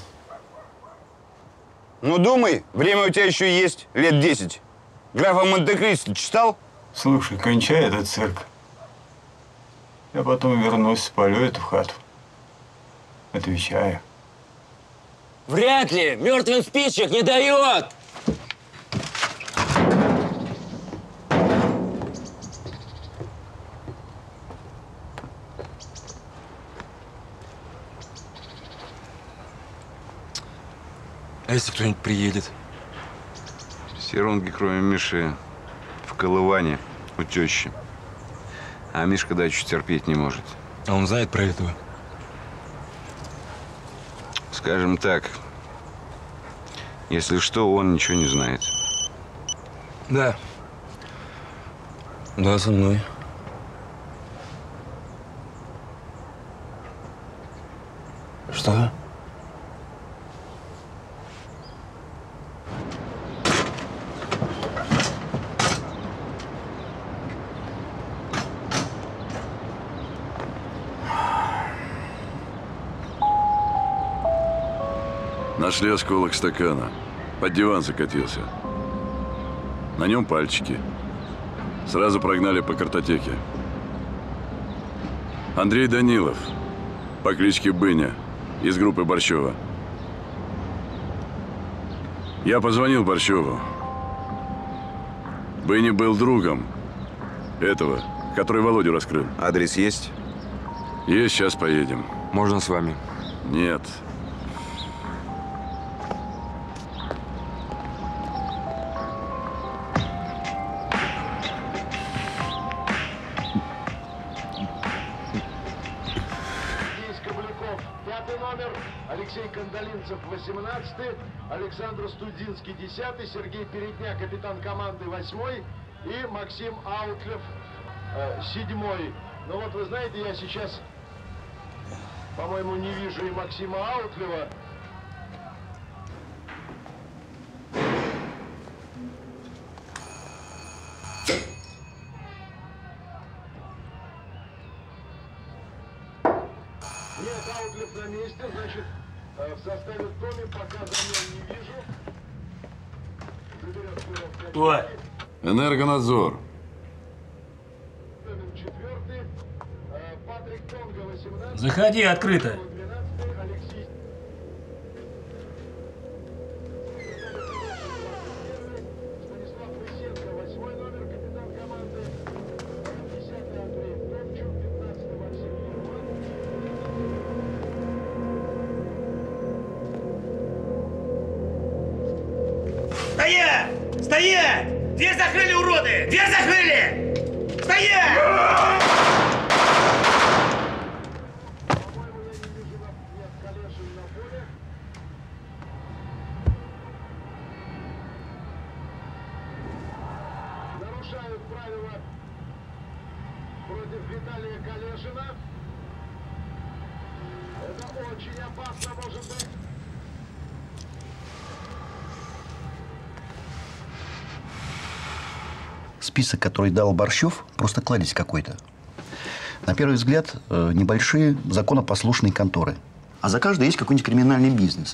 Ну, думай, время у тебя еще есть, лет десять. Графа Монте-Кристо читал? Слушай, кончай этот цирк. Я потом вернусь, спалю эту хату. Отвечаю. Вряд ли. Мертвым спичек не дает. А если кто-нибудь приедет? Все ронги, кроме Миши, в колыване у тещи. А Мишка дачу терпеть не может. А он знает про этого? Скажем так, если что, он ничего не знает. Да. Да, со мной. Что? Нашли осколок стакана. Под диван закатился. На нем пальчики. Сразу прогнали по картотеке. Андрей Данилов, по кличке Быня, из группы Борщева. Я позвонил Борщеву. Быня был другом этого, который Володю раскрыл. Адрес есть? Есть, сейчас поедем. Можно с вами? Нет. восемнадцатый, Александр Студинский десятый, Сергей Передня, капитан команды восьмой и Максим Аутлев э, седьмой. Ну вот вы знаете, я сейчас, по-моему, не вижу и Максима Аутлева. Нет, Аутлев на месте, значит, в составе Томи пока замен не вижу. Заберет вперед. Кто? Энергонадзор. Четвертый. Патрик Тонга, восемнадцатый. Заходи, открыто. Алексей. Станислав Лысенко, восьмой номер, капитан команды. десятый Андрей Томчук, пятнадцатый Максим Юрман. Стоять! Стоять! Дверь закрыли, уроды! Дверь закрыли! Стоять! Нарушают правила против Виталия Калешина. Это очень опасно может быть. Список, который дал Борщев, просто кладезь какой-то. На первый взгляд, небольшие законопослушные конторы. А за каждой есть какой-нибудь криминальный бизнес.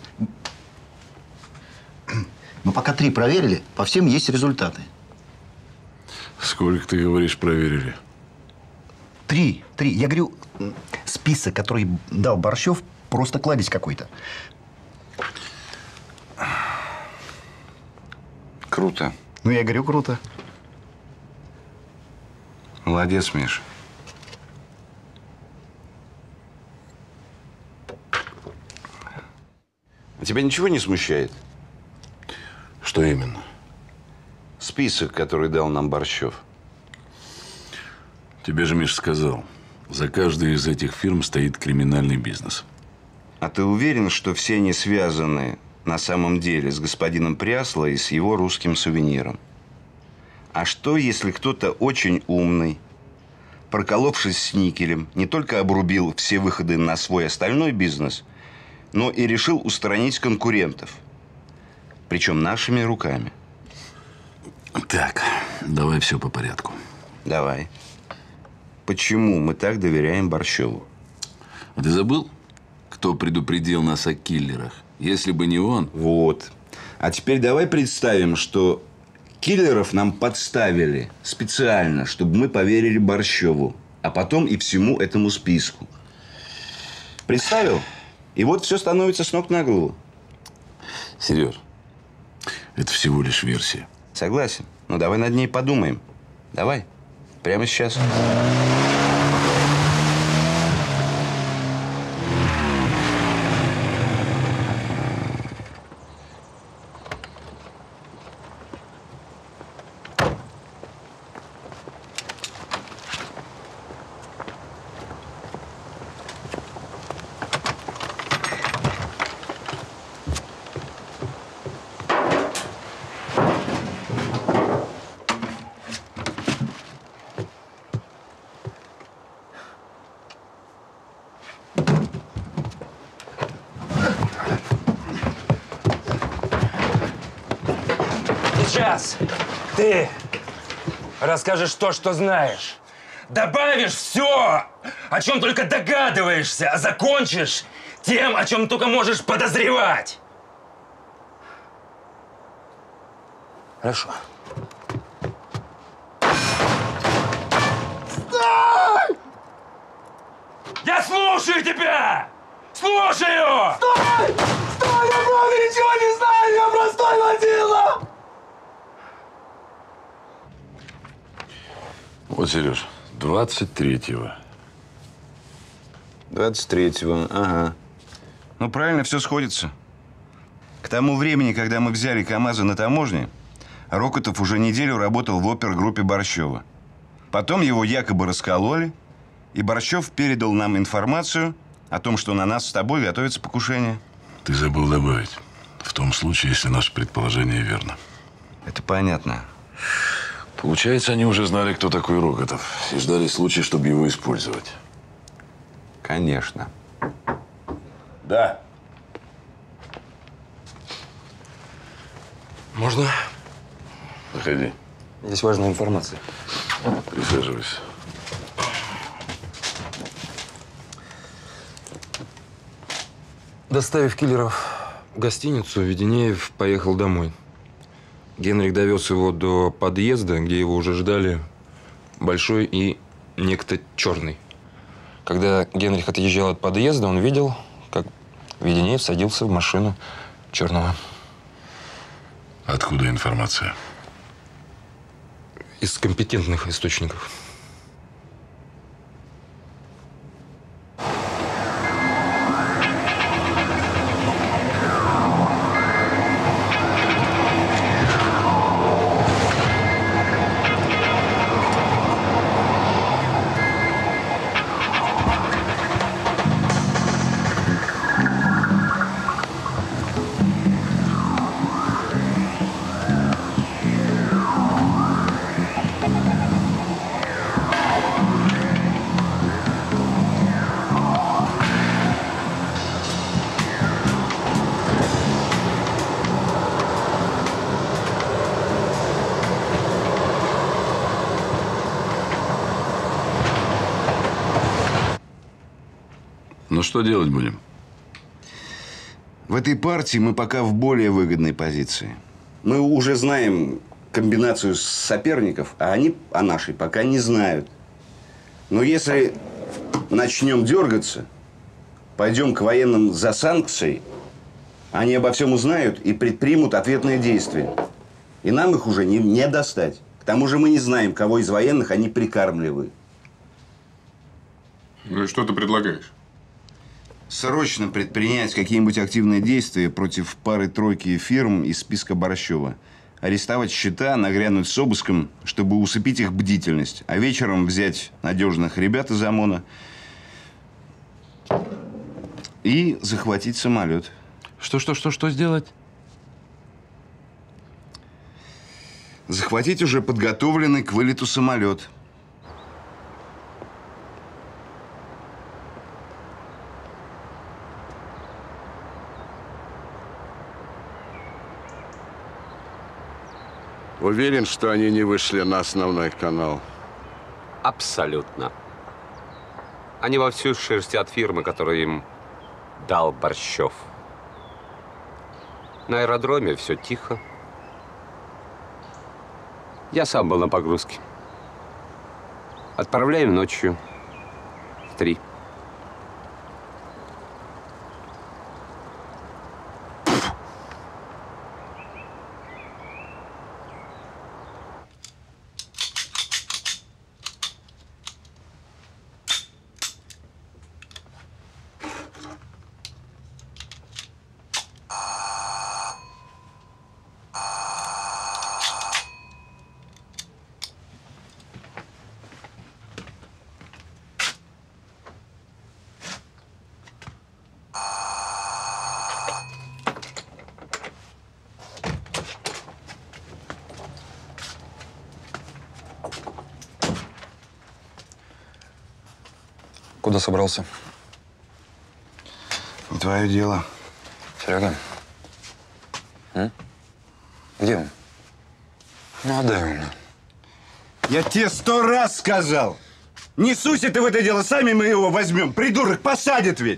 Мы пока три проверили, по всем есть результаты. Сколько, ты говоришь, проверили? Три. Три. Я говорю, список, который дал Борщев, просто кладезь какой-то. Круто. Ну, я говорю, круто. Молодец, Миш. А тебя ничего не смущает? Что именно? Список, который дал нам Борщев. Тебе же Миш сказал, за каждой из этих фирм стоит криминальный бизнес. А ты уверен, что все они связаны на самом деле с господином Прясло и с его русским сувениром? А что, если кто-то очень умный, проколовшись с никелем, не только обрубил все выходы на свой остальной бизнес, но и решил устранить конкурентов? Причем нашими руками. Так, давай все по порядку. Давай. Почему мы так доверяем Борщеву? А ты забыл, кто кто предупредил нас о киллерах. Если бы не он… Вот. А теперь давай представим, что киллеров нам подставили специально, чтобы мы поверили Борщеву, а потом и всему этому списку. Представил? И вот все становится с ног на голову. Сереж, это всего лишь версия. Согласен. Ну, давай над ней подумаем. Давай. Прямо сейчас. Сейчас ты расскажешь то, что знаешь. Добавишь все, о чем только догадываешься, а закончишь тем, о чем только можешь подозревать. Хорошо. Стой! Я слушаю тебя! Слушаю! Стой! Стой! Я правда ничего не знаю! Я простой водила! Вот, Сереж, двадцать третьего. двадцать третьего, ага. Ну, правильно, все сходится. К тому времени, когда мы взяли КамАЗы на таможне, Рокотов уже неделю работал в опергруппе Борщева. Потом его якобы раскололи, и Борщев передал нам информацию о том, что на нас с тобой готовится покушение. Ты забыл добавить. В том случае, если наше предположение верно. Это понятно. Получается, они уже знали, кто такой Рокотов, и ждали случая, чтобы его использовать. Конечно. Да. Можно? Заходи. Здесь важная информация. Присаживайся. Доставив киллеров в гостиницу, Веденеев поехал домой. Генрих довез его до подъезда, где его уже ждали Большой и некто Черный. Когда Генрих отъезжал от подъезда, он видел, как Веденеев садился в машину Черного. Откуда информация? Из компетентных источников. Ну, что делать будем? В этой партии мы пока в более выгодной позиции. Мы уже знаем комбинацию соперников, а они о нашей пока не знают. Но если начнем дергаться, пойдем к военным за санкцией, они обо всем узнают и предпримут ответные действия. И нам их уже не, не достать. К тому же мы не знаем, кого из военных они прикармливают. Ну и что ты предлагаешь? Срочно предпринять какие-нибудь активные действия против пары-тройки фирм из списка Борщева. Арестовать счета, нагрянуть с обыском, чтобы усыпить их бдительность. А вечером взять надежных ребят из ОМОНа и захватить самолет. Что, что, что, что сделать? Захватить уже подготовленный к вылету самолет. Уверен, что они не вышли на основной канал? Абсолютно. Они вовсю шерстят фирмы, которые им дал Борщев. На аэродроме все тихо. Я сам был на погрузке. Отправляем ночью в три. Куда собрался? Не твое дело. Серега? М? Где он? Ну, отдай его мне. Я тебе сто раз сказал. Не суйся ты в это дело, сами мы его возьмем. Придурок, посадят ведь.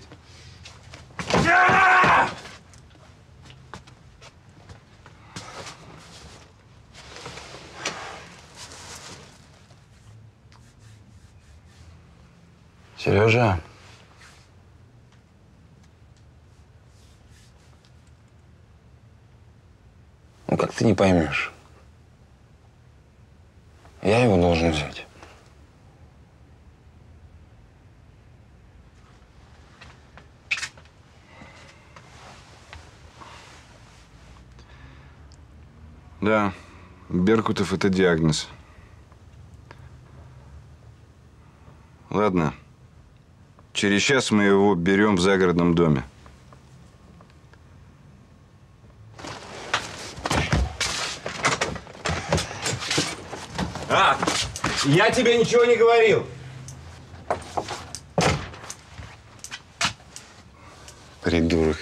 Сережа. Ну как ты не поймешь? Я его должен взять. Да, Беркутов – это диагноз. Ладно. Через час мы его берем в загородном доме. А, я тебе ничего не говорил. Придурок.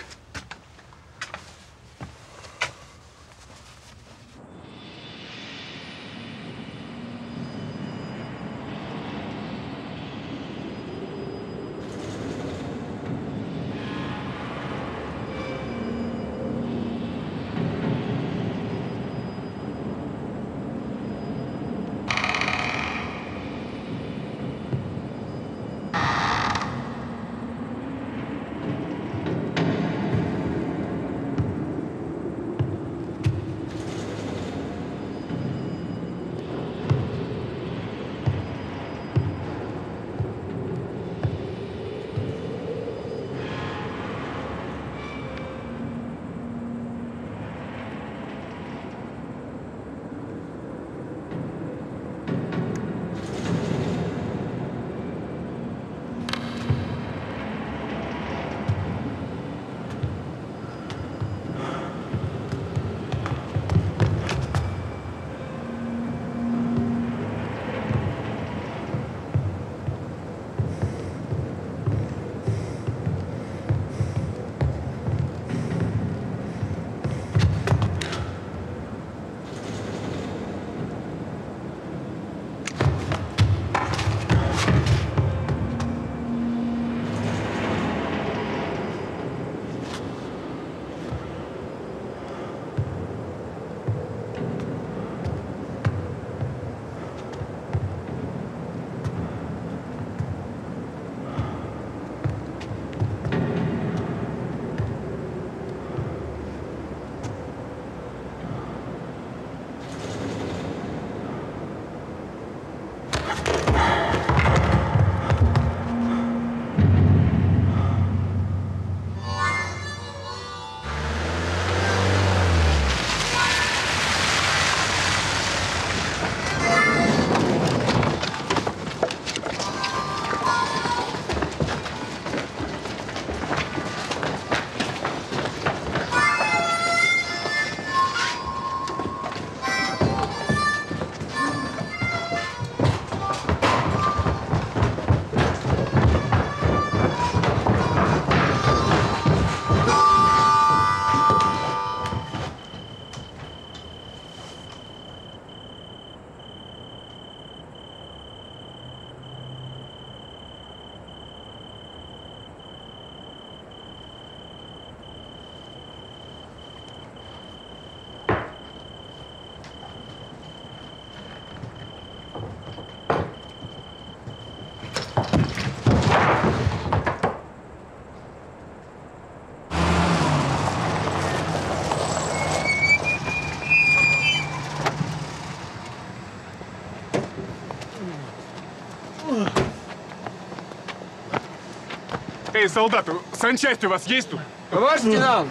Эй, солдаты, санчасть у вас есть тут? Товарищ лейтенант!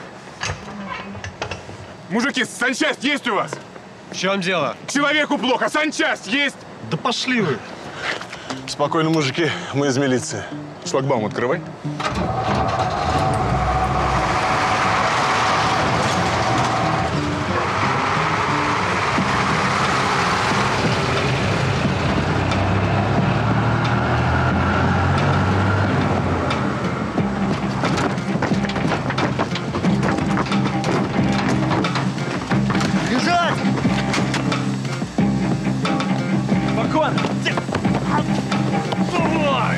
Мужики, санчасть есть у вас? В чем дело? Человеку плохо, санчасть есть! Да пошли вы! Спокойно, мужики, мы из милиции. Шлагбаум открывай. Лежать! Спокойно! Давай!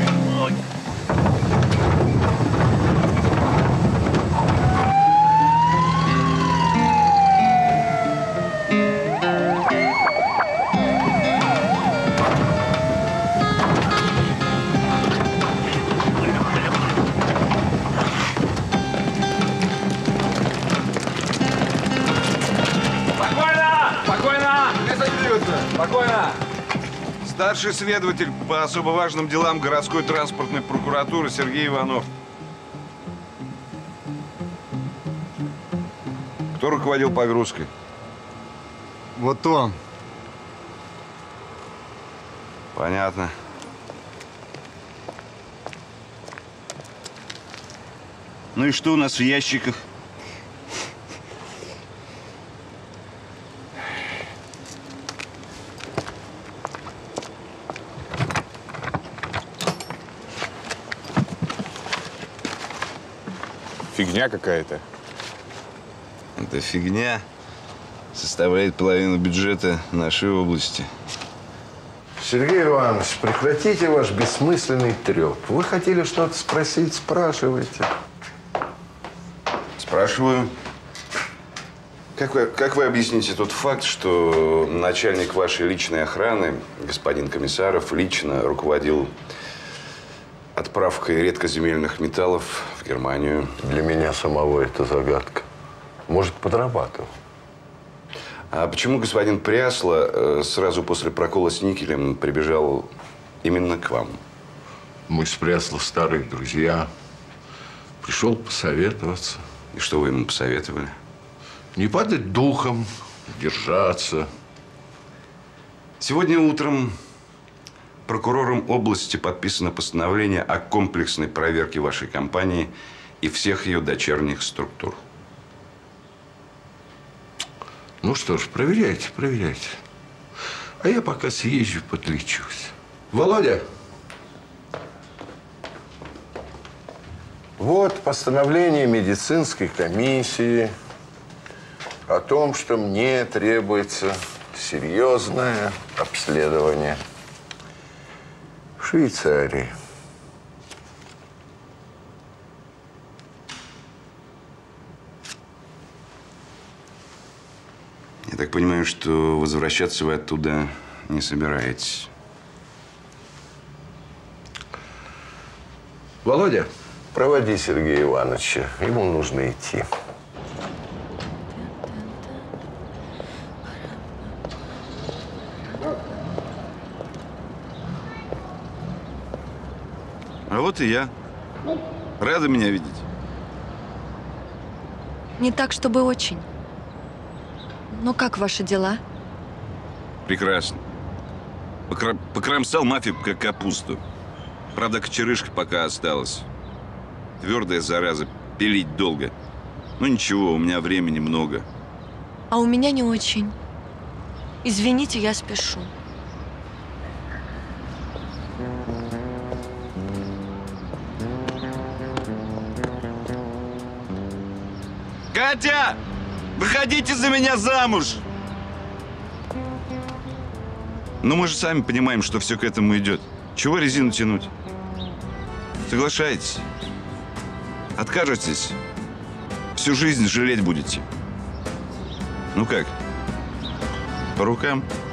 Спокойно! Спокойно! Не задвигаться! Спокойно! Старший следователь по особо важным делам городской транспортной прокуратуры Сергей Иванов. Кто руководил погрузкой? Вот он. Понятно. Ну и что у нас в ящиках? Фигня какая-то. Эта фигня составляет половину бюджета нашей области. Сергей Иванович, прекратите ваш бессмысленный треп. Вы хотели что-то спросить, спрашивайте. Спрашиваю. Как вы, как вы объясните тот факт, что начальник вашей личной охраны, господин Комиссаров, лично руководил отправкой редкоземельных металлов в Германию? Для меня самого это загадка. Может, подрабатывал. А почему господин Прясло сразу после прокола с никелем прибежал именно к вам? Мы с Прясло старые друзья. Пришел посоветоваться. И что вы ему посоветовали? Не падать духом, держаться. Сегодня утром прокурором области подписано постановление о комплексной проверке вашей компании и всех ее дочерних структур. Ну что ж, проверяйте, проверяйте. А я пока съезжу, подлечусь. Володя! Вот постановление медицинской комиссии о том, что мне требуется серьезное обследование в Швейцарии. Я так понимаю, что возвращаться вы оттуда не собираетесь. Володя, проводи Сергея Ивановича. Ему нужно идти. А вот и я. Рада меня видеть? Не так, чтобы очень. Ну, как ваши дела? Прекрасно. Покра... Покромсал мафию как капусту. Правда, кочерышка пока осталась. Твердая зараза, пилить долго. Ну ничего, у меня времени много. А у меня не очень. Извините, я спешу. Катя! Выходите за меня замуж! Но мы же сами понимаем, что все к этому идет. Чего резину тянуть? Соглашайтесь. Откажетесь. Всю жизнь жалеть будете. Ну как? По рукам?